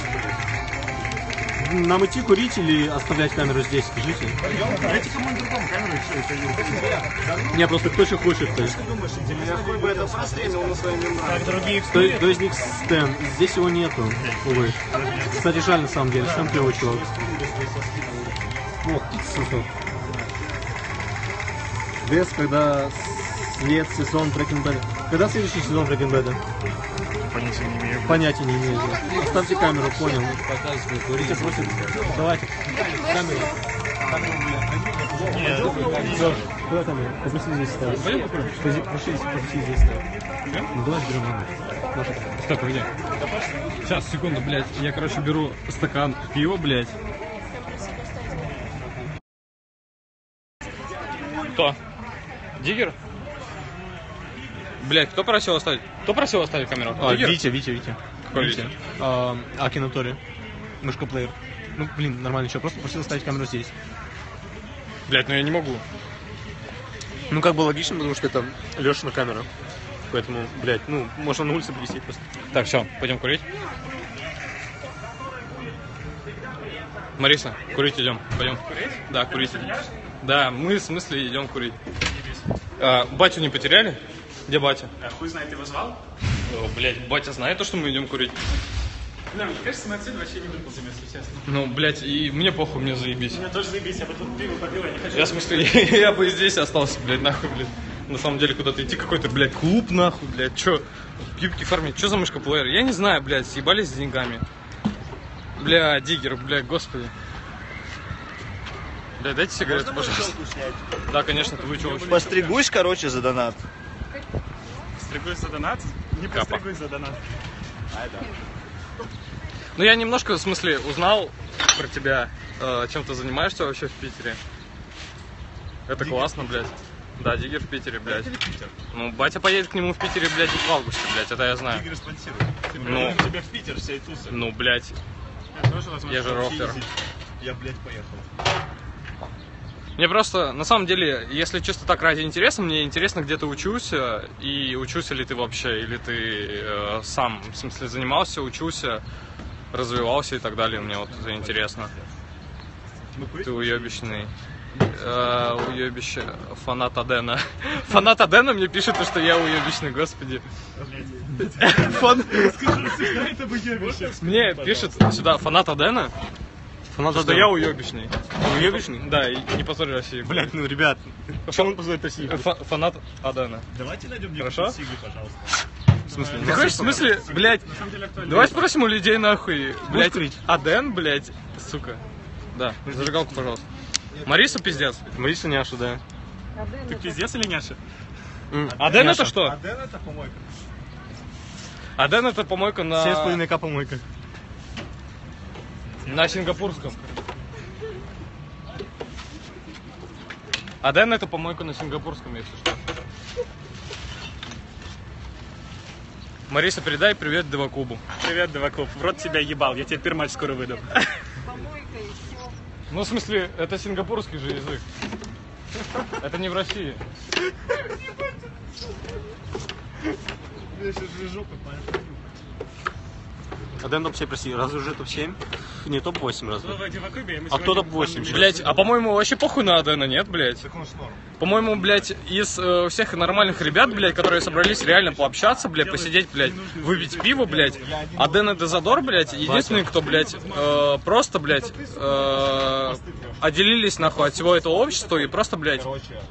Speaker 7: Нам идти курить или оставлять камеру здесь, скажите?
Speaker 4: Дайте кому-нибудь другому камеру и все, это
Speaker 7: Не, просто кто что хочет, то есть.
Speaker 3: Я хуй бы это прострелил на своей мембране.
Speaker 8: Как другие
Speaker 7: То из них стенд. Здесь его нету, увы. Кстати, жаль на самом деле, стенд клевый чувак. Ох, сука. Без, когда свет, сезон Breaking Bad. Когда следующий сезон Breaking Bad?
Speaker 4: Понятия не имею.
Speaker 7: Понятия не имею. Да. Оставьте камеру, понял. Курите, просит. Давайте. Камеру. Нет. Куда камера? Попроси здесь ставить. Попроси здесь ставить. Ну давай берем.
Speaker 2: Стой, погоди. Сейчас, секунду, блядь. Я, короче, беру стакан пива, блядь. Кто? Диггер? Блядь, кто просил оставить? Кто просил оставить камеру?
Speaker 7: Витя.
Speaker 2: Какой Витя?
Speaker 7: Акинатори. Мышка плеер. Ну, блин, нормально, что? Просто просил оставить камеру здесь.
Speaker 2: Блядь, ну я не могу.
Speaker 7: Ну, как бы логично, потому что это Леша на камеру. Поэтому, блядь, ну, можно на улице привезти просто.
Speaker 2: Так, все, пойдем курить. Мариса, курить идем. Пойдем.
Speaker 1: Курить?
Speaker 2: Да, курить идем. Да, мы в смысле идем курить. Батю не потеряли? Где батя?
Speaker 1: А хуй знает, его звал?
Speaker 2: О, блядь, батя знает то, что мы идем курить.
Speaker 1: Да, мне кажется, мы отсюда вообще не выползем, если честно.
Speaker 2: Ну, блядь, и мне похуй, мне заебись.
Speaker 1: Мне тоже заебись, я бы тут пиво попил, я не хочу.
Speaker 2: Я в смысле, я бы здесь остался, блядь, нахуй, блядь. На самом деле куда-то идти, какой-то, блядь, клуб, нахуй, блядь, чё? Юбки фармить, чё за мышка плеер? Я не знаю, блядь, съебались с деньгами. Бля, Диггер, блядь, господи. Бля, дайте сигарету, пожалуйста. Да, конечно, ты вычел.
Speaker 3: Постригусь, короче, за донат.
Speaker 1: Постригусь за донат? Не
Speaker 2: Капа.
Speaker 1: постригусь за донат.
Speaker 2: Ну, я немножко, в смысле, узнал про тебя, чем ты занимаешься вообще в Питере. Это Диггер классно, блядь. Да, Диггер в Питере, блядь. Ну, батя поедет к нему в Питере, блядь, в августе, блядь, это я знаю.
Speaker 4: Диггер спонсирует.
Speaker 2: Ну,
Speaker 4: Тебя в Питер всей тусы.
Speaker 2: ну, блядь. Я же рофер.
Speaker 4: Я, блядь, поехал.
Speaker 2: Мне просто, на самом деле, если чисто так ради интереса, мне интересно, где ты учился, и учился ли ты вообще, или ты сам, в смысле, занимался, учился, развивался и так далее. Мне вот это интересно. Ты уебищный. Уебище. Фанат Адена. Фанат Адена мне пишет, что я уебищный, господи. Мне пишет сюда фанат Адена. Что я уебищный.
Speaker 7: Уебищный?
Speaker 2: Да, и не позорь Россию.
Speaker 7: Блять, ну, ребят, почему он позорит Россию?
Speaker 2: Фанат Адена.
Speaker 10: Давайте найдем
Speaker 2: Хорошо?
Speaker 10: Сиглы, пожалуйста.
Speaker 7: В смысле?
Speaker 2: Ты хочешь, в смысле, блять, давай спросим у людей нахуй, блять, Аден, блять, сука. Да, зажигалку, пожалуйста. Мариса пиздец.
Speaker 7: Мариса няша, да.
Speaker 1: Ты пиздец или няша?
Speaker 2: Аден
Speaker 7: Няша.
Speaker 2: это что?
Speaker 10: Аден это помойка.
Speaker 2: Аден это помойка на...
Speaker 7: 7,5К помойка.
Speaker 2: На сингапурском. Аден это помойка на сингапурском, если что. Мариса, передай привет Девакубу.
Speaker 1: Привет, Девакуб. В рот тебя ебал, я тебе пермач скоро выдам.
Speaker 2: Ну, в смысле, это сингапурский же язык. Это не в России.
Speaker 7: Аден топ-7 России. Разве уже топ-7? Не, топ-8 разве?
Speaker 1: Слово о Девакубе, мы
Speaker 7: А кто
Speaker 1: сегодня
Speaker 7: топ-8?
Speaker 2: Блять, а по-моему вообще похуй на Адена, нет, блять? По-моему, блять, из всех нормальных ребят, блять, которые собрались реально пообщаться, блять, посидеть, блять, выпить пиво, блять, Аден и Дезодор, блять, единственные, кто, блять, просто, блять, отделились нахуй от всего этого общества и просто, блять,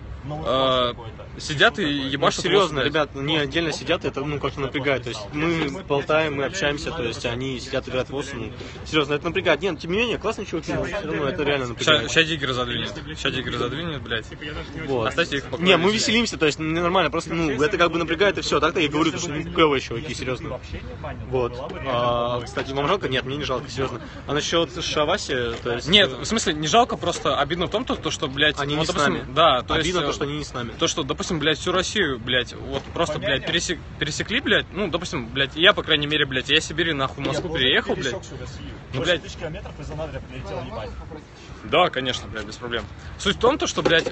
Speaker 2: сидят и ебашут.
Speaker 7: Ну, серьезно, ребят, не отдельно сидят, это ну как-то напрягает. То есть мы болтаем, мы общаемся, то есть они сидят, играют в ОСУ. Ну, серьезно, это напрягает. Нет, тем не менее, классный чувак, все равно это реально напрягает.
Speaker 2: Сейчас Диггер задвинет, блять.
Speaker 7: Вот.
Speaker 2: Оставьте их в покое.
Speaker 7: Не, мы веселимся, то есть нормально, просто ну это как бы напрягает и все. Так-то я говорю, что ну, клевые чуваки, серьезно. Вот. Кстати, вам жалко? Нет, мне не жалко, серьезно. А насчет Шаваси, то есть...
Speaker 2: Нет, в смысле, не жалко, просто обидно в том, что, блядь...
Speaker 7: Они
Speaker 2: вот,
Speaker 7: не с
Speaker 2: допустим,
Speaker 7: нами.
Speaker 2: Да, то
Speaker 7: обидно
Speaker 2: есть...
Speaker 7: то, что они не с нами.
Speaker 2: То, что, допустим, блядь, всю Россию, блядь, вот просто, блядь, пересекли, блядь, ну, допустим, блядь, я, по крайней мере, блядь, я из Сибири, нахуй, в Москву переехал, блядь. Ну, блядь...
Speaker 10: 1000 километров из Анадыря прилетел, ебать.
Speaker 2: Да, конечно, блядь, без проблем. Суть в том, что, блядь,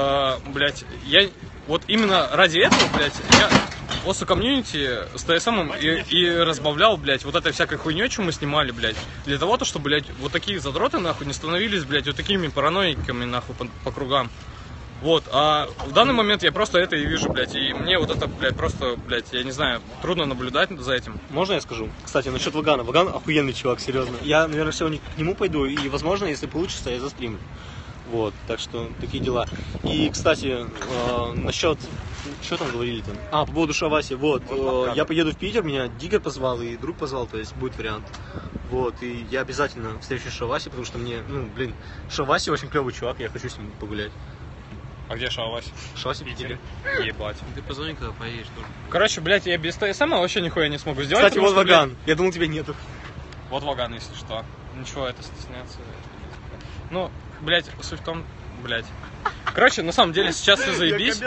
Speaker 2: я вот именно ради этого, блядь, я ОСУ комьюнити с ТСМом и разбавлял, блядь, вот этой всякой хуйней, что мы снимали, блядь, для того, что, блядь, вот такие задроты, нахуй, не становились, блядь, вот такими параноиками, нахуй, по кругам. Вот, а в данный момент я просто это и вижу, блядь, и мне вот это, блядь, просто, блядь, я не знаю, трудно наблюдать за этим.
Speaker 7: Можно я скажу? Кстати, насчет Вагана. Ваган охуенный чувак, серьезно. Я, наверное, сегодня к нему пойду, и, возможно, если получится, я застримлю. Вот, так что такие дела. И, кстати, насчет... Что там говорили-то? А, по поводу Шаваси, вот. Я поеду в Питер, меня Диггер позвал, и друг позвал, то есть будет вариант. Вот, и я обязательно встречусь с Шаваси, потому что мне, ну, блин, Шаваси очень клевый чувак, я хочу с ним погулять.
Speaker 2: А где Шаваси?
Speaker 7: Шаваси в Питере.
Speaker 2: Ебать.
Speaker 9: Ты позвони, когда поедешь тоже.
Speaker 2: Короче, блядь, я без ТСМ вообще нихуя не смогу сделать.
Speaker 7: Кстати, вот
Speaker 2: что,
Speaker 7: Ваган.
Speaker 2: блядь,
Speaker 7: Я думал, тебя нету.
Speaker 2: вот Ваган, если что. Ничего, это стесняться. Ну, блядь, суть в том, блядь. Короче, на самом деле сейчас все заебись.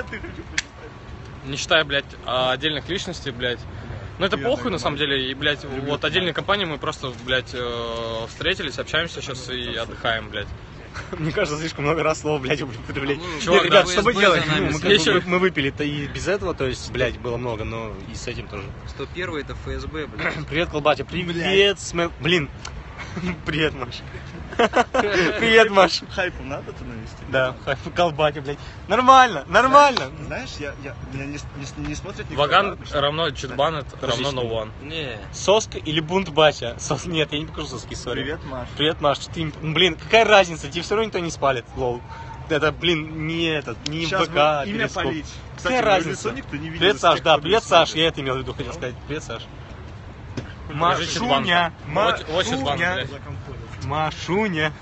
Speaker 2: Не считая, блядь, отдельных личностей, блядь. Ну это похуй, на самом деле. И, блядь, вот отдельные компании мы просто, блядь, встретились, общаемся сейчас и отдыхаем, блядь.
Speaker 7: Мне кажется, слишком много раз слово, блядь, употреблять.
Speaker 2: Чувак,
Speaker 7: Ребят,
Speaker 9: да,
Speaker 7: что мы
Speaker 9: ВСБ
Speaker 7: делаем?
Speaker 9: за нами
Speaker 7: Ну,
Speaker 9: следит.
Speaker 7: мы выпили-то и без этого, то есть, блядь, было много, но и с этим тоже.
Speaker 9: 101 это ФСБ, блядь.
Speaker 7: Привет, Колбатя. Привет, Блин. Привет, Маш. Привет, Маш.
Speaker 10: Хайпу надо это навести?
Speaker 7: Да, Колбатя, блядь. Нормально, нормально.
Speaker 10: Знаешь, меня не смотрит никто.
Speaker 2: Ваган равно читбанет равно no one.
Speaker 9: Не.
Speaker 7: Соска или бунт батя? Нет, я не покажу соски, сори.
Speaker 10: Привет, Маш.
Speaker 7: Привет, Маш. Блин, какая разница? Тебе все равно никто не спалит, лол. Это, блин, не этот, не
Speaker 10: Сейчас
Speaker 7: ВК,
Speaker 10: бы имя
Speaker 7: перископ.
Speaker 10: полить. Кстати,
Speaker 7: Какая
Speaker 10: мое
Speaker 7: разница?
Speaker 10: лицо никто не видел
Speaker 7: Привет,
Speaker 10: из
Speaker 7: Саш,
Speaker 10: тех,
Speaker 7: да,
Speaker 10: кто
Speaker 7: привет,
Speaker 10: меня
Speaker 7: Саш,
Speaker 10: смотрит.
Speaker 7: я это имел в виду, хотел сказать. Привет, Саш.
Speaker 2: Покажи читбан. Вот читбан, блядь.
Speaker 7: Машуня.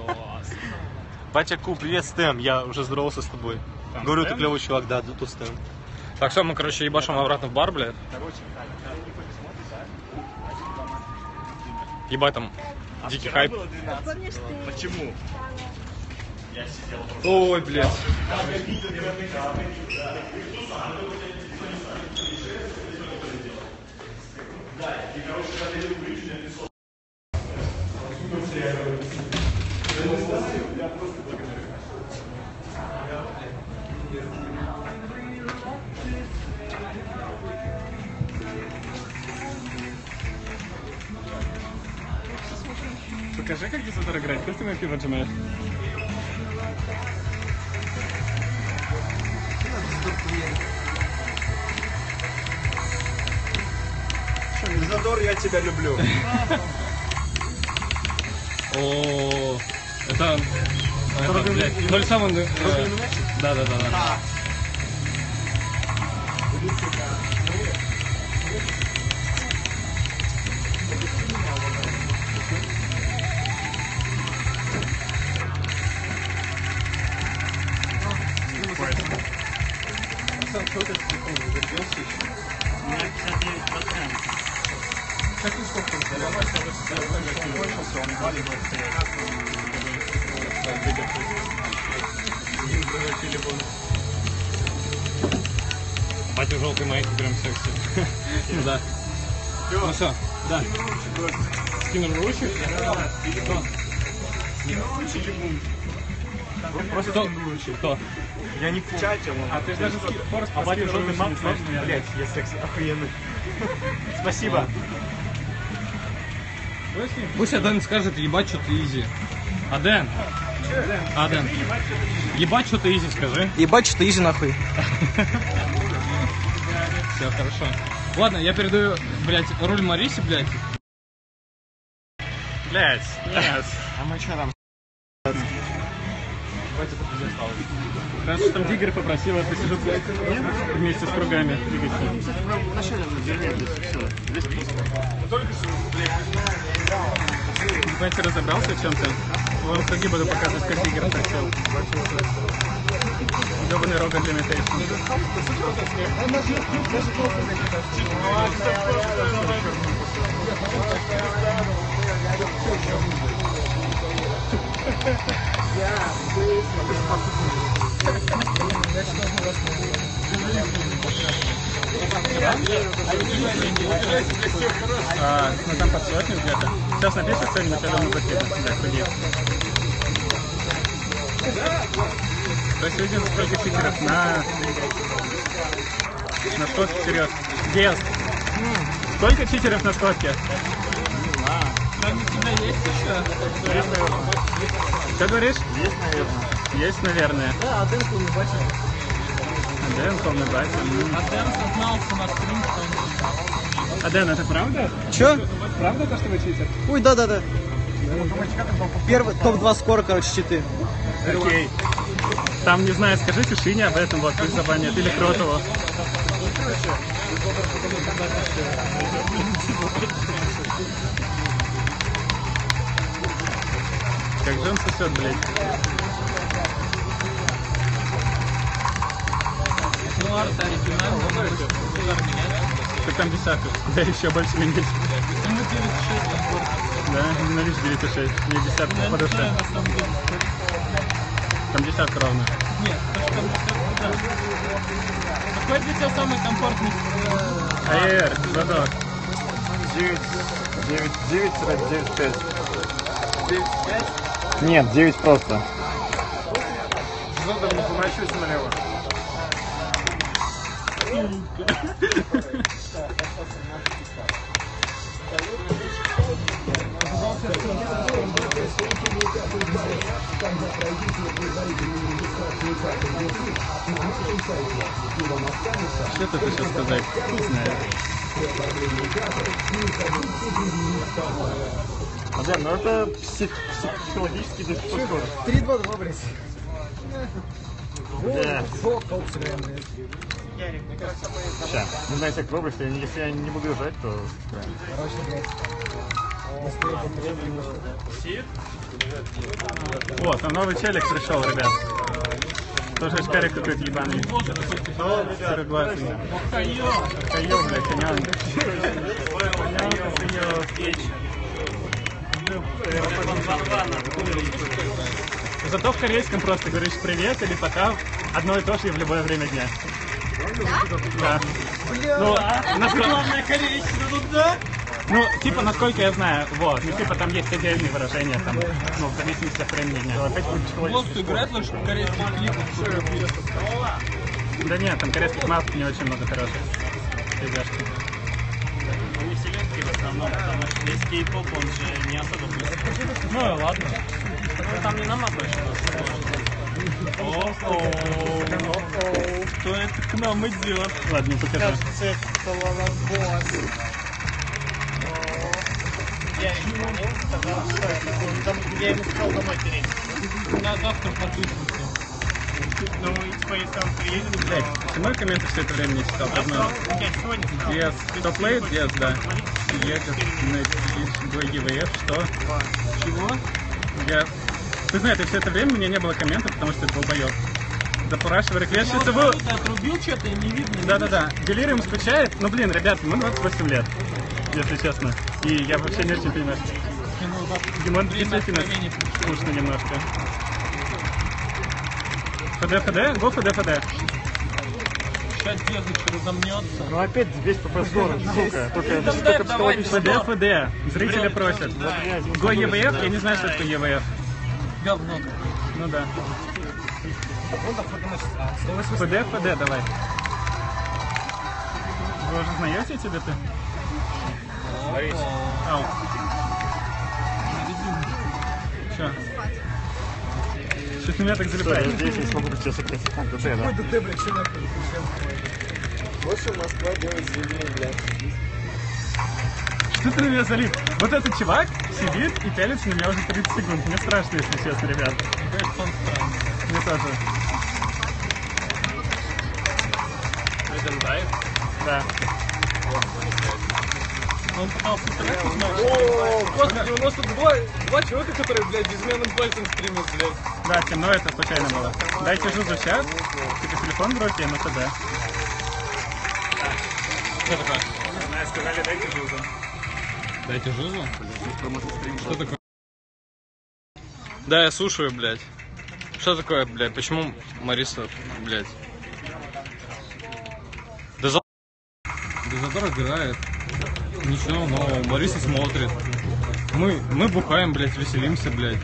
Speaker 7: Батя Ку, привет, Стэм, я уже здоровался с тобой. Говорю, ты клевый чувак, да, тут Стэм.
Speaker 2: Так, все, мы, короче, ебашим обратно в бар, блядь. Ебать там дикий хайп.
Speaker 10: Почему?
Speaker 2: Ой, блядь.
Speaker 1: Покажи, как дезодор играть. Как ты мое пиво отжимаешь?
Speaker 10: Дезодор, я тебя люблю.
Speaker 2: О, это... блядь, 0 самый... Да.
Speaker 8: У меня 59%.
Speaker 2: Батя желтый майки прям секси. Да. Ну что, да. Скинул ручек.
Speaker 10: Просто
Speaker 2: Кто?
Speaker 10: я не в чате.
Speaker 1: А ты же даже Форест
Speaker 10: А батя желтый
Speaker 1: не
Speaker 10: мап,
Speaker 1: знаешь, наверное.
Speaker 10: блядь, я секси охуенный. Спасибо.
Speaker 2: Пусть Аден скажет, ебать, что ты изи. Аден. Ебать, что ты изи, скажи.
Speaker 7: Ебать, что изи нахуй.
Speaker 2: Все, хорошо. Ладно, я передаю, блядь, руль Марисе, блядь.
Speaker 1: Блядь, нет.
Speaker 3: А мы что там?
Speaker 1: Раз уж там Диггер попросила, посижу вместе с кругами. Батя разобрался в чем-то? Вам круги буду показывать, как Диггер хотел. Ёбаный Rogan Limitation. Ну там под сотню где-то. Сейчас напишешь что-нибудь, я думаю, закину. Да, круги. То есть видим, сколько читеров на сходке, серьезно. Гест. Сколько читеров на сходке?
Speaker 2: Там у тебя есть еще?
Speaker 1: Что говоришь?
Speaker 4: Есть, наверное.
Speaker 1: Есть, наверное.
Speaker 7: Да, Аден полный батя.
Speaker 1: Аден полный батя.
Speaker 2: Аден сознался на стрим, что
Speaker 1: Аден, это правда?
Speaker 7: Чё?
Speaker 1: Правда то, что вы читер?
Speaker 7: Ой, да. Первый топ-2 скоро, короче, читы.
Speaker 1: Окей. Там, не знаю, скажите Шине об этом, вот, пусть забанят, или Кротову. Как же он сосет, блядь.
Speaker 2: ну, арт оригинальный, он больше удар менять.
Speaker 1: Так там десятку, да еще больше менять.
Speaker 2: Ему 9,6 комфортно.
Speaker 1: Да, ненавижу 9,6. Мне десятку по душе.
Speaker 2: На самом деле.
Speaker 1: Там десятка ровно.
Speaker 2: Нет, то что там десятку, да. Какой для тебя самый комфортный?
Speaker 1: АЭР, задок.
Speaker 4: 9-9-9-5.
Speaker 2: 9,5?
Speaker 4: Нет, 9 просто.
Speaker 10: Задом не поворачивайся налево.
Speaker 1: Что тут еще сказать? Не знаю.
Speaker 4: Аден, ну это психологический дефицит.
Speaker 7: 3-2-2, блядь.
Speaker 4: Сейчас, не знаю, как пробуешь, если я не буду жать, то...
Speaker 1: О, там новый челик пришел, ребят. Тоже шкарик какой-то ебаный. Сероглазый. Кайо, блядь, конян. Зато в корейском просто говоришь привет или пока одно и то же и в любое время дня. Да? Ну,
Speaker 2: Главное корейщина тут, да?
Speaker 1: ну, типа, насколько я знаю, вот, ну, типа, там есть отдельные выражения, там, ну, в зависимости от времени дня.
Speaker 2: Просто играет лишь корейские клипы.
Speaker 1: Да нет, там корейских мат не очень много хороших. Ребяшки.
Speaker 8: не все легкие в основном, потому что весь кей-поп, он же не особо быстрый.
Speaker 1: Ну ладно.
Speaker 8: Ну там не наматываешь просто.
Speaker 1: Кто это к нам идет? Ладно, не покажу.
Speaker 8: Кажется, это Лолобос. Я ему сказал, что я ему сказал домой перейти. На завтра потусимся. Ну, и типа, если он приедет...
Speaker 1: Блять, почему я комменты все это время не читал? Yes, кто плеет? Yes, да. Едет на ГВФ, что?
Speaker 8: Чего?
Speaker 1: Ты знаешь, все это время у меня не было комментов, потому что это долбоёб. Запурашивай реквест.
Speaker 8: Ты отрубил что-то и не видно.
Speaker 1: Да-да-да. Делириум скучает. Ну, блин, ребят, ему 28 лет, если честно. И я вообще не очень понимаю. Димон действительно скучно немножко. ФД? Го ФД.
Speaker 8: Сейчас Дезыч разомнется.
Speaker 7: Ну опять здесь по прозору, сука. Только психологически.
Speaker 1: ФД. Зрители просят. Го ЕВФ? Я не знаю, что такое ЕВФ.
Speaker 8: Говно.
Speaker 1: Ну да. ФД, давай. Вы уже знаете тебе-то? Ау. Чё? Что-то меня так залипает.
Speaker 7: Здесь не смогу сейчас опять. ДТ, да?
Speaker 3: Больше Москва делает заявление, блядь.
Speaker 1: Что ты на меня залип? Вот этот чувак сидит и пялится на меня уже 30 секунд. Мне страшно, если честно, ребят. Мне тоже.
Speaker 8: Это драйв?
Speaker 1: Да.
Speaker 8: Он пытался стрелять, узнать.
Speaker 2: Господи, у нас тут два человека, которые, блядь, безменным пальцем стримят, блядь.
Speaker 1: Да, темно это случайно было. Дайте жузу в чат. Типа телефон в руке, но ТД.
Speaker 2: Что такое?
Speaker 1: Сказали, дайте жузу.
Speaker 2: Дайте жузу? Что такое? Да, я слушаю, блядь. Что такое, блядь? Почему Мариса, блядь? Дозатор играет. Ничего нового. Мариса смотрит. Мы бухаем, блядь, веселимся, блядь.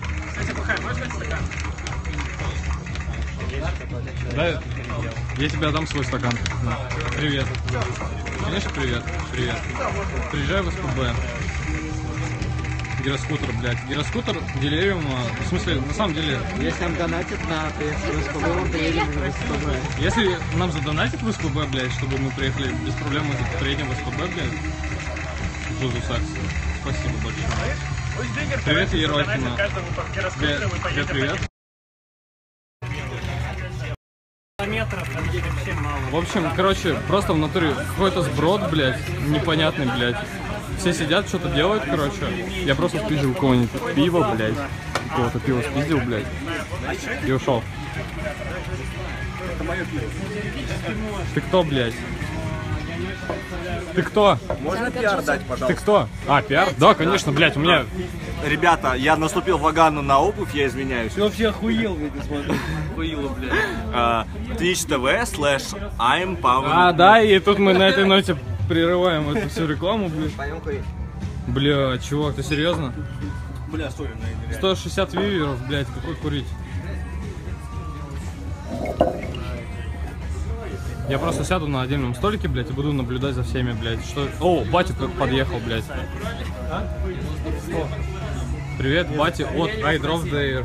Speaker 2: Да, я тебе отдам свой стакан. На. Привет. Конечно, привет. Привет. Приезжай в СПБ. Гироскутер, блядь. Гироскутер Делириума. В смысле, на самом деле...
Speaker 3: Если нам донатят на СПБ, мы приедем в СПБ.
Speaker 2: Если нам задонатят в СПБ, блядь, чтобы мы приехали без проблем, мы приедем в СПБ, блядь. Жузу Сакс. Спасибо большое. Привет, Ерохина. Привет, привет. В общем, короче, просто в натуре какой-то сброд, блядь, непонятный, блядь. Все сидят, что-то делают, короче. Я просто спиздил кого-нибудь пиво, блядь. Кого-то пиво спиздил, блядь. И ушел. Ты кто, блядь? Ты кто?
Speaker 10: Можно пиар дать, пожалуйста?
Speaker 2: Ты кто? А, пиар? Да, конечно, блядь, у меня...
Speaker 10: Ребята, я наступил Вагану на обувь, я извиняюсь.
Speaker 9: Ты вообще охуел, блядь, не смотри. Охуело, блядь.
Speaker 10: Twitch.tv/I'm Pavel.
Speaker 2: А, да, и тут мы на этой ноте прерываем эту всю рекламу, блядь. Бля, чувак, ты серьезно?
Speaker 10: Бля, стой,
Speaker 2: 160 виверов, блядь, какой курить? Я просто сяду на отдельном столике, блядь, и буду наблюдать за всеми, блядь. Что... О, батя подъехал, блядь. Привет, батя от I Drove There.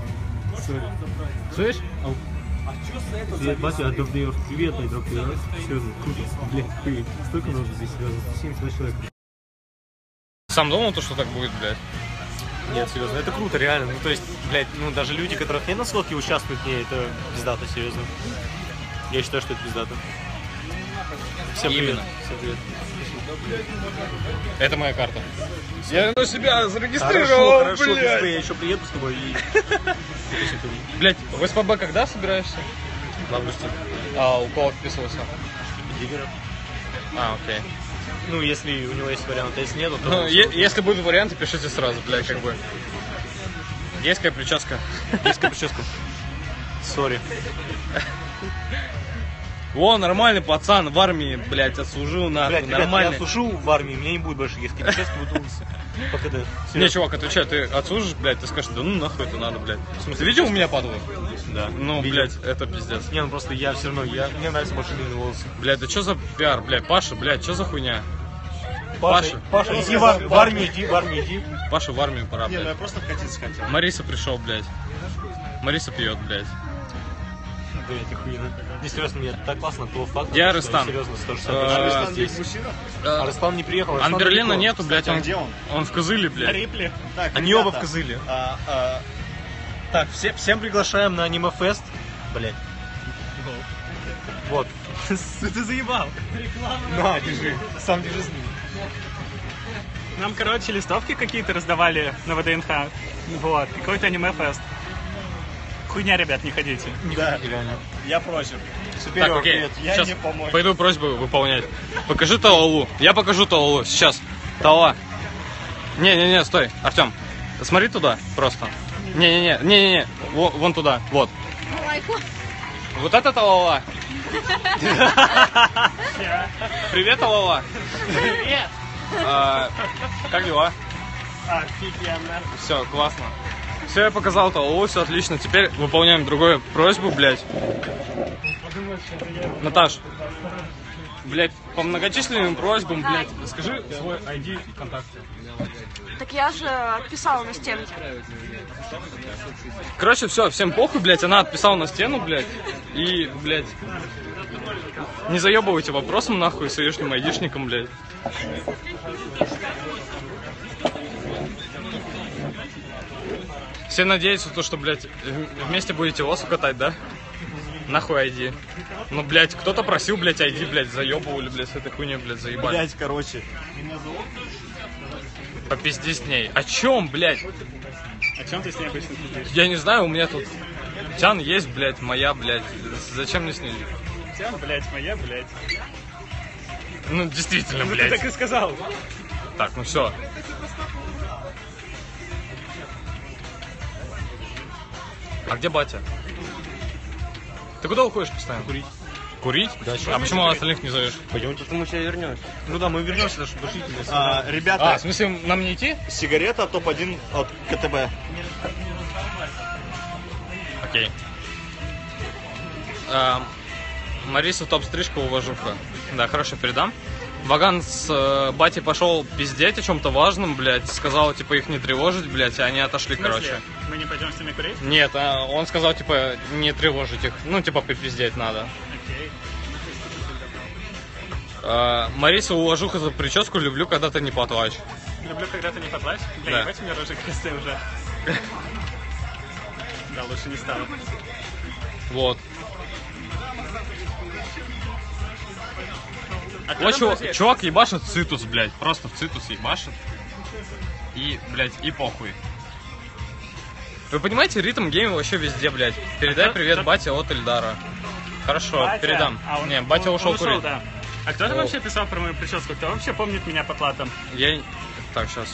Speaker 2: Слышь?
Speaker 7: Привет, Батя, I Drove There. Привет, I Drove There. Серьезно, круто. Блядь, хуй. Столько нужно здесь, серьезно. 72 человека.
Speaker 2: Сам думал, то, что так будет, блядь?
Speaker 12: Нет, серьезно, это круто, реально. Ну, то есть, блядь, ну, даже люди, которых нет на сходке, участвуют в ней, это пиздато, серьезно. Я считаю, что это пиздато. Всем привет.
Speaker 2: Именно.
Speaker 12: Всем привет.
Speaker 2: Это моя карта. Я на себя зарегистрировал,
Speaker 12: хорошо,
Speaker 2: блядь.
Speaker 12: я еще приеду с тобой и...
Speaker 2: Блядь, в СПБ когда собираешься?
Speaker 12: В августе.
Speaker 2: А у кого вписывался?
Speaker 12: Диггера.
Speaker 2: А, окей.
Speaker 12: Ну, если у него есть вариант, а если нету, то...
Speaker 2: Ну, если будут варианты, пишите сразу, блядь, как бы. Есть какая прическа?
Speaker 12: Есть какая прическа? Сори.
Speaker 2: О, нормальный пацан в армии, блядь, отслужил, нахуй,
Speaker 12: Блядь, ребят,
Speaker 2: нормальный.
Speaker 12: я служу в армии, у меня не будет больше есть прически, буду по КД.
Speaker 2: Не, чувак, отвечай, ты отслужишь, блядь, ты скажешь, да ну нахуй это надо, блядь. Ты видел у меня падлы?
Speaker 12: Да.
Speaker 2: Ну,
Speaker 12: видел.
Speaker 2: блядь, это пиздец.
Speaker 12: Не, ну просто я все равно, мне нравятся больше длинные волосы.
Speaker 2: Блядь, да что за пиар, блядь, Паша, блядь, что за хуйня? Паша.
Speaker 12: Паша, иди в армию, иди.
Speaker 2: Паша в армию пора,
Speaker 10: Не, ну я
Speaker 2: блядь.
Speaker 10: просто вкатиться хотел.
Speaker 2: Мариса пришел, блядь. Мариса пьет, блядь.
Speaker 12: Блядь, охуенно. Не, серьезно, мне так классно от того факта,
Speaker 2: Я
Speaker 12: что
Speaker 2: Арыстан.
Speaker 12: серьезно, то же самое.
Speaker 10: Арыстан здесь мужчина?
Speaker 12: Арыстан не приехал. Арыстан
Speaker 2: Анберлина
Speaker 12: далеко.
Speaker 2: нету, блядь,
Speaker 10: Кстати, а где он?
Speaker 2: он в Кызыле, блядь.
Speaker 10: Рипли. Так,
Speaker 12: Они
Speaker 10: ребята,
Speaker 12: оба в Кызыле. Так, всем приглашаем на аниме-фест. Блядь. Вот.
Speaker 1: Ты заебал.
Speaker 12: На, держи. Сам держи с ним.
Speaker 1: Нам, короче, листовки какие-то раздавали на ВДНХ. Вот, какой-то аниме-фест. Хуйня, ребят, не ходите.
Speaker 10: Да,
Speaker 12: Реально.
Speaker 10: я против.
Speaker 2: Так, окей,
Speaker 10: привет, я
Speaker 2: сейчас
Speaker 10: не помогу.
Speaker 2: пойду просьбу выполнять. Покажи Талалу. Я покажу Талалу. Сейчас. Тала. Не, стой, Артем. Смотри туда просто. Не. Вон туда, вот. Вот это Талала. Привет, Талала.
Speaker 1: Привет!
Speaker 2: Как дела?
Speaker 1: Офигенно.
Speaker 2: Все, классно. Все, я показал Талалу, все отлично. Теперь выполняем другую просьбу, блядь. Наташ, блядь, по многочисленным просьбам, блядь, скажи свой ID и контакты.
Speaker 5: Так я же отписала на стенке.
Speaker 2: Короче, все, всем похуй, блядь, она отписала на стену, блядь, и, блядь, не заебывайте вопросом, нахуй, с лишним айдишником, блядь. Все надеются, то, что, блядь, вместе будете лосу катать, да? Нахуй ID. Ну, блядь, кто-то просил, блядь, ID, блядь, заебывали, блядь, с этой хуйней, блядь, заебали.
Speaker 10: Блять, короче.
Speaker 2: Попизди с ней. О чем, блядь?
Speaker 1: О чем ты с ней обычно пиздишь?
Speaker 2: Я не знаю, у меня тут Тян есть, блядь, моя, блядь. Зачем мне с ней?
Speaker 1: Тян, блядь, моя, блядь.
Speaker 2: Ну, действительно,
Speaker 1: Ну, ты
Speaker 2: блядь.
Speaker 1: так и сказал.
Speaker 2: Так, ну все. А где батя? Ты куда уходишь постоянно?
Speaker 12: Курить.
Speaker 2: Курить?
Speaker 12: Да,
Speaker 2: А почему остальных не зовешь?
Speaker 12: Пойдемте. Потому что я вернусь. Ну да, мы вернемся, даже душить.
Speaker 10: Ребята,
Speaker 2: в смысле, нам не идти?
Speaker 10: сигарета топ-1 от КТБ.
Speaker 2: Окей. Мариса топ-стрижка, уважуха. Да, хорошо, передам. Ваган с батей пошел пиздеть о чем-то важном, блядь. Сказал, типа, их не тревожить, блядь, и они отошли, короче.
Speaker 1: Мы не пойдем с ними курить?
Speaker 2: Нет, он сказал, типа, не тревожить их. Ну, типа, попиздеть надо.
Speaker 1: Окей.
Speaker 2: Мариса, уважуха за прическу, люблю, когда ты не потлачь.
Speaker 1: Люблю, когда ты не поплачь. Бля,
Speaker 2: Да.
Speaker 1: ебать, у меня рожи кресты уже. Да, лучше не стало.
Speaker 2: Вот.
Speaker 1: А кто
Speaker 2: Вот
Speaker 1: там
Speaker 2: чувак,
Speaker 1: друзья?
Speaker 2: чувак ебашит цитус, блядь. Просто в цитус ебашит. И, блядь, и похуй. Вы понимаете, ритм гейма вообще везде, блядь. Передай
Speaker 1: кто-
Speaker 2: привет
Speaker 1: кто-
Speaker 2: бате от Эльдара. Хорошо,
Speaker 1: Батя?
Speaker 2: передам.
Speaker 1: А, он-
Speaker 2: Не, батя
Speaker 1: он
Speaker 2: ушел
Speaker 1: ушел,
Speaker 2: курить.
Speaker 1: да. А кто там
Speaker 2: О.
Speaker 1: вообще писал про мою прическу? Кто вообще помнит меня по платам?
Speaker 2: Я... Так, сейчас.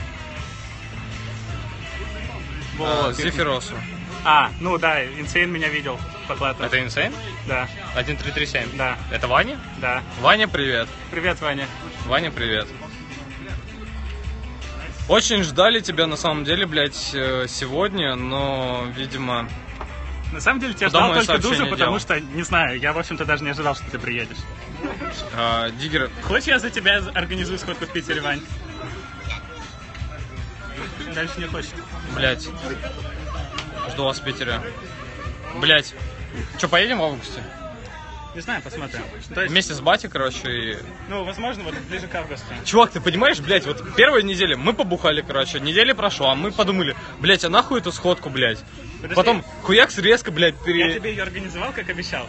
Speaker 1: Вот.
Speaker 2: Зефиросу.
Speaker 1: Ну да, Инсейн меня видел по платам.
Speaker 2: Это Insane?
Speaker 1: Да,
Speaker 2: 1337.
Speaker 1: да,
Speaker 2: Это Ваня?
Speaker 1: да.
Speaker 2: Ваня, привет.
Speaker 1: Привет, Ваня.
Speaker 2: Ваня, привет. Очень ждали тебя на самом деле, блядь, сегодня, но, видимо...
Speaker 1: На самом деле тебя
Speaker 2: Куда
Speaker 1: ждал
Speaker 2: мое
Speaker 1: только Дуза,
Speaker 2: сообщение
Speaker 1: потому
Speaker 2: делал?
Speaker 1: что, не знаю, я, в общем-то, даже не ожидал, что ты приедешь.
Speaker 2: Диггер...
Speaker 1: Хочешь, я за тебя организую сходку в Питере, Вань? Дальше не хочешь.
Speaker 2: Блядь. Жду вас в Питере. Блядь. Че, поедем в августе?
Speaker 1: Не знаю, посмотрим. То есть,
Speaker 2: Вместе с батей, короче, и...
Speaker 1: ну, возможно, вот ближе к августу.
Speaker 2: Чувак, ты понимаешь, блядь, вот первая неделя мы побухали, короче, неделя прошла, мы подумали, блядь, а нахуй эту сходку, блядь?
Speaker 1: Подожди.
Speaker 2: Потом хуякс резко, блядь,
Speaker 1: Я тебе ее организовал, как обещал.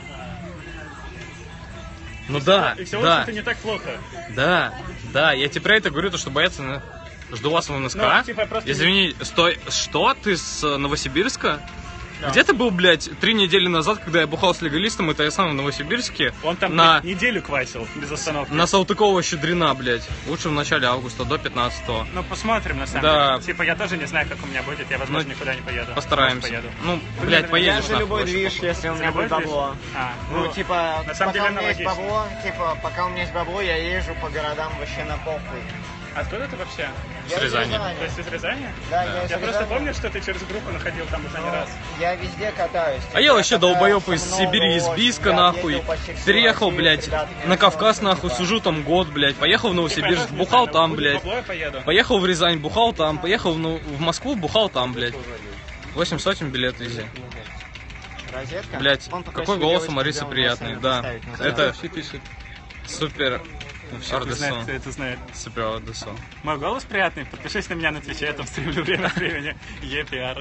Speaker 2: Ну да,
Speaker 1: И все,
Speaker 2: да,
Speaker 1: это не так плохо.
Speaker 2: да, я тебе про это говорю, то что бояться, жду вас в НСК.
Speaker 1: Ну, типа, просто
Speaker 2: Извини, стой, что? Ты с Новосибирска? Где ты был, блядь, 3 недели назад, когда я бухал с легалистом, это я сам в Новосибирске,
Speaker 1: Он там
Speaker 2: на,
Speaker 1: неделю квасил без остановки.
Speaker 2: на Салтыкова-Щедрина, блядь. Лучше в начале августа, до 15-го.
Speaker 1: Ну, посмотрим, на самом
Speaker 2: Да.
Speaker 1: деле. Типа, я тоже не знаю, как у меня будет. Я, возможно,
Speaker 2: Ну,
Speaker 1: никуда не поеду.
Speaker 2: Постараемся.
Speaker 1: Может, поеду.
Speaker 2: Ну, блядь,
Speaker 3: Я
Speaker 2: поедешь
Speaker 3: же
Speaker 2: нахуй.
Speaker 3: любой движ, если у меня
Speaker 1: Любой
Speaker 3: будет
Speaker 1: движ?
Speaker 3: бабло. Ну, типа,
Speaker 1: на самом
Speaker 3: пока
Speaker 1: деле
Speaker 3: у меня есть
Speaker 1: аналогично.
Speaker 3: бабло, типа, пока у меня есть бабло, я езжу по городам вообще на похуй.
Speaker 1: Откуда ты вообще?
Speaker 2: С Рязани.
Speaker 1: То есть из Рязани?
Speaker 3: Да,
Speaker 1: Я просто помню, что ты через группу находил там уже не раз.
Speaker 3: Я везде катаюсь.
Speaker 2: А я вообще долбоёб из Сибири, из Бийска, нахуй. Переехал, блядь, на Кавказ, нахуй, сижу там год, блядь. Поехал в Новосибирск, бухал там, блядь. Поехал в Рязань, бухал там. Поехал в Москву, бухал там, блядь. 8 сотен билет вези. Блядь, какой голос у Марисы приятный, да. Это супер...
Speaker 1: Это знает.
Speaker 2: Супер Одессо.
Speaker 1: Мой голос приятный. Подпишись на меня на Твиче, я там стримлю время от времени. ЕПР.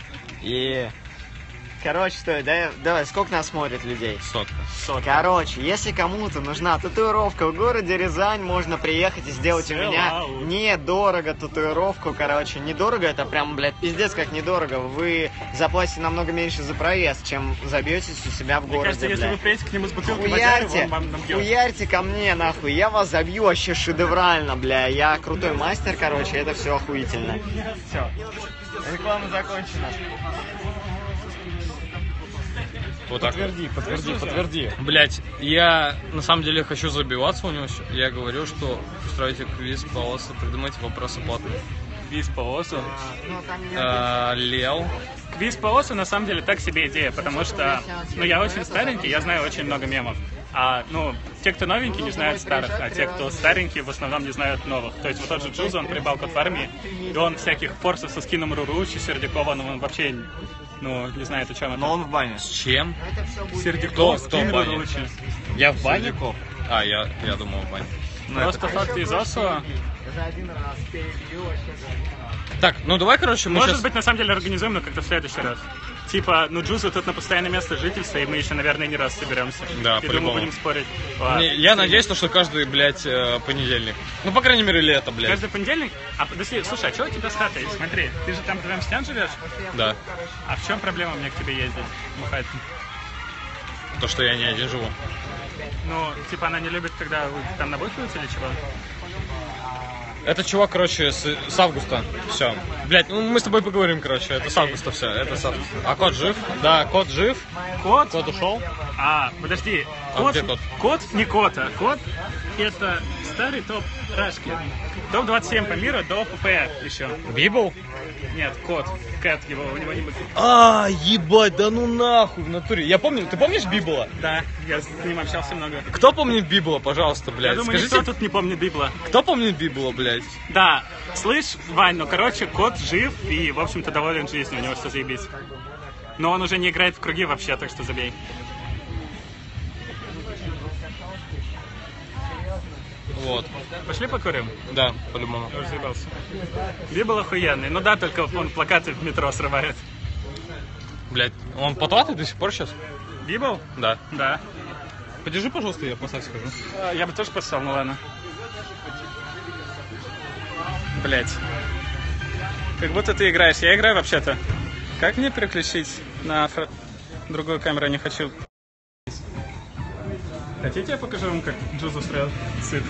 Speaker 3: Короче, стой, давай, сколько нас смотрит людей?
Speaker 2: Сотка.
Speaker 3: Короче, если кому-то нужна татуировка в городе Рязань, можно приехать и сделать у меня недорого татуировку, короче. Недорого, это прям, блядь, пиздец как недорого. Вы заплатите намного меньше за проезд, чем забьетесь у себя в городе,
Speaker 1: мне кажется, если вы приедете к нему с бутылкой
Speaker 3: хуярьте,
Speaker 1: он вам набьет.
Speaker 3: Хуярьте ко мне, нахуй, я вас забью вообще шедеврально, бля. Я крутой мастер, короче, это все охуительно.
Speaker 1: Все.
Speaker 3: Реклама закончена.
Speaker 2: Вот так.
Speaker 7: Подтверди.
Speaker 2: Блять, я на самом деле хочу забиваться у него. Я говорю, что устроите квиз по ОСу, придумайте вопросы платные.
Speaker 1: Квиз по ОСу?
Speaker 2: Лел.
Speaker 1: Квиз по ОСу на самом деле так себе идея, потому что, я очень старенький, я знаю очень много мемов. А, те, кто новенький, не знают старых, а те, кто старенькие, в основном не знают новых. То есть вот тот же Джузо, он прибал код в армии, и он всяких форсов со скином Руручи, Сердюкова, он вообще, не знает, о чем это.
Speaker 4: Но он в бане.
Speaker 2: С чем?
Speaker 1: Сердюков, скин
Speaker 2: в бане?
Speaker 1: Руручи.
Speaker 2: Я в бане? Сердюков. А, я думал в бане.
Speaker 1: Просто факты из ОСу.
Speaker 2: Так, давай, короче, мы
Speaker 1: Может
Speaker 2: сейчас...
Speaker 1: быть, на самом деле, организуем, но как-то в следующий раз. Типа, Джузу тут на постоянное место жительства, и мы еще, наверное, не раз соберемся.
Speaker 2: Да,
Speaker 1: и
Speaker 2: по-любому.
Speaker 1: будем спорить.
Speaker 2: Я надеюсь, что каждый, блядь, понедельник. По крайней мере, лето, блядь.
Speaker 1: Каждый понедельник? Слушай, а что у тебя с хатой? Смотри, ты же там в Рамстян живешь?
Speaker 2: Да.
Speaker 1: А в чем проблема мне к тебе ездить? Бухать?
Speaker 2: То, что я не один живу.
Speaker 1: Она не любит, когда вы там набухиваете или чего?
Speaker 2: Это чувак, короче, с августа. Все. Блять, мы с тобой поговорим, короче. Это с августа все. Это с августа. А кот жив? Да, кот жив.
Speaker 1: Кот
Speaker 2: ушел.
Speaker 1: Подожди.
Speaker 2: Где кот?
Speaker 1: Кот не кота. Кот это старый топ Рашки. Топ-27 по миру до ПП еще.
Speaker 2: Библ?
Speaker 1: Нет, кот. Кэт его, у него не будет.
Speaker 2: Ебать, да нахуй в натуре. Я помню, ты помнишь Библа?
Speaker 1: Да, я с ним общался много.
Speaker 2: Кто помнит Библа, пожалуйста, блядь?
Speaker 1: Я думаю,
Speaker 2: скажите,
Speaker 1: никто тут не помнит Библа.
Speaker 2: Кто помнит Библа, блядь?
Speaker 1: Да, слышь, Вань, кот жив и, в общем-то, доволен жизнью, у него все заебись. Но он уже не играет в круги вообще, так что забей.
Speaker 2: Вот.
Speaker 1: Пошли покурим?
Speaker 2: Да, по-любому.
Speaker 1: Я уже заебался. Библ охуенный. Только он плакаты в метро срывает.
Speaker 2: Блядь, он потратит до сих пор сейчас?
Speaker 1: Библ?
Speaker 2: Да.
Speaker 1: Да.
Speaker 2: Подержи, пожалуйста, я посать скажу.
Speaker 1: Я бы тоже поссал, ладно. Блять. Как будто ты играешь. Я играю вообще-то. Как мне переключить на другую камеру? Я не хочу. Хотите, я покажу вам, как Джузу строил цирк?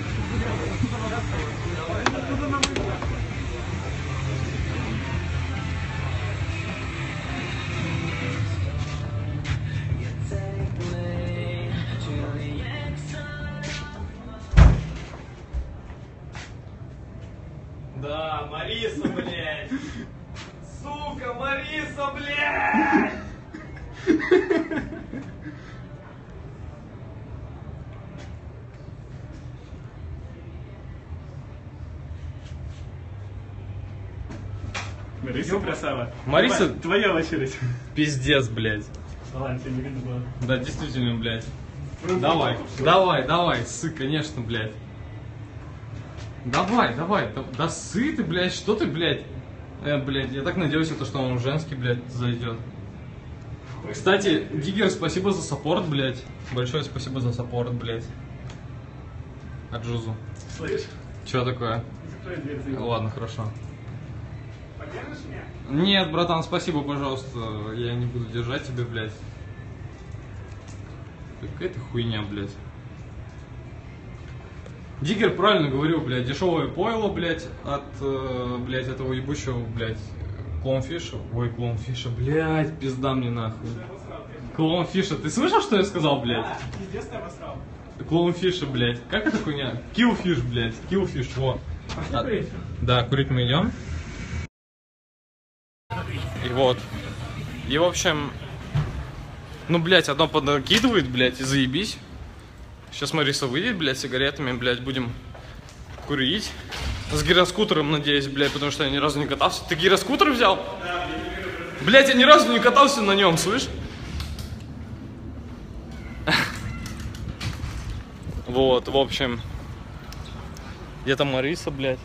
Speaker 10: Да, Мариса, блядь! Сука, Мариса, блядь!
Speaker 1: Мариса красава.
Speaker 2: Мариса...
Speaker 1: Твоя очередь.
Speaker 2: Пиздец, блядь.
Speaker 1: Ладно, тебе не видно было.
Speaker 2: Да, действительно, блядь. Давай, ссы, конечно, блядь. Давай, да ссы ты, блядь, что ты, блядь? Блядь, я так надеюсь, что он женский, блядь, зайдет. Кстати, Диггер, спасибо за саппорт, блядь. Большое спасибо за саппорт, блядь. От Джузу.
Speaker 1: Слышь?
Speaker 2: Че такое? Ладно, хорошо.
Speaker 1: Поддержишь меня?
Speaker 2: Нет, братан, спасибо, пожалуйста. Я не буду держать тебя, блядь. Какая-то хуйня, блядь. Диггер правильно говорил, блядь, дешевое пойло, блядь, от, блядь, этого ебучего, блядь, клоунфиша. Ой, клоунфиша, блядь, пизда мне нахуй. Клоунфиша, ты слышал, что я сказал, блядь?
Speaker 1: Пиздец ты обосрал.
Speaker 2: Клоунфиша, блядь, как это хуйня? Киллфиш, блядь, киллфиш, во. Да, курить мы идем. И вот. И в общем, ну, блядь, одно поднакидывает, блядь, и заебись. Сейчас Мариса выйдет, блядь, сигаретами, блядь, будем курить. С гироскутером, надеюсь, блядь, потому что я ни разу не катался. Ты гироскутер взял? Да. Блядь, я ни разу не катался на нем, слышь? Вот, в общем. Где-то Мариса, блядь.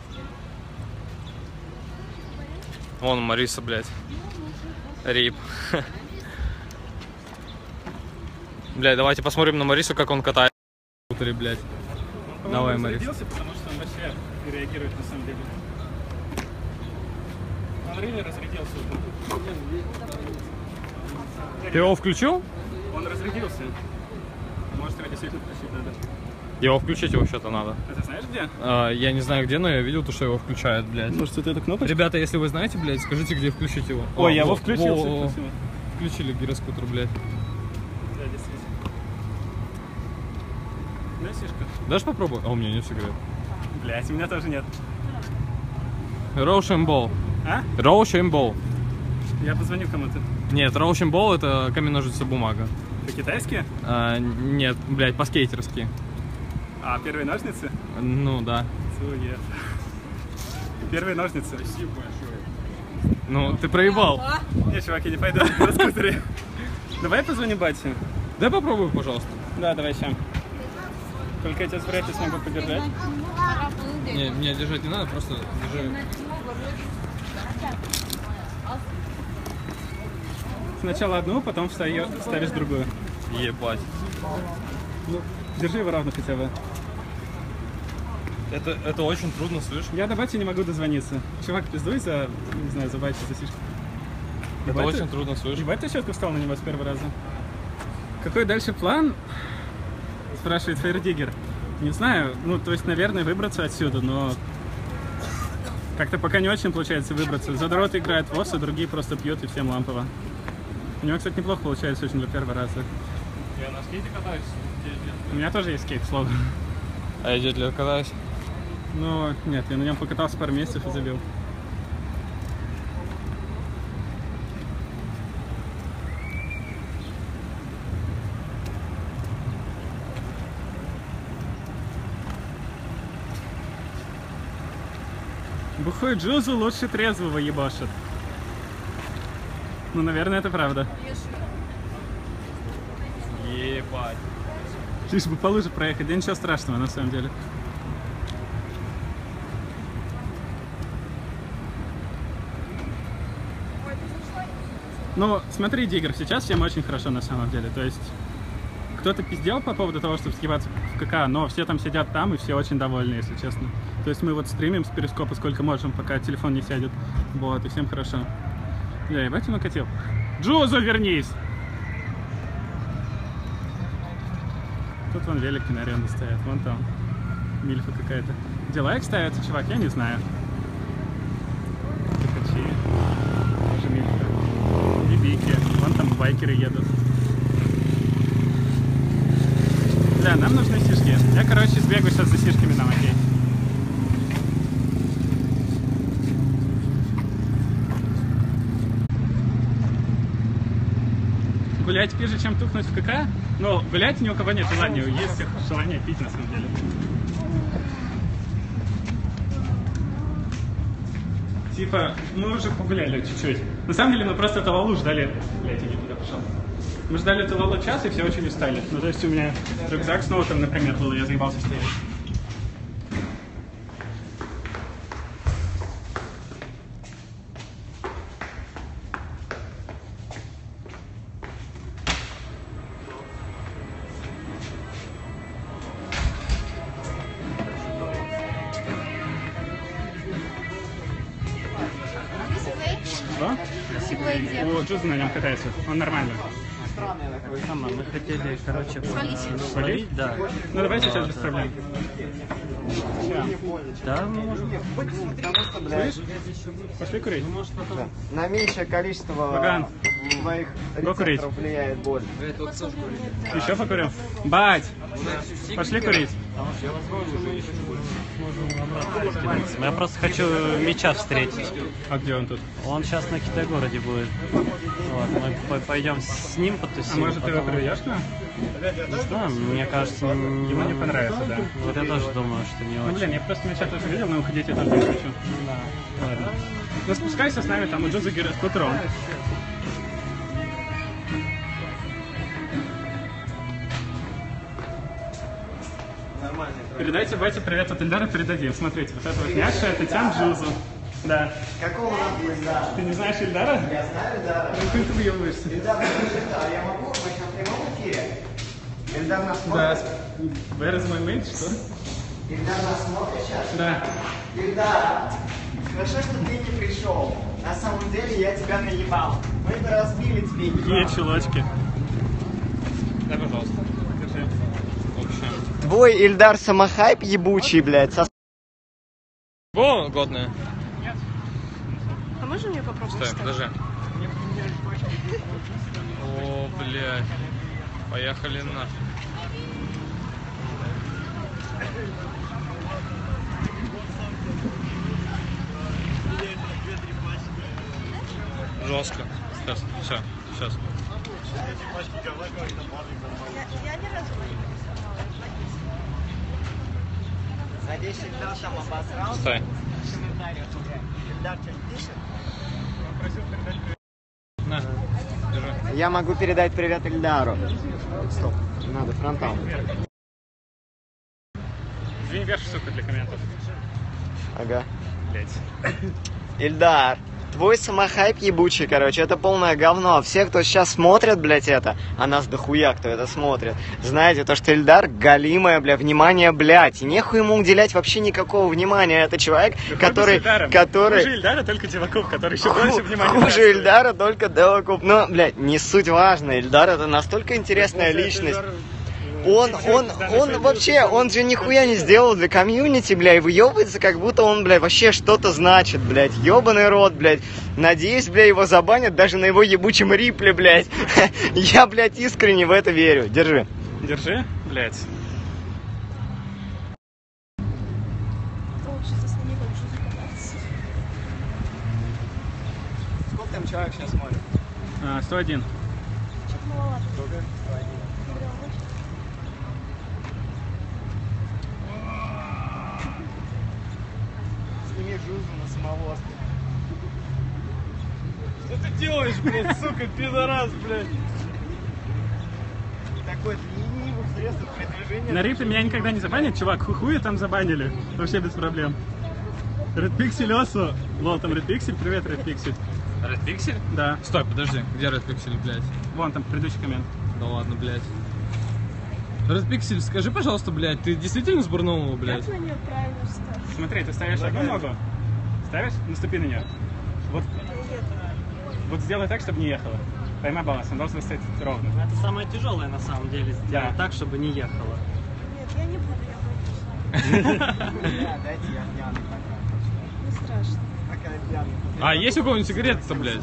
Speaker 2: Вон Мариса, блядь. Рип. Блядь, давайте посмотрим на Марису, как он катает. Блядь. Давай, Марис.
Speaker 1: Потому что он вообще реагирует на самом деле. Он реально разрядился.
Speaker 2: Ты его включил?
Speaker 1: Он разрядился. Может, его действительно включить надо.
Speaker 2: Его включить вообще-то надо.
Speaker 1: А ты знаешь где?
Speaker 2: Я не знаю где, но я видел то, что его включают, блядь.
Speaker 1: Может, это эта кнопочка?
Speaker 2: Ребята, если вы знаете, блядь, скажите, где включить его.
Speaker 1: Ой, я его включил.
Speaker 2: Включили гироскутер, блядь.
Speaker 1: Да, действительно. Да, сишка.
Speaker 2: Дашь попробуй? А у меня нет сигарет.
Speaker 1: Блядь, у меня тоже нет.
Speaker 2: Роушенбол.
Speaker 1: А?
Speaker 2: Роушенбол.
Speaker 1: Я позвоню кому-то.
Speaker 2: Нет, роушенбол это камень, ножницы, бумага.
Speaker 1: По-китайски?
Speaker 2: Нет, блядь, по-скейтерски.
Speaker 1: А, первые ножницы?
Speaker 2: Ну, да.
Speaker 1: Сует. Первые ножницы. Спасибо большое.
Speaker 2: Ну, ты проебал.
Speaker 1: Не, чувак, я не пойду на скутере. Давай позвони бате.
Speaker 2: Дай попробуй, пожалуйста.
Speaker 1: Да, давай сейчас. Только я тебя вряд ли смогу подержать.
Speaker 2: Не, меня держать не надо, просто держи.
Speaker 1: Сначала одну, потом ставишь другую.
Speaker 2: Ебать.
Speaker 1: Ну, держи его ровно хотя бы.
Speaker 2: Это очень трудно, слышишь?
Speaker 1: Я до бати не могу дозвониться. Чувак, пиздуй за, не знаю, за бати, за сишку.
Speaker 2: Это очень трудно, слышишь?
Speaker 1: Ебать, ты четко встал на него с первого раза. Какой дальше план? Спрашивает Фейрдиггер. Не знаю, ну, то есть, наверное, выбраться отсюда, но как-то пока не очень получается выбраться. Задрот играет в ОС, а другие просто пьют и всем лампово. У него, кстати, неплохо получается очень для первого раза.
Speaker 2: Я на скейте катаюсь.
Speaker 1: У меня тоже есть скейт, словно.
Speaker 2: А я 9 лет катаюсь?
Speaker 1: Ну, нет, я на нем покатался пару месяцев и забил. Бухой Джузу лучше трезвого ебашит. Ну, наверное, это правда.
Speaker 2: Ебать.
Speaker 1: Лишь бы по луже проехать, да ничего страшного на самом деле. Ну, смотри, Диггер, сейчас всем очень хорошо на самом деле. То есть, кто-то пиздел по поводу того, чтобы съебаться в КК, но все там сидят там, и все очень довольны, если честно. То есть мы вот стримим с перископа сколько можем, пока телефон не сядет. Вот, и всем хорошо. Да, ебать он накатил. Джузу, вернись! Тут вон велики на аренду стоят, вон там. Мильфа какая-то. Где лайк ставится, чувак, я не знаю. Тихачи. Тоже мильфа. И бики. Вон там байкеры едут. Да, нам нужны сишки. Я, короче, сбегаю сейчас за сишками нам, окей. Гулять пизже, чем тухнуть в КК, но гулять ни у кого нет желания, есть желание пить на самом деле. Типа, мы уже погуляли чуть-чуть. На самом деле мы просто Талалу ждали. Блять, я не туда пошел. Мы ждали Талалу час и все очень устали. Ну то есть у меня рюкзак с ноутом, например, был, и я заебался стоять. О, Джуз на нем катается, он нормально.
Speaker 9: Мы хотели, короче,
Speaker 1: свалить?
Speaker 9: Да.
Speaker 1: Ну давай сейчас без проблем.
Speaker 9: Да, можем.
Speaker 1: Слышь? Пошли курить.
Speaker 3: На меньшее количество твоих рецепторов влияет боль.
Speaker 1: Еще покурим? Бать! Пошли курить.
Speaker 13: можем обратно скинуться. Я просто хочу Меча встретить.
Speaker 1: А где он тут?
Speaker 13: Он сейчас на Китай-городе будет. Вот, мы пойдем с ним потусим.
Speaker 1: А может ты его приведешь к нам?
Speaker 13: Не знаю, мне кажется,
Speaker 1: ему не понравится, да.
Speaker 13: Вот я тоже думаю, что не очень.
Speaker 1: Ну блин, я просто Меча тоже видел, но уходить я тоже не хочу.
Speaker 13: Да.
Speaker 1: Ладно. Ну спускайся с нами, там у Джуза скутером. Передайте Бате привет от Ильдара, передадим. Смотрите, вот это вот Няша, это Тян Джузу. Да.
Speaker 3: Какого нахуй Ильдара?
Speaker 1: Ты не знаешь Ильдара?
Speaker 3: Я знаю Ильдара.
Speaker 1: Ну ты выебываешься.
Speaker 3: Ильдар, а я могу? Мы сейчас в прямом эфире. Ильдар нас
Speaker 1: Да.
Speaker 3: смотрит?
Speaker 1: Where is my mate, что?
Speaker 3: Ильдар нас смотрит сейчас?
Speaker 1: Да.
Speaker 3: Ильдар, хорошо, что ты не пришел. На самом деле я тебя наебал. Мы бы разбили тебе
Speaker 1: Какие чулочки.
Speaker 2: Да, пожалуйста.
Speaker 1: Держи.
Speaker 3: Твой Ильдар самохайп ебучий, блядь, со...
Speaker 2: Во, годная.
Speaker 5: А можно мне попробовать?
Speaker 2: Стой, подожди. О, блядь. Поехали нахуй. Жестко. Сейчас, все, сейчас.
Speaker 5: Я ни разу
Speaker 3: Надеюсь, Ильдар там обосрался.
Speaker 2: Стой.
Speaker 3: В комментариях уже. Ильдар что-нибудь пишет?
Speaker 2: На, держи.
Speaker 3: Я могу передать привет Ильдару. Стоп, надо фронтал.
Speaker 1: Двинь вверх, сука, для комментов.
Speaker 3: Ага.
Speaker 1: Блять.
Speaker 3: Ильдар, твой самохайп ебучий, короче, это полное говно. Все, кто сейчас смотрит, блядь, это, а нас дохуя, кто это смотрит, знаете, то, что Ильдар галимое, бля, внимание, блядь, и нехуй ему уделять вообще никакого внимания. Это человек, который...
Speaker 1: Хуже Ильдара, только Девакуб, который еще больше внимания.
Speaker 3: Хуже Ильдара, только Девакуб. Но, блядь, не суть важно. Ильдар это настолько интересная личность. Он вообще, он же нихуя не сделал для комьюнити, бля, и выебывается, как будто он, бля, вообще что-то значит, блядь. Ёбаный рот, блядь. Надеюсь, бля, его забанят даже на его ебучем рипле, блядь. Я, блядь, искренне в это верю. Держи.
Speaker 1: Держи, блядь.
Speaker 3: Сколько там человек сейчас смотрит?
Speaker 1: 101.
Speaker 5: Что-то маловато.
Speaker 3: Сними Джузу на самовозке.
Speaker 12: Что ты делаешь, блядь, сука, пидорас, блядь?
Speaker 3: Такой ленивых средств передвижения.
Speaker 1: На рифе меня никогда не забанят, чувак, хуя там забанили. Вообще без проблем. Red Pixel Осу. Лол, там Red Pixel, привет, Red Pixel.
Speaker 2: Red Pixel?
Speaker 1: Да.
Speaker 2: Стой, подожди, где Red Pixel, блядь?
Speaker 1: Вон там предыдущий коммент.
Speaker 2: Да ладно, блядь. Red Pixel, скажи, пожалуйста, блядь, ты действительно с Бурнового, блядь?
Speaker 5: Как на нее правильно встать?
Speaker 1: Смотри, ты ставишь одну ногу, ставишь, наступи на нее. Вот сделай так, чтобы не ехала. Поймай баланс, он должен стоять ровно.
Speaker 13: Это самое тяжелое на самом деле, сделать так, чтобы не ехала.
Speaker 5: Нет, я не буду, я боюсь.
Speaker 3: Дайте я пьяный пока.
Speaker 5: Не страшно.
Speaker 3: Пока я пьяный.
Speaker 2: А есть у кого-нибудь сигареты-то, блядь?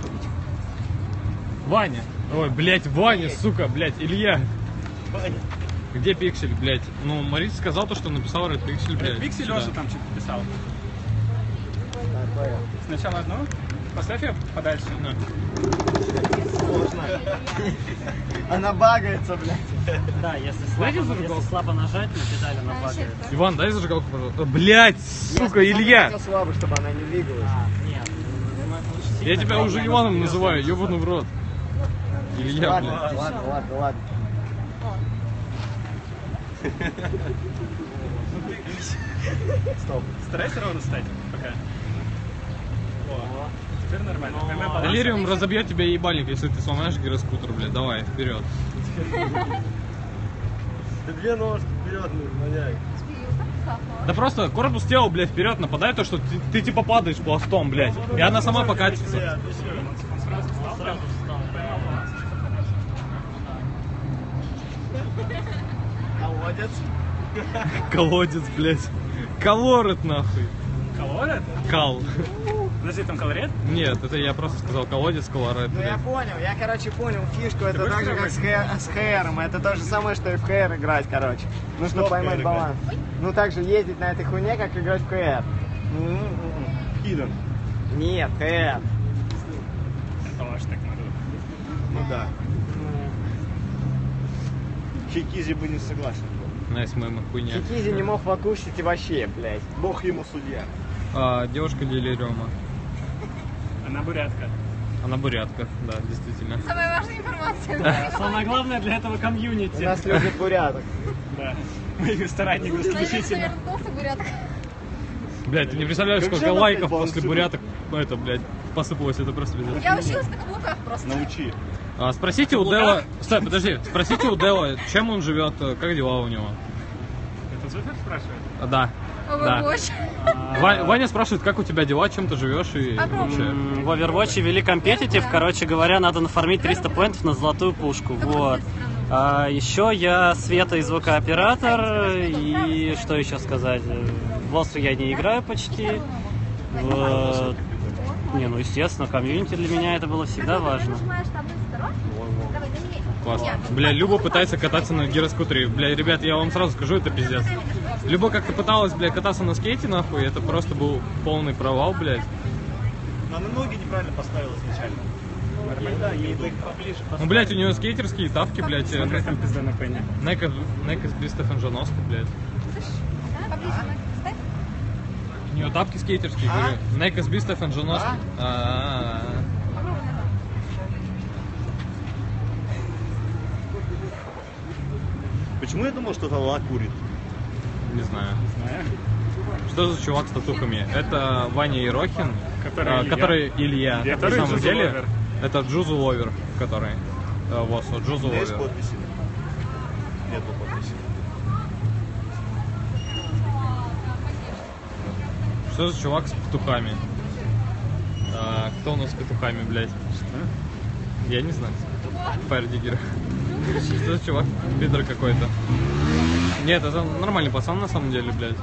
Speaker 2: Ваня. Ой, блядь, Ваня, сука, блядь, Илья. Где Пиксель, блядь? Ну, Марис сказал то, что написал Red Pixel, блядь.
Speaker 1: Red Pixel Лёша там что-то писал. Сначала одну, поставь ее подальше.
Speaker 3: Сложно. Она багается, блядь.
Speaker 13: Да, если слабо нажать на педаль, она багается.
Speaker 2: Иван, дай зажигалку, пожалуйста. Блядь, сука, Илья.
Speaker 3: Я слабо, чтобы она не двигалась.
Speaker 13: Нет.
Speaker 2: Я тебя уже Иваном называю, ёбаный в рот. Илья,
Speaker 3: Ладно,
Speaker 2: блядь.
Speaker 3: ладно.
Speaker 1: Стоп. Старайся ровно стать пока. О, теперь нормально. Поймай баланс.
Speaker 2: Делириум разобьет тебя ебальник, если ты сломаешь гироскутер, блядь. Давай, вперед.
Speaker 12: Две ножки вперед, маньяк.
Speaker 2: Да просто корпус тела, блядь, вперед нападай, то что ты типа падаешь пластом, блядь. И она сама покатится.
Speaker 3: Колодец.
Speaker 2: Колодец, блядь. Колорет, нахуй.
Speaker 1: Колорет?
Speaker 2: Кал.
Speaker 1: Подожди, там колорит?
Speaker 2: Нет, это я просто сказал колодец, колорит.
Speaker 3: Ну я понял, я, короче, понял фишку, это так же, как с ХРом, это то же самое, что и в ХР играть, короче. Нужно поймать баланс. Ну так же ездить на этой хуйне, как играть в ХР.
Speaker 7: Хиден.
Speaker 3: Нет, ХР.
Speaker 1: Это ваш так надо.
Speaker 7: Ну да. Хикизи бы не согласен.
Speaker 2: Найс, моя хуйня.
Speaker 3: Хикизи не мог вакушить и вообще, блядь.
Speaker 7: Бог ему судья.
Speaker 2: Девушка делириума.
Speaker 1: Она бурятка.
Speaker 2: Она бурятка, да, действительно.
Speaker 11: Самая важная информация.
Speaker 13: Да, самое главное для этого комьюнити.
Speaker 3: У нас любят буряток.
Speaker 1: Да. Мы старательно исключительно.
Speaker 2: Блядь, ты не представляешь, сколько лайков после буряток, это, блядь, посыпалось, это просто пиздец.
Speaker 11: Я училась на каблуках просто.
Speaker 7: Научи.
Speaker 2: Спросите у Дела... Стой, подожди. Спросите у Дела, чем он живет, как дела у него.
Speaker 1: Это Зуфер спрашивает?
Speaker 2: Да. Да. Ваня спрашивает, как у тебя дела, чем ты живешь и вообще.
Speaker 13: В Overwatch вели компетитив, короче говоря, надо нафармить 300 поинтов на золотую пушку. Вот. Еще я Света и звукооператор, и что еще сказать? В Лосу я не играю почти. Не, ну естественно, комьюнити для меня это было всегда важно.
Speaker 2: Классно. Бля, Люба пытается кататься на гироскутере. Бля, ребят, я вам сразу скажу, это пиздец. Люба как-то пыталась, бля, кататься на скейте, нахуй, это просто был полный провал, блядь.
Speaker 7: Но она ноги неправильно поставила изначально. Да, ей поближе.
Speaker 2: Ну, блядь, у нее скейтерские тапки, блядь.
Speaker 1: Смотри, там пизда на пене.
Speaker 2: Нека с Бистефен Жаноска, блядь. У нее тапки скейтерские, говорю. Нека с Бистефен Жаноска.
Speaker 7: Почему я думал, что Талала курит?
Speaker 2: Не знаю. Что за чувак с татухами? Это Ваня Ерохин, который Илья. На самом деле, это Джузу Ловер, который. Вот, Джузу Ловер.
Speaker 7: Есть подписи? Нету подписи.
Speaker 2: Что за чувак с петухами? Кто у нас с петухами, блядь? Я не знаю. Фаердиггер. Что за чувак? Пидор какой-то. Нет, это нормальный пацан на самом деле, блядь.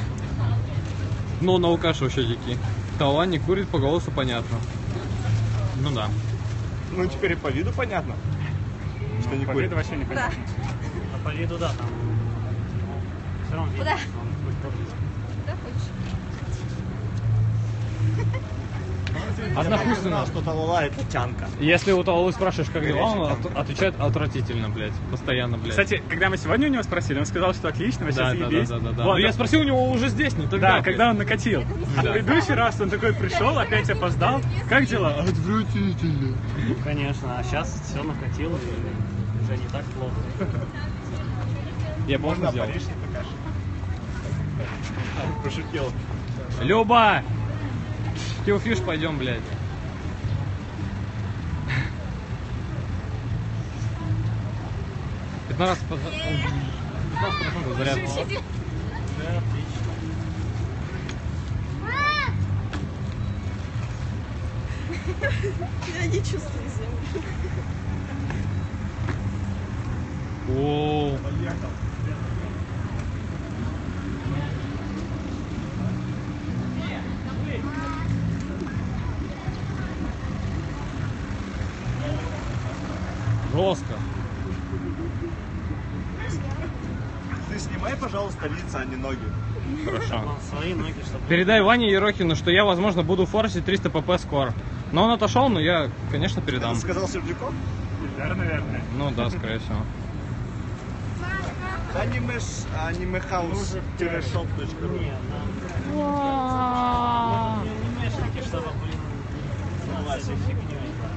Speaker 2: Но на Лукаша вообще дикий. Талала не курит, по голосу понятно. Ну да.
Speaker 7: Ну теперь и по виду понятно. Что не
Speaker 1: по
Speaker 7: курит.
Speaker 1: виду вообще непонятно.
Speaker 13: А по виду, да, там. Все равно видно.
Speaker 11: Куда хочешь?
Speaker 2: Однохуйственно.
Speaker 7: Что Талала это тянка.
Speaker 2: Если у Талалы спрашиваешь, как дела, он отвечает отвратительно, блядь. Постоянно, блядь.
Speaker 1: Кстати, когда мы сегодня у него спросили, он сказал, что отлично, вообще заебись.
Speaker 2: Да.
Speaker 1: Вот,
Speaker 2: Но я спросил у него уже здесь, не тогда.
Speaker 1: Да, когда он накатил. В предыдущий раз он такой пришел, опять опоздал. Как дела? Отвратительно.
Speaker 13: Конечно, а сейчас все накатило и уже не так плохо.
Speaker 2: Я можно сделал.
Speaker 7: Париж не покажешь. Пошутил.
Speaker 2: Люба! Киллфиш пойдем, блядь. $15 заряд.
Speaker 5: Я не чувствую землю.
Speaker 2: Оу. Жестко.
Speaker 7: Ты снимай, пожалуйста, лица, а не ноги.
Speaker 2: Хорошо.
Speaker 13: Свои ноги, чтобы...
Speaker 2: Передай Ване Ерохину, что я, возможно, буду форсить 300 pp скоро. Но он отошел, но я, конечно, передам.
Speaker 7: Ты сказал Сердюков?
Speaker 1: Да, наверное.
Speaker 2: Ну да, скорее всего.
Speaker 7: Анимехаус-шоп.ру.
Speaker 13: Анимешники, чтобы, блин, заниматься фигней.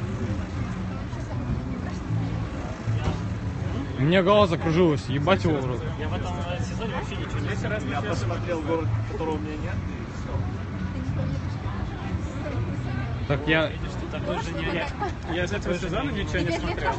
Speaker 2: У меня голова закружилась, ебать его в рот.
Speaker 13: Я в этом сезоне вообще ничего не знаю.
Speaker 7: Я посмотрел город, которого у меня нет.
Speaker 2: Так я...
Speaker 13: Видишь, ты такой же не...
Speaker 1: Я с этого сезона ничего не смотрел.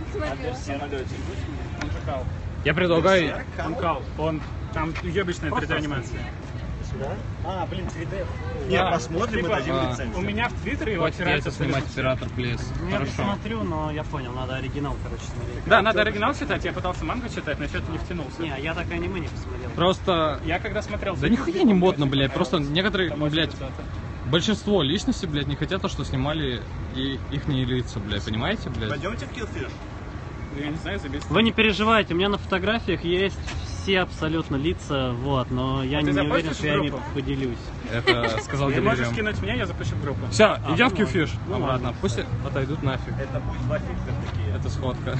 Speaker 1: Он же кал.
Speaker 2: Я предлагаю...
Speaker 1: Он кал. Он... Там ебичная 3D-анимация.
Speaker 7: Сюда?
Speaker 13: А, блин, 3D.
Speaker 7: Нет, посмотрим,
Speaker 1: типа,
Speaker 7: мы дадим лицензию.
Speaker 1: У меня в Твиттере его
Speaker 2: Хватит яйца снимать, оператор, плиз.
Speaker 13: Я
Speaker 2: Хорошо.
Speaker 13: посмотрю, но я понял, надо оригинал, короче, смотреть.
Speaker 1: Да, надо оригинал читать. Я пытался мангу читать, но что-то не втянулся.
Speaker 13: Не, я так аниме не посмотрел.
Speaker 2: Просто...
Speaker 1: Я когда смотрел...
Speaker 2: Да нихуя не модно, блядь. Просто некоторые, блядь... Большинство личностей, блядь, не хотят то, что снимали и их не лица, блядь, понимаете, блядь?
Speaker 7: Пойдемте в Killfish.
Speaker 1: Я не знаю, забить.
Speaker 13: Вы не переживайте, у меня на фотографиях есть все абсолютно лица, вот, но я не уверен, что я ими поделюсь.
Speaker 2: Это сказал
Speaker 1: Ты можешь
Speaker 2: Делириум.
Speaker 1: скинуть мне, я запущу в группу.
Speaker 2: Все, идем в Killfish. Обратно. Пусть отойдут нафиг.
Speaker 7: Это будет 2 фикса такие.
Speaker 2: Это сходка.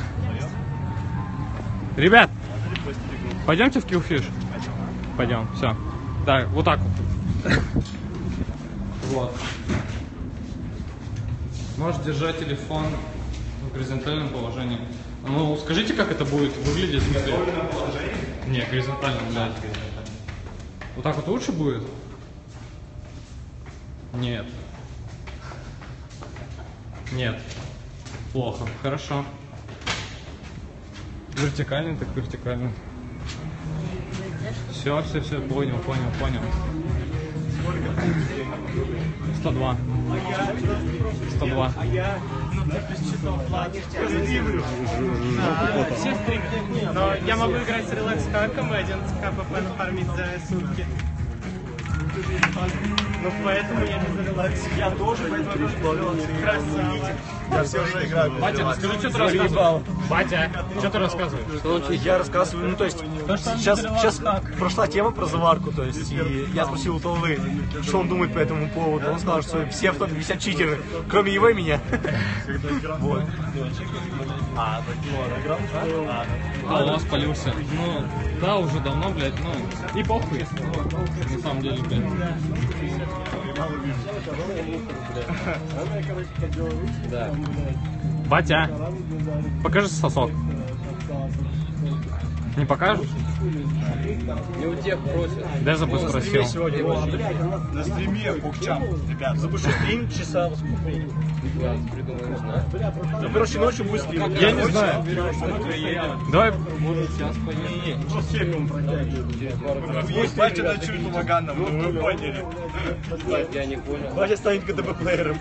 Speaker 2: Ребят, пойдемте в Killfish. Пойдем, все. Да, вот так вот. Вот. Можешь держать телефон в горизонтальном положении. Ну, скажите, как это будет выглядеть? В смысле? Не, горизонтально, блядь. Вот так вот лучше будет? Нет. Нет. Плохо. Хорошо. Вертикально, так вертикально. Все, понял. 102. 102.
Speaker 8: Все стримят. Но я могу играть с релакс-хаком и 11 КПП нафармить за сутки. Ну поэтому я без релакса.
Speaker 7: Я тоже, поэтому
Speaker 8: Красавчик.
Speaker 7: я все уже играю.
Speaker 2: Батя, расскажи, что ты рассказываешь. Батя, что ты рассказываешь?
Speaker 7: Я рассказываю, ну то есть, сейчас прошла тема про заварку, то есть, и я спросил у Толвы, что он думает по этому поводу. Он сказал, что все в топе висят читеры, кроме его и меня. Вот.
Speaker 2: А у вас спалился. Ну, да, уже давно, блядь, ну, и похуй. На самом деле, блядь.
Speaker 9: Да.
Speaker 2: Батя, покажи сосок. Не покажешь?
Speaker 9: Не у тех просят.
Speaker 2: Да я забыл спросил.
Speaker 7: На стриме Букчам, ребят, запущу стрим часа.
Speaker 9: Придумаем, знаю.
Speaker 7: Ну, короче, ночью будет стрим.
Speaker 2: Я не знаю. Давай.
Speaker 7: Есть батя на чуть Маганом, вы поняли.
Speaker 9: Я не понял.
Speaker 7: Батя станет КДБ-плеером.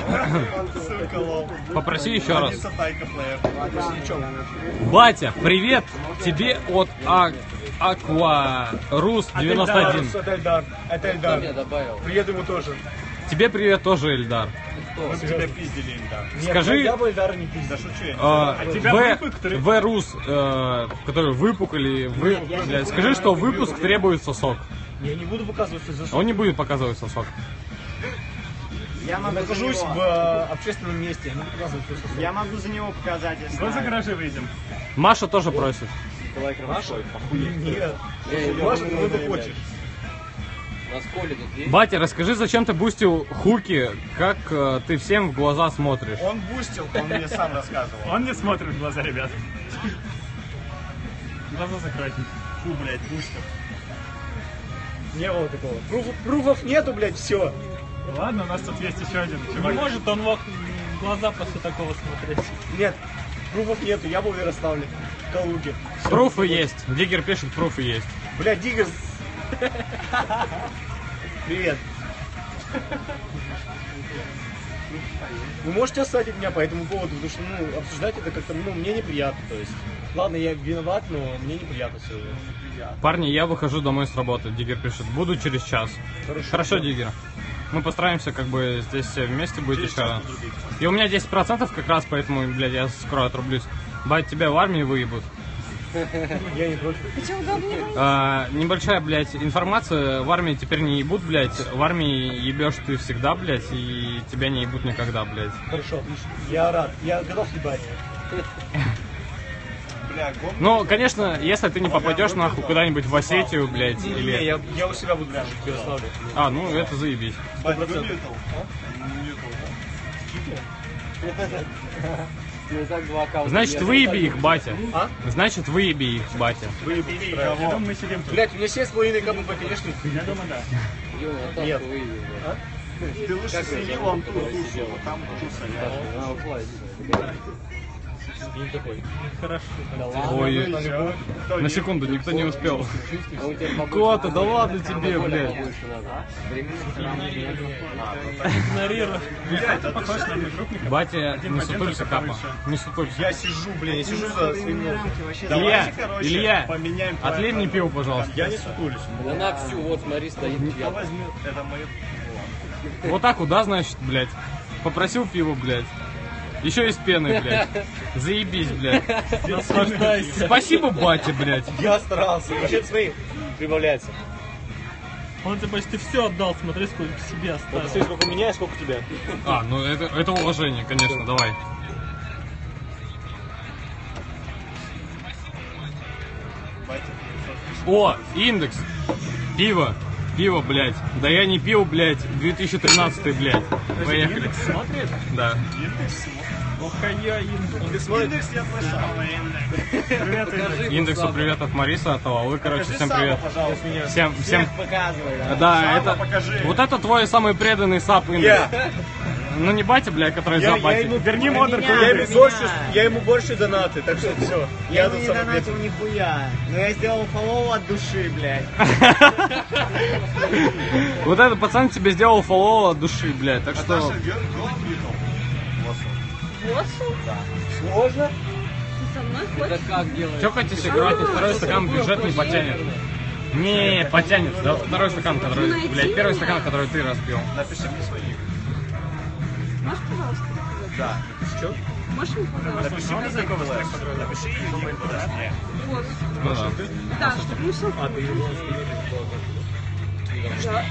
Speaker 2: Попроси еще раз.
Speaker 7: Ничего.
Speaker 2: Батя, привет тебе от Акварус 91.
Speaker 7: Это Эльдар. Это
Speaker 9: Кто меня
Speaker 7: Эльдар.
Speaker 9: добавил?
Speaker 7: Привет ему тоже.
Speaker 2: Тебе привет тоже, Эльдар.
Speaker 7: Мы бы тебя пиздили, Эльдар.
Speaker 2: Скажи,
Speaker 7: я бы Эльдара не пиздил. Да шучу я.
Speaker 2: В-Рус, который выпук или вы... Блядь, скажи, что выпуск требует сосок.
Speaker 7: Я не буду показывать, что за
Speaker 2: Он не будет показывать сосок.
Speaker 3: Я
Speaker 7: нахожусь в общественном месте.
Speaker 3: Я могу за него показать, если...
Speaker 1: Мы за гаражи выйдем.
Speaker 2: Маша тоже просит.
Speaker 7: Маша? Нет. Маша, ну ты хочешь.
Speaker 9: На сколе тут есть?
Speaker 2: Батя, расскажи, зачем ты бустил хуки, как ты всем в глаза смотришь?
Speaker 7: Он бустил, он мне сам рассказывал.
Speaker 1: Он не смотрит в глаза, ребят. Глаза закройте.
Speaker 7: Фу, блядь, бустил. Не было такого. Пруфов нету, блядь, все.
Speaker 1: Ладно, у нас тут есть еще один
Speaker 8: Не
Speaker 1: чувак.
Speaker 8: может он в глаза после такого смотреть.
Speaker 7: Нет, пруфов нету, я был в Ярославле, в Калуге.
Speaker 2: Пруфы есть. Диггер пишет, пруфы есть.
Speaker 7: Блядь, Диггер. Привет. Вы можете оставить меня по этому поводу, потому что, ну, обсуждать это как-то, ну, мне неприятно, то есть. Ладно, я виноват, но мне неприятно все.
Speaker 2: Парни, я выхожу домой с работы. Диггер пишет, буду через час. Хорошо, Диггер. Мы постараемся, как бы, здесь все вместе быть еще. И у меня 10% как раз, поэтому, блядь, я скоро отрублюсь. Бать, тебя в армии выебут.
Speaker 7: Я не против.
Speaker 2: Небольшая, блядь, информация. В армии теперь не ебут, блядь. В армии ебешь ты всегда, блядь, и тебя не ебут никогда, блядь.
Speaker 7: Хорошо, отлично. Я рад. Я готов ебать.
Speaker 2: Ну, конечно, если ты не попадешь нахуй куда-нибудь в Осетию, блядь,
Speaker 7: Не,
Speaker 2: или...
Speaker 7: я у себя буду жить в Ярославле.
Speaker 2: А, ну это заебись.
Speaker 7: 100%.
Speaker 2: Значит, выеби их, батя.
Speaker 7: А?
Speaker 2: Значит, выеби их, батя.
Speaker 7: Выебли
Speaker 1: Я думаю,
Speaker 7: кого?
Speaker 1: мы сидим тут.
Speaker 7: Блять, у меня 7,5 КПП, конечно.
Speaker 1: Я думаю, да.
Speaker 7: Нет.
Speaker 9: А?
Speaker 3: Ты лучше сиди вон тут, вот там
Speaker 8: Хорошо.
Speaker 2: Ой, на секунду, никто не успел. Кота, да ладно тебе, блядь.
Speaker 8: Игнорируй.
Speaker 1: Ты похож на одногруппника.
Speaker 2: Батя, не сутулься, капа. Не сутулься.
Speaker 7: Я сижу, блин, я сижу за своим носом.
Speaker 2: Илья,
Speaker 7: поменяем
Speaker 2: отлей мне пиво, пожалуйста.
Speaker 7: Я не сутулюсь.
Speaker 9: Да на всю, вот смотри, стоит.
Speaker 7: Кто возьмет? Это мое.
Speaker 2: Вот так вот, да, значит, блядь. Попросил пиво, блядь. Еще и с пеной, блядь. Заебись, блядь. Спасибо, батя, блядь.
Speaker 12: Я старался. Вообще, смотри, прибавляется.
Speaker 8: Он тебе почти все отдал, смотри, сколько себе оставил.
Speaker 12: Посмотри, сколько у меня и сколько у тебя.
Speaker 2: А, ну это уважение, конечно, давай. О, индекс. Пиво. Пиво, блядь. Да я не пил, блядь. 2013, блядь. Поехали.
Speaker 8: Смотришь?
Speaker 2: Да.
Speaker 8: Ох, я индекс.
Speaker 12: Индекс
Speaker 8: я слышал.
Speaker 1: Привет, Индекс.
Speaker 2: Индексу привет от Мариса, от Аллы. Короче, всем привет.
Speaker 12: пожалуйста.
Speaker 2: Всем.
Speaker 3: Показывай,
Speaker 2: Да, это. Вот это твой самый преданный сап индекс. Ну не батя, блядь, который за батя.
Speaker 1: Верни модерку.
Speaker 12: Я ему больше донаты, так что все.
Speaker 3: Я ему не донатил нихуя, но я сделал фоллоу от души, блядь.
Speaker 2: Вот этот пацан тебе сделал фоллоу от души, блядь, так что...
Speaker 5: Воссу?
Speaker 12: Сложно?
Speaker 5: Ты со мной хочешь?
Speaker 9: Как делать?
Speaker 2: Че хотите играть, второй стакан бюджет не потянет. Не, потянет. Да, второй стакан, который... Блядь, первый стакан, который ты разбил.
Speaker 12: Напиши мне свои.
Speaker 5: Можешь, пожалуйста?
Speaker 12: Да. Что?
Speaker 5: Можешь мне, пожалуйста?
Speaker 12: Напиши мне за кого напиши и номер подашь мне.
Speaker 5: Вот.
Speaker 2: Ну да.
Speaker 5: Да, чтобы мы все...
Speaker 12: А, ты его
Speaker 5: Да,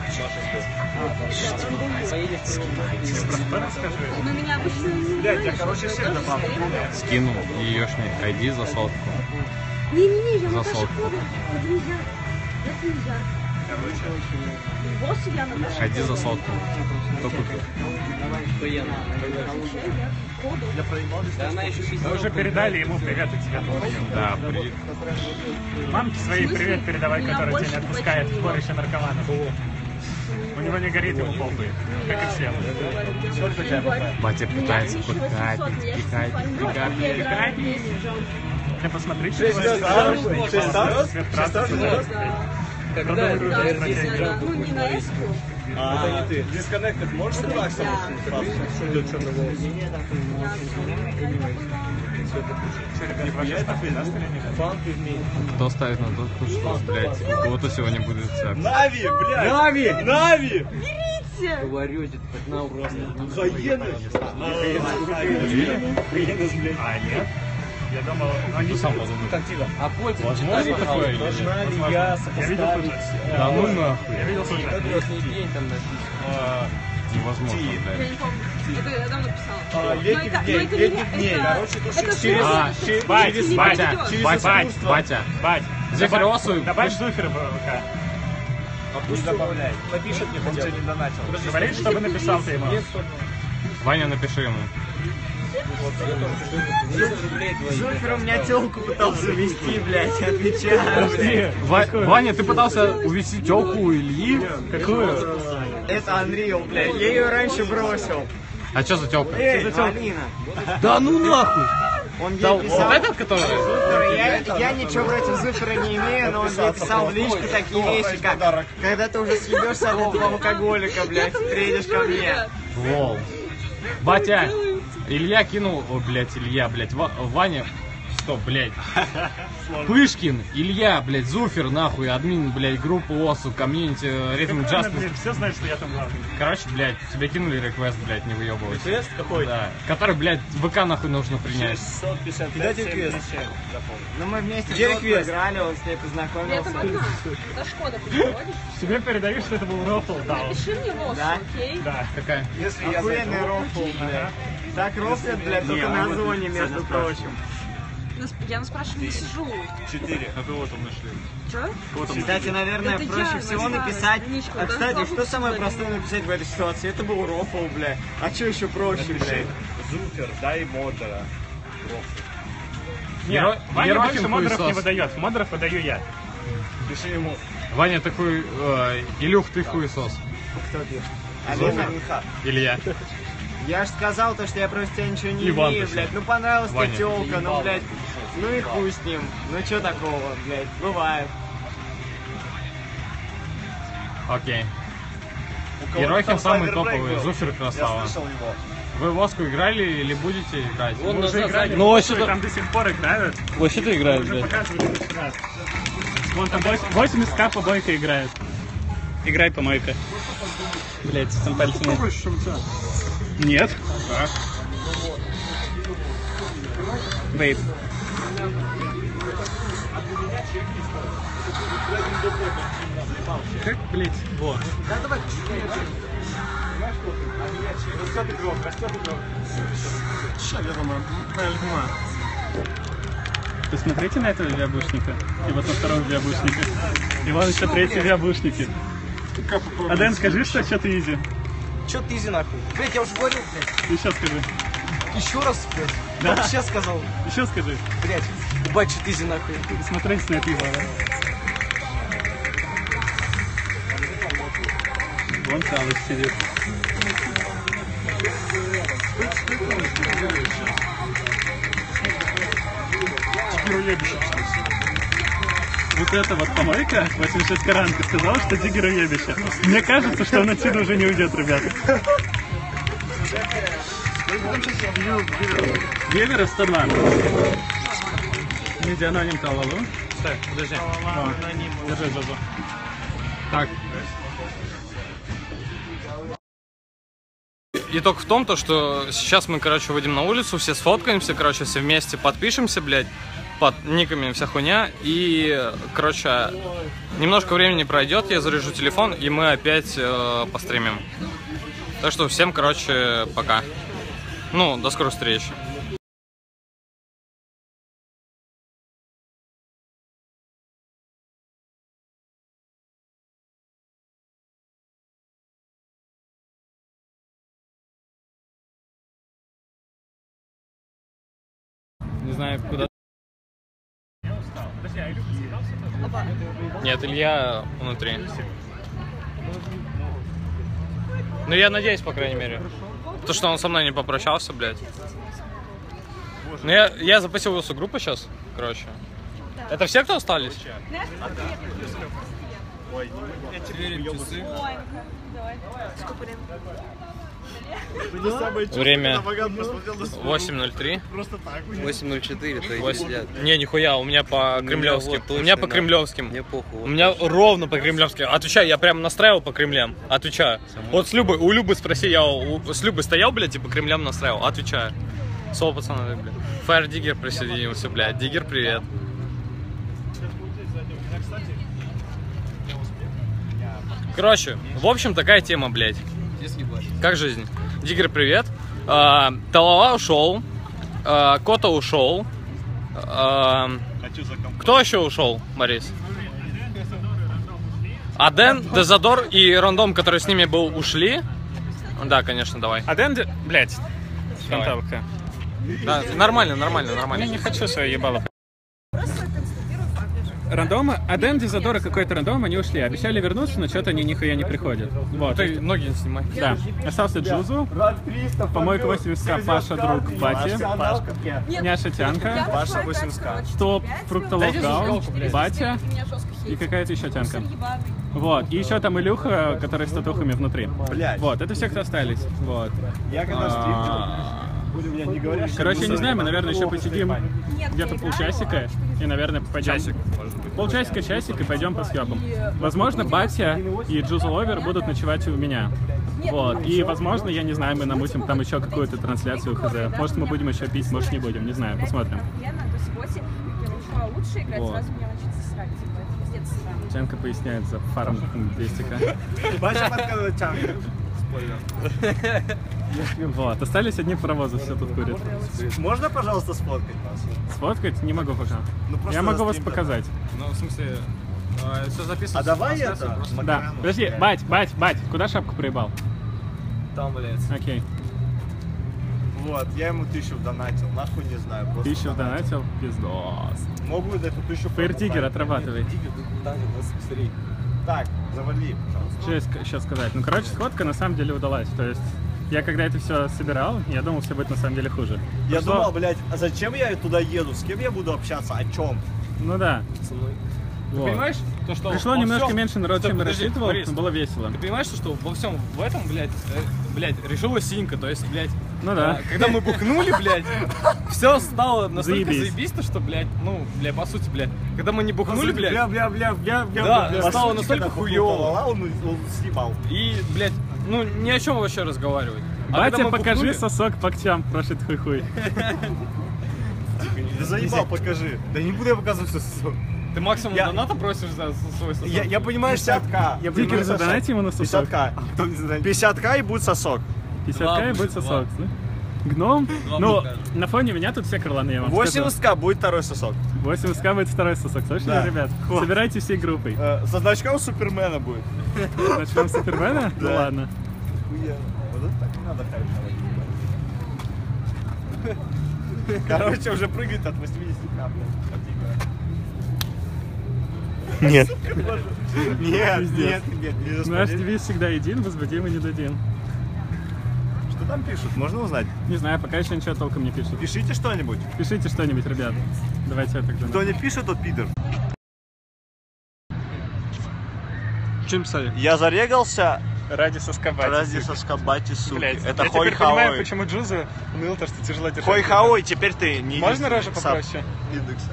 Speaker 5: ну меня обычно не
Speaker 12: Блядь, я, короче, всех добавлю.
Speaker 2: Скинул еешник ID за сотку.
Speaker 5: Не-не-не, я
Speaker 2: За
Speaker 5: Наташа
Speaker 2: сотку.
Speaker 5: Кода. Это не я. Это не я. Боссу я Наташа.
Speaker 2: ID за сотку. Кто купил?
Speaker 12: Я проебал.
Speaker 9: Да она еще
Speaker 1: Мы уже передали ему привет от тебя.
Speaker 2: Да, привет.
Speaker 1: Мамке своей привет передавай, который тебя не отпускает в сборище наркоманов. У него не горит, ему похуй. Как и всем.
Speaker 12: Сколько у тебя бывает?
Speaker 2: Батя пытается подкапить, пикать.
Speaker 1: Ты посмотри,
Speaker 12: 6 звезд, да? 6 звезд?
Speaker 9: Когда это?
Speaker 5: Ну, не на эску.
Speaker 12: Это не ты. Дисконнектед можешь собрать? Что идет черный волос? Фанты в мире.
Speaker 2: Кто ставит на тот, что, блядь, у кого-то сегодня будет секс.
Speaker 12: Нави, блядь! Нави! Нави!
Speaker 5: Берите!
Speaker 9: Говорю, это одна ужасная.
Speaker 12: Хаена!
Speaker 1: А, нет? Я думал,
Speaker 2: Ты сам подумай.
Speaker 12: Как тебя?
Speaker 9: А польза
Speaker 2: Возможно такое или
Speaker 12: Должна
Speaker 2: нет?
Speaker 12: ли я
Speaker 1: я видел
Speaker 12: сопоставить?
Speaker 1: тоже.
Speaker 2: Да ну нахуй.
Speaker 1: Я видел тоже.
Speaker 9: Красный день там написано.
Speaker 2: Невозможно,
Speaker 5: Я
Speaker 2: блядь.
Speaker 5: не помню. Это я давно писала.
Speaker 12: Летних
Speaker 5: Но это-
Speaker 12: дней,
Speaker 5: но это не-
Speaker 12: летних дней.
Speaker 5: это-
Speaker 12: Короче, то, что
Speaker 5: это
Speaker 12: через...
Speaker 2: А,
Speaker 5: через-
Speaker 1: Бать,
Speaker 5: через-
Speaker 1: батя,
Speaker 5: через
Speaker 1: бать,
Speaker 12: искусство.
Speaker 2: Батя.
Speaker 1: Бать.
Speaker 2: Зефиросу.
Speaker 1: Добавь Зуфера в ВК.
Speaker 12: Пусть добавляй. Напишет мне хотя бы. Не донатил.
Speaker 1: Говорит, чтобы написал ты ему.
Speaker 2: Ваня, напиши ему.
Speaker 3: Зуфер у меня телку пытался вести, блядь, отвечаю, блядь.
Speaker 2: Ваня, ты пытался увести телку у Ильи?
Speaker 1: Какую?
Speaker 3: Это Unreal, блядь, я ее раньше бросил.
Speaker 2: А что за телка?
Speaker 3: Алина.
Speaker 2: Да ну нахуй!
Speaker 3: Он
Speaker 2: Да,
Speaker 3: ей писал...
Speaker 2: вот этот, который?
Speaker 3: Я ничего против Зуфера не имею, но он мне писал в личку такие вещи, как когда ты уже съебешься от этого алкоголика, блядь, приедешь ко мне.
Speaker 2: Лол. Батя, Илья кинул... О, блядь, Илья, блядь. Ваня... Стоп, блядь. Пышкин, Илья, блядь, Зуфер, нахуй, админ, блядь, группы ОСУ, комьюнити, Rhythm Justice.
Speaker 1: Все знают, что я там главный.
Speaker 2: Короче, блядь, тебе кинули реквест, блядь, не выебывайся.
Speaker 12: Реквест какой?
Speaker 2: Да. Который, блядь, ВК нахуй нужно принять.
Speaker 12: 655. Кидайте реквест.
Speaker 3: Ну мы вместе
Speaker 12: Где
Speaker 3: в доту
Speaker 12: реквест?
Speaker 3: играли, он с ней
Speaker 5: Я
Speaker 3: познакомился.
Speaker 5: там одна. Это Шкода, переводишь?
Speaker 1: Тебе передаю, что это был рофл, да.
Speaker 5: Напиши мне Воссу,
Speaker 3: Да?
Speaker 5: окей?
Speaker 1: Да.
Speaker 2: Какая?
Speaker 12: Если я
Speaker 3: Охуенный рофл, блядь. Так рофлят, блядь, только на зоне, между прочим.
Speaker 5: Я на спрашиваю не сижу.
Speaker 12: 4.
Speaker 2: А кого там нашли?
Speaker 5: Че?
Speaker 3: Кстати, наверное,
Speaker 5: Это
Speaker 3: проще
Speaker 5: я,
Speaker 3: всего
Speaker 5: Настя,
Speaker 3: написать...
Speaker 5: Ничка,
Speaker 3: А,
Speaker 5: да,
Speaker 3: кстати,
Speaker 5: сложно
Speaker 3: что самое
Speaker 5: сказать.
Speaker 3: простое написать в этой ситуации? Это был рофл, блядь. А что еще проще, блядь?
Speaker 12: Зуфер, дай модера.
Speaker 1: Нет, Ваня
Speaker 2: Ерохин
Speaker 1: больше модеров не
Speaker 2: хуесос.
Speaker 1: выдает. Модеров выдаю я.
Speaker 12: Пиши ему.
Speaker 2: Ваня такой, Илюх, ты хуесос.
Speaker 3: Кто пишет? Алина?
Speaker 2: Илья.
Speaker 3: Я ж сказал то, что я просто тебя ничего не
Speaker 2: Иван
Speaker 3: имею,
Speaker 2: пишет.
Speaker 3: блядь. Ну понравилась
Speaker 2: Ваня.
Speaker 3: тебе тёлка, ну, блядь. Ну и хуй с ним. Ну чё такого, блядь? Бывает.
Speaker 2: Окей.
Speaker 12: У кого
Speaker 2: Ерохин
Speaker 12: там
Speaker 2: самый
Speaker 12: Cyberpunk
Speaker 2: топовый,
Speaker 12: был?
Speaker 2: Зуфер красава.
Speaker 12: Я слышал его.
Speaker 2: Вы в Воску играли или будете играть?
Speaker 1: Мы уже играли.
Speaker 13: Ну, вообще-то-
Speaker 1: Там до сих пор играют. Играй, помойка. Блять, там пальцы нет. Нет. Вейп. Как, блять? Вот. Посмотрите на этого виабушника. И вот на втором виабушнике. И вон еще третий виабушники. Аден, скажи, что ты изи.
Speaker 8: Чё ты изи нахуй? Блять, я уже говорил, блядь.
Speaker 1: Еще скажи.
Speaker 8: Еще раз, блядь.
Speaker 1: Да.
Speaker 8: Вот сейчас сказал.
Speaker 1: Еще скажи.
Speaker 8: Блять, ебать, что ты изи нахуй.
Speaker 1: Смотрите на пиво, да? Вон Салыч сидит. Вот это вот помойка, 86 Каранка, сказал, что Диггер уебище. Мне кажется, что он отсюда уже не уйдет, ребята. Гевера 102. Медианоним Талалу.
Speaker 2: Стой, подожди.
Speaker 1: Держи, Зозу. Так.
Speaker 2: Итог в том, то, что сейчас мы, короче, выйдем на улицу, все сфоткаемся, короче, все вместе подпишемся, блядь, под никами вся хуйня. И, короче, немножко времени пройдет, я заряжу телефон, и мы опять постримим. Так что всем, короче, пока. Ну, до скорых встреч. Не знаю, куда. Нет, Илья внутри. Ну, я надеюсь, по крайней мере. То, что он со мной не попрощался, блядь. Ну, я запустил его группу сейчас, короче. Это все, кто остались?
Speaker 11: Ой, часы.
Speaker 2: Время 8:03.
Speaker 9: 8:04, то есть сидят.
Speaker 2: Не, нихуя, у меня по кремлевским.
Speaker 9: Вот
Speaker 2: у меня по кремлевским.
Speaker 9: Мне похуй.
Speaker 2: У меня ровно по кремлевским. Отвечаю, я прям настраивал по кремлям. Отвечаю. Вот с Любой, у Любы спроси, я с Любой стоял, блядь, и по кремлям настраивал. Отвечаю. Слово пацаны, блядь. Фаер Диггер присоединился, блядь. Диггер, привет. Короче, в общем, такая тема, блядь. Как жизнь? Диггер, привет. Талала ушел. Кота ушел. Кто еще ушел, Марис? Аден, Дезодор и Рандом, который с ними был, ушли. Да, конечно, давай.
Speaker 1: Аден, блядь, фронталка.
Speaker 2: Да, нормально.
Speaker 1: Я не хочу свое ебало. Рандома, Аден, Дезодор и какой-то рандом, они ушли. Обещали вернуться, но что-то они нихуя не приходят. Вот.
Speaker 2: Ты ноги не снимай.
Speaker 1: Да. Остался Джузу, помойка 80к, Паша, друг Бати, Няша Тянка,
Speaker 10: Паша 80к.
Speaker 1: Топ, Фруктолов Гау, Батя и какая-то еще Тянка. Вот. И еще там Илюха, который с татухами внутри. Вот. Это все, кто остались. Вот.
Speaker 10: Я когда стрим
Speaker 1: короче, я не знаю, мы, наверное, еще посидим где-то полчасика и, наверное, пойдем... Полчасика, часик и пойдем по съебам. Возможно, Батя и Джузу Ловер будут ночевать у меня. Вот. И, возможно, я не знаю, мы намутим там еще какую-то трансляцию хз. Может, мы будем еще пить, может, не будем. Не знаю, посмотрим. Вот. Чанка поясняет за фарм 200к.
Speaker 10: Батя подкладывает Чанка.
Speaker 1: Вот, остались одни паровозы, все тут курят.
Speaker 10: Можно, пожалуйста, сфоткать вас?
Speaker 1: Сфоткать? Не могу пока. Я могу вас показать.
Speaker 2: Ну, в смысле, все записано.
Speaker 10: А давай это?
Speaker 1: Да. Подожди, бать, куда шапку проебал?
Speaker 10: Там, блядь.
Speaker 1: Окей.
Speaker 10: Вот, я ему 1000 донатил, нахуй не знаю.
Speaker 1: 1000 донатил? Пиздос.
Speaker 10: Могу эту 1000
Speaker 1: Фейрдиггер, отрабатывай.
Speaker 10: Так, завали, пожалуйста.
Speaker 1: Что я сейчас сказать? Ну, короче, сходка на самом деле удалась. То есть, я когда это все собирал, я думал, все будет на самом деле хуже.
Speaker 10: Я думал, блядь, а зачем я туда еду? С кем я буду общаться? О чем?
Speaker 1: Ну да.
Speaker 2: Ты понимаешь, То, что
Speaker 1: Пришло
Speaker 2: во
Speaker 1: немножко
Speaker 2: всем-
Speaker 1: меньше народ,
Speaker 2: Стой,
Speaker 1: чем я
Speaker 2: подожди,
Speaker 1: рассчитывал,
Speaker 2: Борис,
Speaker 1: но было весело.
Speaker 2: Ты понимаешь, что во всем в этом, блядь, блядь, решила Синька, то есть, блядь,
Speaker 1: да.
Speaker 2: Когда мы бухнули, блядь, все стало настолько
Speaker 1: Заебись.
Speaker 2: заебись, что, блядь, ну, блядь, по сути, блядь, когда мы не бухнули, блядь,
Speaker 12: Бля.
Speaker 2: да, стало настолько хуёво.
Speaker 12: Он съебал.
Speaker 2: И, блядь, ну, ни о чем вообще разговаривать. А когда
Speaker 1: Батя,
Speaker 2: мы
Speaker 1: покажи
Speaker 2: бухнули-
Speaker 1: сосок пакчам, прошит хуй-хуй.
Speaker 12: Да заебал, покажи. Да не буду я показывать, что сосок.
Speaker 2: Ты максимум
Speaker 12: Я-
Speaker 2: доната просишь за свой сосок?
Speaker 12: Я понимаю, 50к. Я
Speaker 1: Дикер, задонайте ему на сосок.
Speaker 12: 50к. 50к и будет сосок.
Speaker 1: 50к и будет сосок, да? Гном? Ну, на фоне меня тут все крыланы, я вам скажу.
Speaker 12: 80к будет второй сосок.
Speaker 1: 80к будет второй сосок, слышали,
Speaker 12: Да.
Speaker 1: ребят?
Speaker 12: Вот.
Speaker 1: Собирайтесь всей группой.
Speaker 12: Со значком Супермена будет.
Speaker 1: Начнем с Супермена? Ну
Speaker 12: Да.
Speaker 1: ладно.
Speaker 12: Вот это так не надо хайпить. Короче, уже прыгает от 80к, блядь. Нет. Нет,
Speaker 1: Пиздец.
Speaker 12: нет, не
Speaker 1: Наш
Speaker 12: заспорить.
Speaker 1: девиз всегда един, возбудим и не дадим.
Speaker 12: Что там пишут? Можно узнать?
Speaker 1: Не знаю, пока еще ничего толком не пишут.
Speaker 12: Пишите что-нибудь.
Speaker 1: Пишите что-нибудь, ребят. Давайте я тогда.
Speaker 12: Кто не пишет, тот пидор.
Speaker 10: Чем писали?
Speaker 12: Я зарегался
Speaker 1: Ради соскобати.
Speaker 12: ради соскобати, суки.
Speaker 1: Блять,
Speaker 12: Это
Speaker 1: я
Speaker 12: хой
Speaker 1: теперь понимаю,
Speaker 12: хаой.
Speaker 1: почему Джуза ныл то, что тяжело держать.
Speaker 12: Хой хаой, теперь ты не
Speaker 1: Можно рожу
Speaker 12: сап-
Speaker 1: попроще?
Speaker 12: индекса.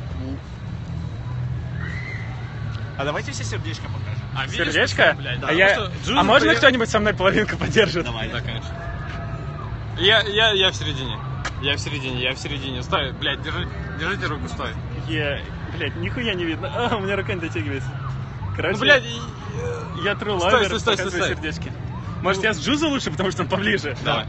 Speaker 12: А давайте все сердечко покажем.
Speaker 1: Сердечко?
Speaker 2: Да,
Speaker 1: А, я...
Speaker 2: потому что Джуза
Speaker 1: а можно
Speaker 2: приехал-
Speaker 1: кто-нибудь со мной половинку поддержит?
Speaker 2: Давай, да, конечно. Я в середине. Я в середине. Стой, блядь, держите руку, стой.
Speaker 1: Блять, нихуя не видно. А, у меня рука не дотягивается. Короче,
Speaker 2: Ну, блядь,
Speaker 1: я тру
Speaker 2: Стой,
Speaker 1: лавер,
Speaker 2: стой, стой,
Speaker 1: показываю
Speaker 2: стой.
Speaker 1: сердечки. Может, я с Джуза лучше, потому что он поближе?
Speaker 2: давай.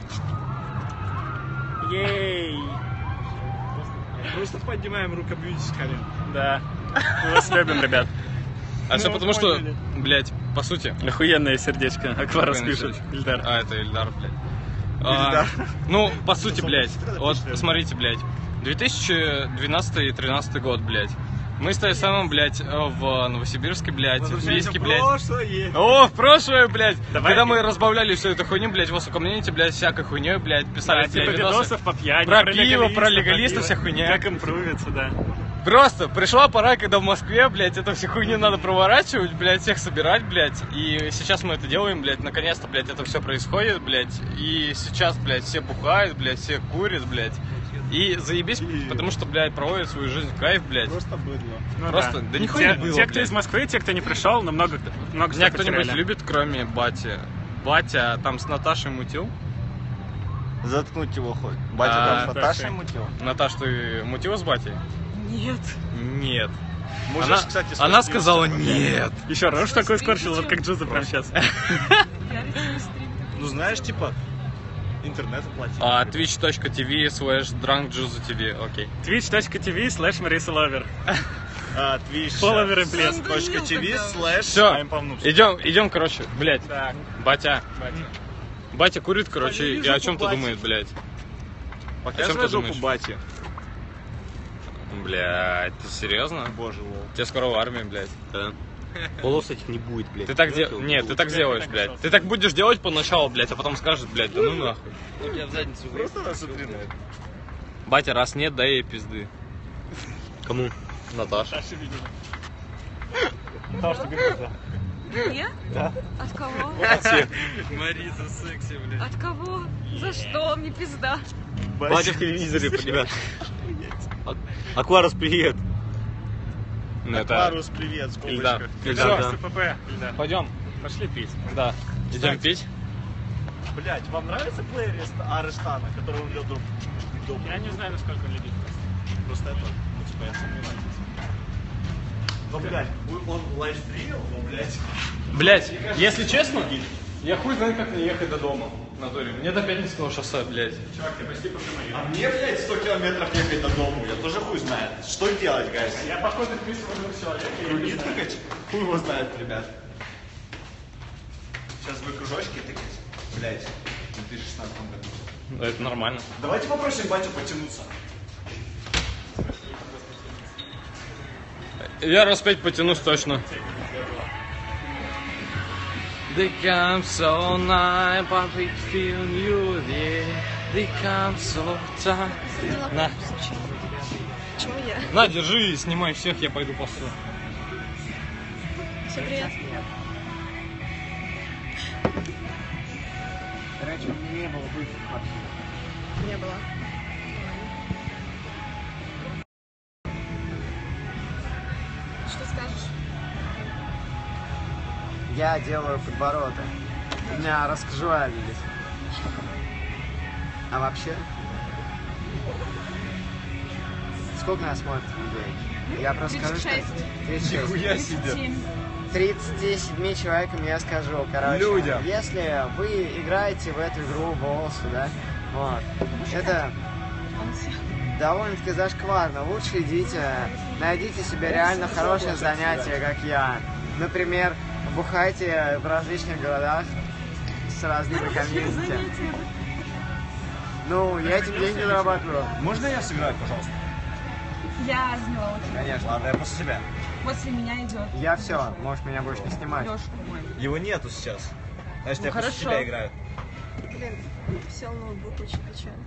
Speaker 1: Ей!
Speaker 12: Просто поднимаем рукобьюти с колен.
Speaker 1: Да. Мы вас любим, ребят.
Speaker 2: А все потому что, блядь, по сути...
Speaker 1: Охуенное сердечко. Акварус
Speaker 2: Охуенное
Speaker 1: пишет.
Speaker 2: сердечко.
Speaker 1: Ильдар.
Speaker 2: А, это Ильдар, блядь.
Speaker 12: Ильдар.
Speaker 2: Ну, по сути, блядь, вот посмотрите, блядь, 2012-2013 год, блядь. Мы с Тайсаном, блядь, в Новосибирске, блядь, в Бийске, блядь. О, в прошлое, блядь.
Speaker 1: Давай.
Speaker 2: Когда мы разбавляли всю эту хуйню, блядь, в Высокомненте, блядь, всякой хуйней, блядь, писали,
Speaker 1: Да, типа
Speaker 2: блядь, видосы.
Speaker 1: видосов по пьяни,
Speaker 2: Про пиво, про легалистов,
Speaker 1: пиво.
Speaker 2: вся хуйня.
Speaker 1: Как импровится, да.
Speaker 2: Просто пришла пора, когда в Москве, блядь, эту всю хуйню надо проворачивать, блядь, всех собирать, блядь. И сейчас мы это делаем, блядь, наконец-то, блядь, это все происходит, блядь. И сейчас, блядь, все бухают, блядь, все курят, блядь. И заебись, потому что, блядь, проводят свою жизнь в кайф, блядь.
Speaker 12: Просто быдло.
Speaker 1: Ну
Speaker 2: Просто, да нихуя не было,
Speaker 1: Те, кто
Speaker 2: блядь.
Speaker 1: из Москвы, те, кто не пришел, но много
Speaker 2: Меня
Speaker 1: всего
Speaker 2: кто-нибудь
Speaker 1: потеряли.
Speaker 2: любит, кроме Бати? Батя там с Наташей мутил?
Speaker 3: Заткнуть его хоть. Батя
Speaker 2: А,
Speaker 3: там с Наташей мутил?
Speaker 2: Наташ, ты мутила с Батей?
Speaker 5: Нет.
Speaker 2: Нет.
Speaker 3: Можешь,
Speaker 2: Она,
Speaker 3: кстати, свой
Speaker 2: она
Speaker 3: стиль
Speaker 2: сказала
Speaker 3: сказать.
Speaker 2: нет.
Speaker 1: Еще рожь такой скорчил, вот как Джуза прямо сейчас.
Speaker 12: Ну знаешь, типа, интернет оплатить.
Speaker 2: А twitch.tv/drunkjuice.tv, окей.
Speaker 1: twitch.tv/MarisaLover.
Speaker 3: Twitch.
Speaker 1: Follower и блеск.
Speaker 2: Все,
Speaker 3: /IMPomnoops.
Speaker 2: идем, короче, блядь.
Speaker 1: Так,
Speaker 2: Батя. Батя курит, короче, и о чем-то думает, блядь. О чем
Speaker 3: Показывай
Speaker 2: ты
Speaker 3: жопу
Speaker 2: думаешь?
Speaker 3: бати.
Speaker 2: Блядь, ты серьезно?
Speaker 3: Боже лол.
Speaker 2: Тебе скоро в армии, блядь.
Speaker 12: Да. Полос этих не будет, блядь.
Speaker 2: Ты так Нет, ты так делаешь, блядь. Ты так будешь делать поначалу, блядь, а потом скажешь, блядь, да ну нахуй.
Speaker 12: У тебя в задницу выйдет.
Speaker 3: Просто насмотри на это.
Speaker 2: Батя, раз нет, дай ей пизды.
Speaker 12: Кому?
Speaker 2: Наташа.
Speaker 5: Мне?
Speaker 3: Да.
Speaker 5: От кого?
Speaker 2: Мариса секси, блядь.
Speaker 5: От кого? За что? Мне пизда.
Speaker 12: Батя в телевизоре, ребят. Акварус, привет.
Speaker 2: Ну это...
Speaker 3: Акварус, привет, с
Speaker 2: Ильдар.
Speaker 3: бомбочкой.
Speaker 2: Ильдар,
Speaker 1: Все,
Speaker 2: да.
Speaker 1: СПП, Ильдар.
Speaker 2: Пойдем.
Speaker 1: Пошли пить.
Speaker 2: Да. Идем пить?
Speaker 3: Блять, вам нравится плеер Арештана, который он вел до...
Speaker 1: Я не знаю, насколько он любит.
Speaker 3: Просто это, ну типа я сомневаюсь. Ну, блядь, он лайвстримил, ну, блядь.
Speaker 2: Блядь, если честно, я хуй знаю, как мне ехать до дома. На Доре. Мне до Пятницкого шоссе, блядь.
Speaker 1: Чувак, ты почти по прямой.
Speaker 3: А мне, блядь, 100 километров ехать до дома, я тоже хуй знает. Что делать, гайс?
Speaker 1: Я, походу, вписываю двух человек.
Speaker 3: Круги тыкать? Хуй его знает, ребят. Сейчас вы кружочки тыкать, блядь, в 2016 году.
Speaker 2: Это нормально.
Speaker 3: Давайте попросим батю потянуться.
Speaker 2: Я раз 5 потянусь точно. They come so nigh, but we feel you there. They come so tight. На.
Speaker 5: Почему я?
Speaker 2: На, держи, снимай всех, я пойду посуду.
Speaker 5: Всем привет.
Speaker 3: Раньше не было бывших вообще.
Speaker 5: Не было. Что скажешь?
Speaker 3: Я делаю подбороты. У меня раскажуалились. А вообще? Сколько нас смотрит людей? Я просто скажу, что 36.
Speaker 10: Нихуя себе.
Speaker 3: 37 человекам я скажу, короче.
Speaker 10: Людям.
Speaker 3: Если вы играете в эту игру волосы, да, вот, это довольно-таки зашкварно. Лучше идите, найдите себе реально хорошее занятие, как я. Например, бухайте в различных городах с разными комьюнити. Ну, я этим деньги зарабатываю.
Speaker 10: Можно я сыграю, пожалуйста?
Speaker 5: Я заняла очередь.
Speaker 10: Конечно, ладно, я после себя.
Speaker 5: После меня идет.
Speaker 3: Я все, можешь меня больше не снимать.
Speaker 5: Лёшка мой.
Speaker 10: Его нету сейчас. Значит,
Speaker 5: Ну,
Speaker 10: я после
Speaker 5: хорошо.
Speaker 10: тебя играю.
Speaker 5: Блин, сел ноутбук, очень печально.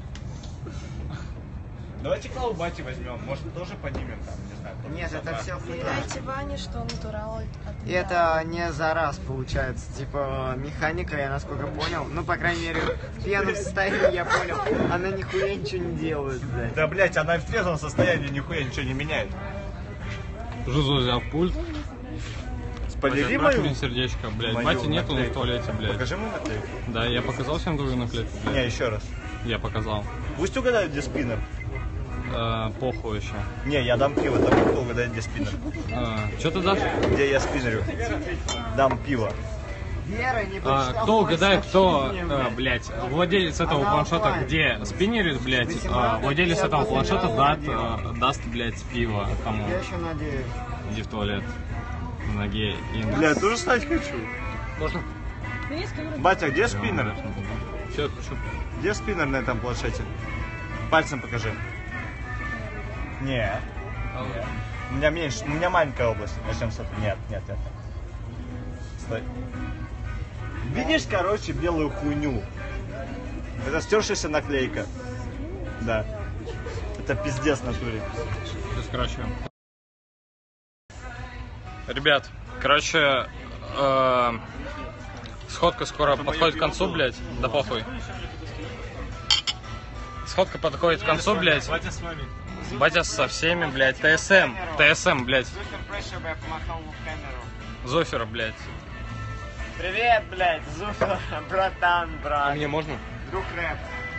Speaker 10: Давайте Клаву Бати возьмем, может тоже поднимем там, не знаю.
Speaker 3: Нет, это все
Speaker 5: Передайте Ване, что натурал от
Speaker 3: И это не за раз получается. Типа, механика, я насколько понял, ну, по крайней мере, в пьяном состоянии я понял, она нихуя ничего не делает, блядь.
Speaker 10: Да, блядь, она в трезвом состоянии нихуя ничего не меняет.
Speaker 2: Жузу взял пульт.
Speaker 10: Спойлери
Speaker 2: Отправь
Speaker 10: мою?
Speaker 2: мне сердечко, блядь.
Speaker 10: Мою
Speaker 2: Бати нету, он в
Speaker 10: наклейку.
Speaker 2: туалете, блядь.
Speaker 10: Покажи мою наклейку.
Speaker 2: Да, я показал всем твою наклейку, блядь.
Speaker 10: Не, еще раз.
Speaker 2: Я показал.
Speaker 10: Пусть угадают, где спиннер.
Speaker 2: Похуй еще.
Speaker 10: Не, я дам пиво, там кто угадает, где спиннер.
Speaker 2: Что ты дашь?
Speaker 10: Где я спиннерю. Дам пиво.
Speaker 3: Вера, не
Speaker 2: Кто угадает, кто, блядь, владелец этого планшета, где спиннерит, блядь, владелец этого планшета даст, блядь, пиво кому?
Speaker 3: Я еще надеюсь.
Speaker 2: Иди в туалет. В ноге и...
Speaker 10: Бля, я тоже стать хочу.
Speaker 2: Можно?
Speaker 10: Батя, где спиннер?
Speaker 2: Че?
Speaker 10: Где спиннер на этом планшете? Пальцем покажи. Не. У меня меньше, у меня маленькая область. Начнем с этого. Нет. Стой. Видишь, короче, белую хуйню? Это стершаяся наклейка. Да. Это пиздец в натуре.
Speaker 2: Сейчас, короче. Ребят, короче, сходка скоро подходит к концу, блядь. Да похуй. Сходка подходит к концу, блядь.
Speaker 10: Батя с вами.
Speaker 2: Батя со всеми, блядь. ТСМ, блядь. Зофера, блядь.
Speaker 3: Привет, блядь, Зуфа, братан, брат.
Speaker 2: А мне можно?
Speaker 3: Друг рэп.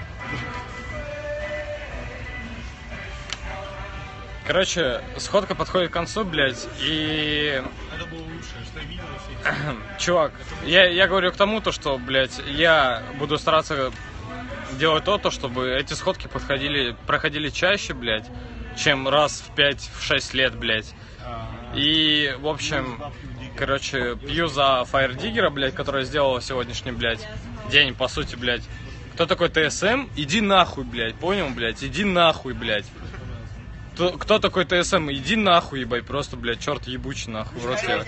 Speaker 2: Короче, сходка подходит к концу, блядь, и...
Speaker 10: Это было лучшее, что я видел.
Speaker 2: Чувак, я говорю к тому, то, что, блядь, я буду стараться делать то, чтобы эти сходки проходили чаще, блядь, чем раз в 5-6 лет, блядь. И, в общем, короче, пью за Фаердиггера, блядь, который сделал сегодняшний, блядь, день, по сути, блядь. Кто такой ТСМ? Иди нахуй, блядь, понял, блядь? Иди нахуй, блядь. Кто такой ТСМ? Иди нахуй, ебать, просто, блядь, черт ебучий, нахуй, в рот я.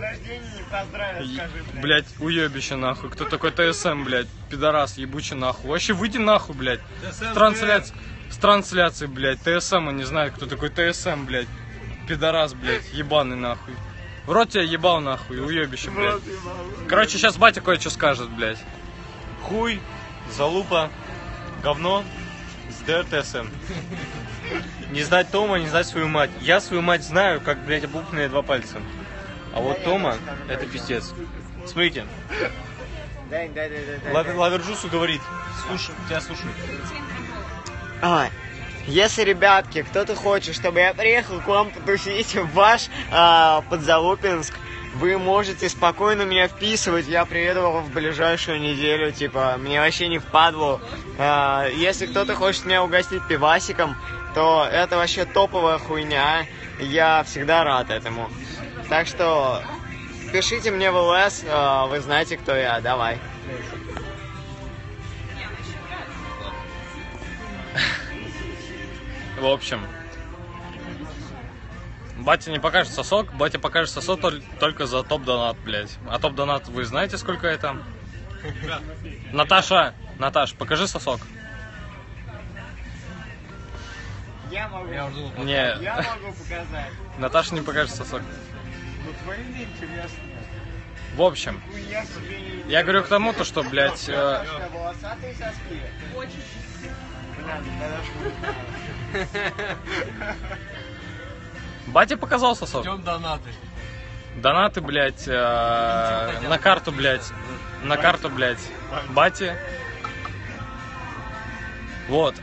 Speaker 2: Блядь, уебище, нахуй. Кто такой ТСМ, блядь? Пидорас, ебучий, нахуй. Вообще выйди нахуй, блядь. С трансляции, блядь. ТСМ, не знаю, кто такой ТСМ, блядь. Пидорас, блядь, ебаный, нахуй. В рот тебя ебал, нахуй, уебище, блядь. Короче, сейчас батя кое-что скажет, блядь.
Speaker 12: Хуй, залупа, говно, СДР ТСМ. Не знать Тома, не знать свою мать. Я свою мать знаю, как, блядь, обупленные 2 пальца. А вот Тома, это пиздец. Смотрите. Лаверджусу говорит. Слушай, тебя слушают.
Speaker 3: Если, ребятки, кто-то хочет, чтобы я приехал к вам потусить в ваш Подзалупинск, вы можете спокойно меня вписывать, я приеду в ближайшую неделю, типа, мне вообще не впадло. Если кто-то хочет меня угостить пивасиком, то это вообще топовая хуйня, я всегда рад этому. Так что пишите мне в ЛС, вы знаете, кто я, давай.
Speaker 2: В общем, батя не покажет сосок, батя покажет сосок только за топ-донат, блядь. А топ-донат вы знаете, сколько это? Наташ, покажи сосок.
Speaker 3: Я могу
Speaker 2: Не.
Speaker 3: Я могу показать.
Speaker 2: Наташа не покажет сосок.
Speaker 3: Ну, твои интересные.
Speaker 2: В общем, я говорю к тому, то, что, блядь... Батя показал сосок.
Speaker 11: Ждем донаты.
Speaker 2: Донаты, блядь, на карту, блядь. На карту, блядь, бати. Вот.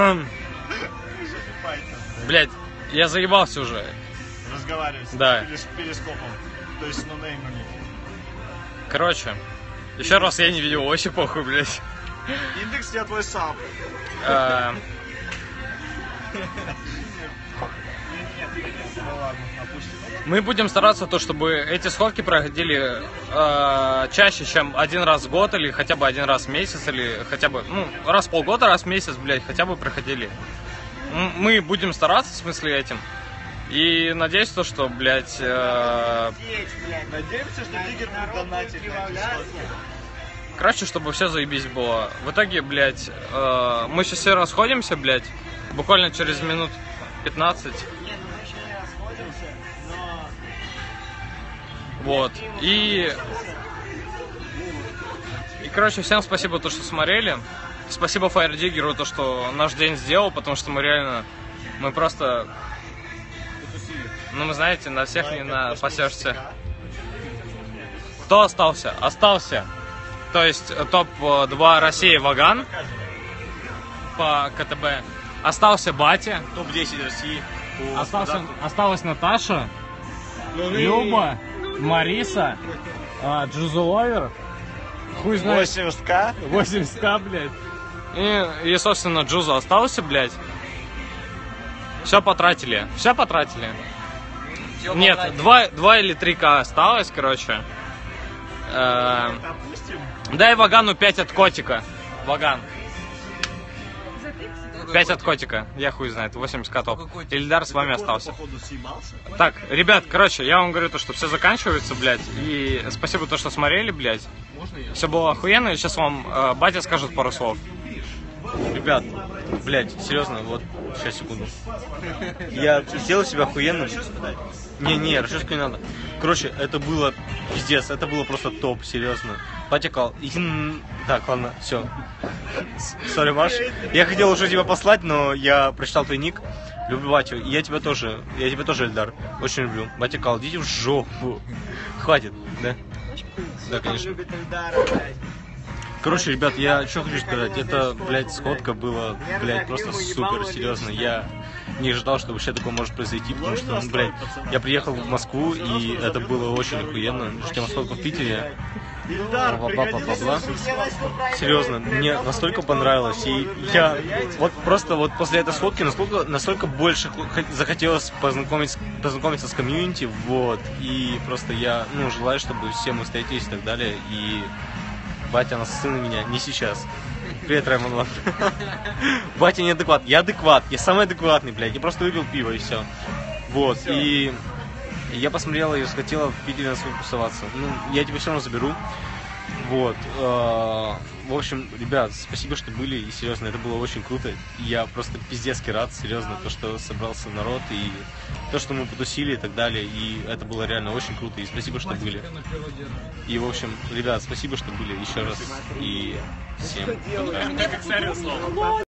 Speaker 2: Блядь, я заебался уже.
Speaker 10: Разговаривать
Speaker 2: Да.
Speaker 10: с перископом. То есть с нонеймами.
Speaker 2: Короче, еще раз я не видел, вообще похуй, блядь.
Speaker 10: Индекс я твой сам.
Speaker 2: Мы будем стараться, то, чтобы эти сходки проходили чаще, чем один раз в год, или хотя бы один раз в месяц, или хотя бы, ну, раз в полгода, раз в месяц, блядь, хотя бы проходили. Мы будем стараться, в смысле, этим. И надеюсь, то, что, блядь...
Speaker 10: Надеемся, что Диггер будет донатить.
Speaker 2: Короче, чтобы все заебись было. В итоге, блядь, мы сейчас все расходимся, блядь, буквально через минут 15. Вот. И, короче, всем спасибо, то, что смотрели. Спасибо Фаердиггеру, то, что наш день сделал, потому что мы реально... Мы просто... Ну, вы знаете, на всех не напасешься. Кто остался? Остался. То есть топ-2 России Ваган по КТБ. Остался Батя.
Speaker 10: Топ-10 России.
Speaker 2: Осталась Наташа, Люба, Мариса, Джузуловер. Хуй знает.
Speaker 10: 80к?
Speaker 2: 80к, блядь. И, собственно, Джуза остался, блядь. Все потратили. Все потратили. Нет, 2 или 3к осталось, короче. Дай Вагану 5 от котика. Ваган. 5 от котика. Я хуй знает. 80к топ. Ильдар с вами остался. Так, ребят, короче, я вам говорю то, что все заканчивается, блядь. И спасибо то, что смотрели, блядь. Все было охуенно. И сейчас вам батя скажет пару слов.
Speaker 12: Ребят, блядь, серьезно, вот, сейчас, секунду. Я сделал себя охуенным. Не, расческу не надо. Короче, это было пиздец, это было просто топ, серьезно. Батя кал. Так, ладно, все. Сори, Маш. Я хотел уже тебя послать, но я прочитал твой ник. Люблю батю. И я тебя тоже, Эльдар. Очень люблю. Батя кал, идите в жопу. Хватит, да? Да, конечно. Короче, ребят, я что хочу сказать, это, блядь, сходка была, блядь, просто супер, серьезно, я не ожидал, что вообще такое может произойти, потому что, ну, блядь, я приехал в Москву, и это было очень охуенно, чем сходка в Питере, бла-бла-бла-бла-бла. Серьезно, мне настолько понравилось, и я вот просто вот после этой сходки настолько больше захотелось познакомиться с комьюнити, вот, и просто я, ну, желаю, чтобы все мы встретились и так далее, и... Батя, сын меня, не сейчас. Привет, Раймон. Батя неадекват. Я адекват. Я самый адекватный, блядь. Я просто выпил пиво и все. Вот. И я посмотрел и захотела в Питере на свой тусоваться. Ну, я тебя все равно заберу. Вот. В общем, ребят, спасибо, что были. И серьезно, это было очень круто. И я просто пиздецки рад, серьезно, то, что собрался народ и то, что мы потусили и так далее. И это было реально очень круто. И спасибо, что были. И, в общем, ребят, спасибо, что были еще раз. И всем пока.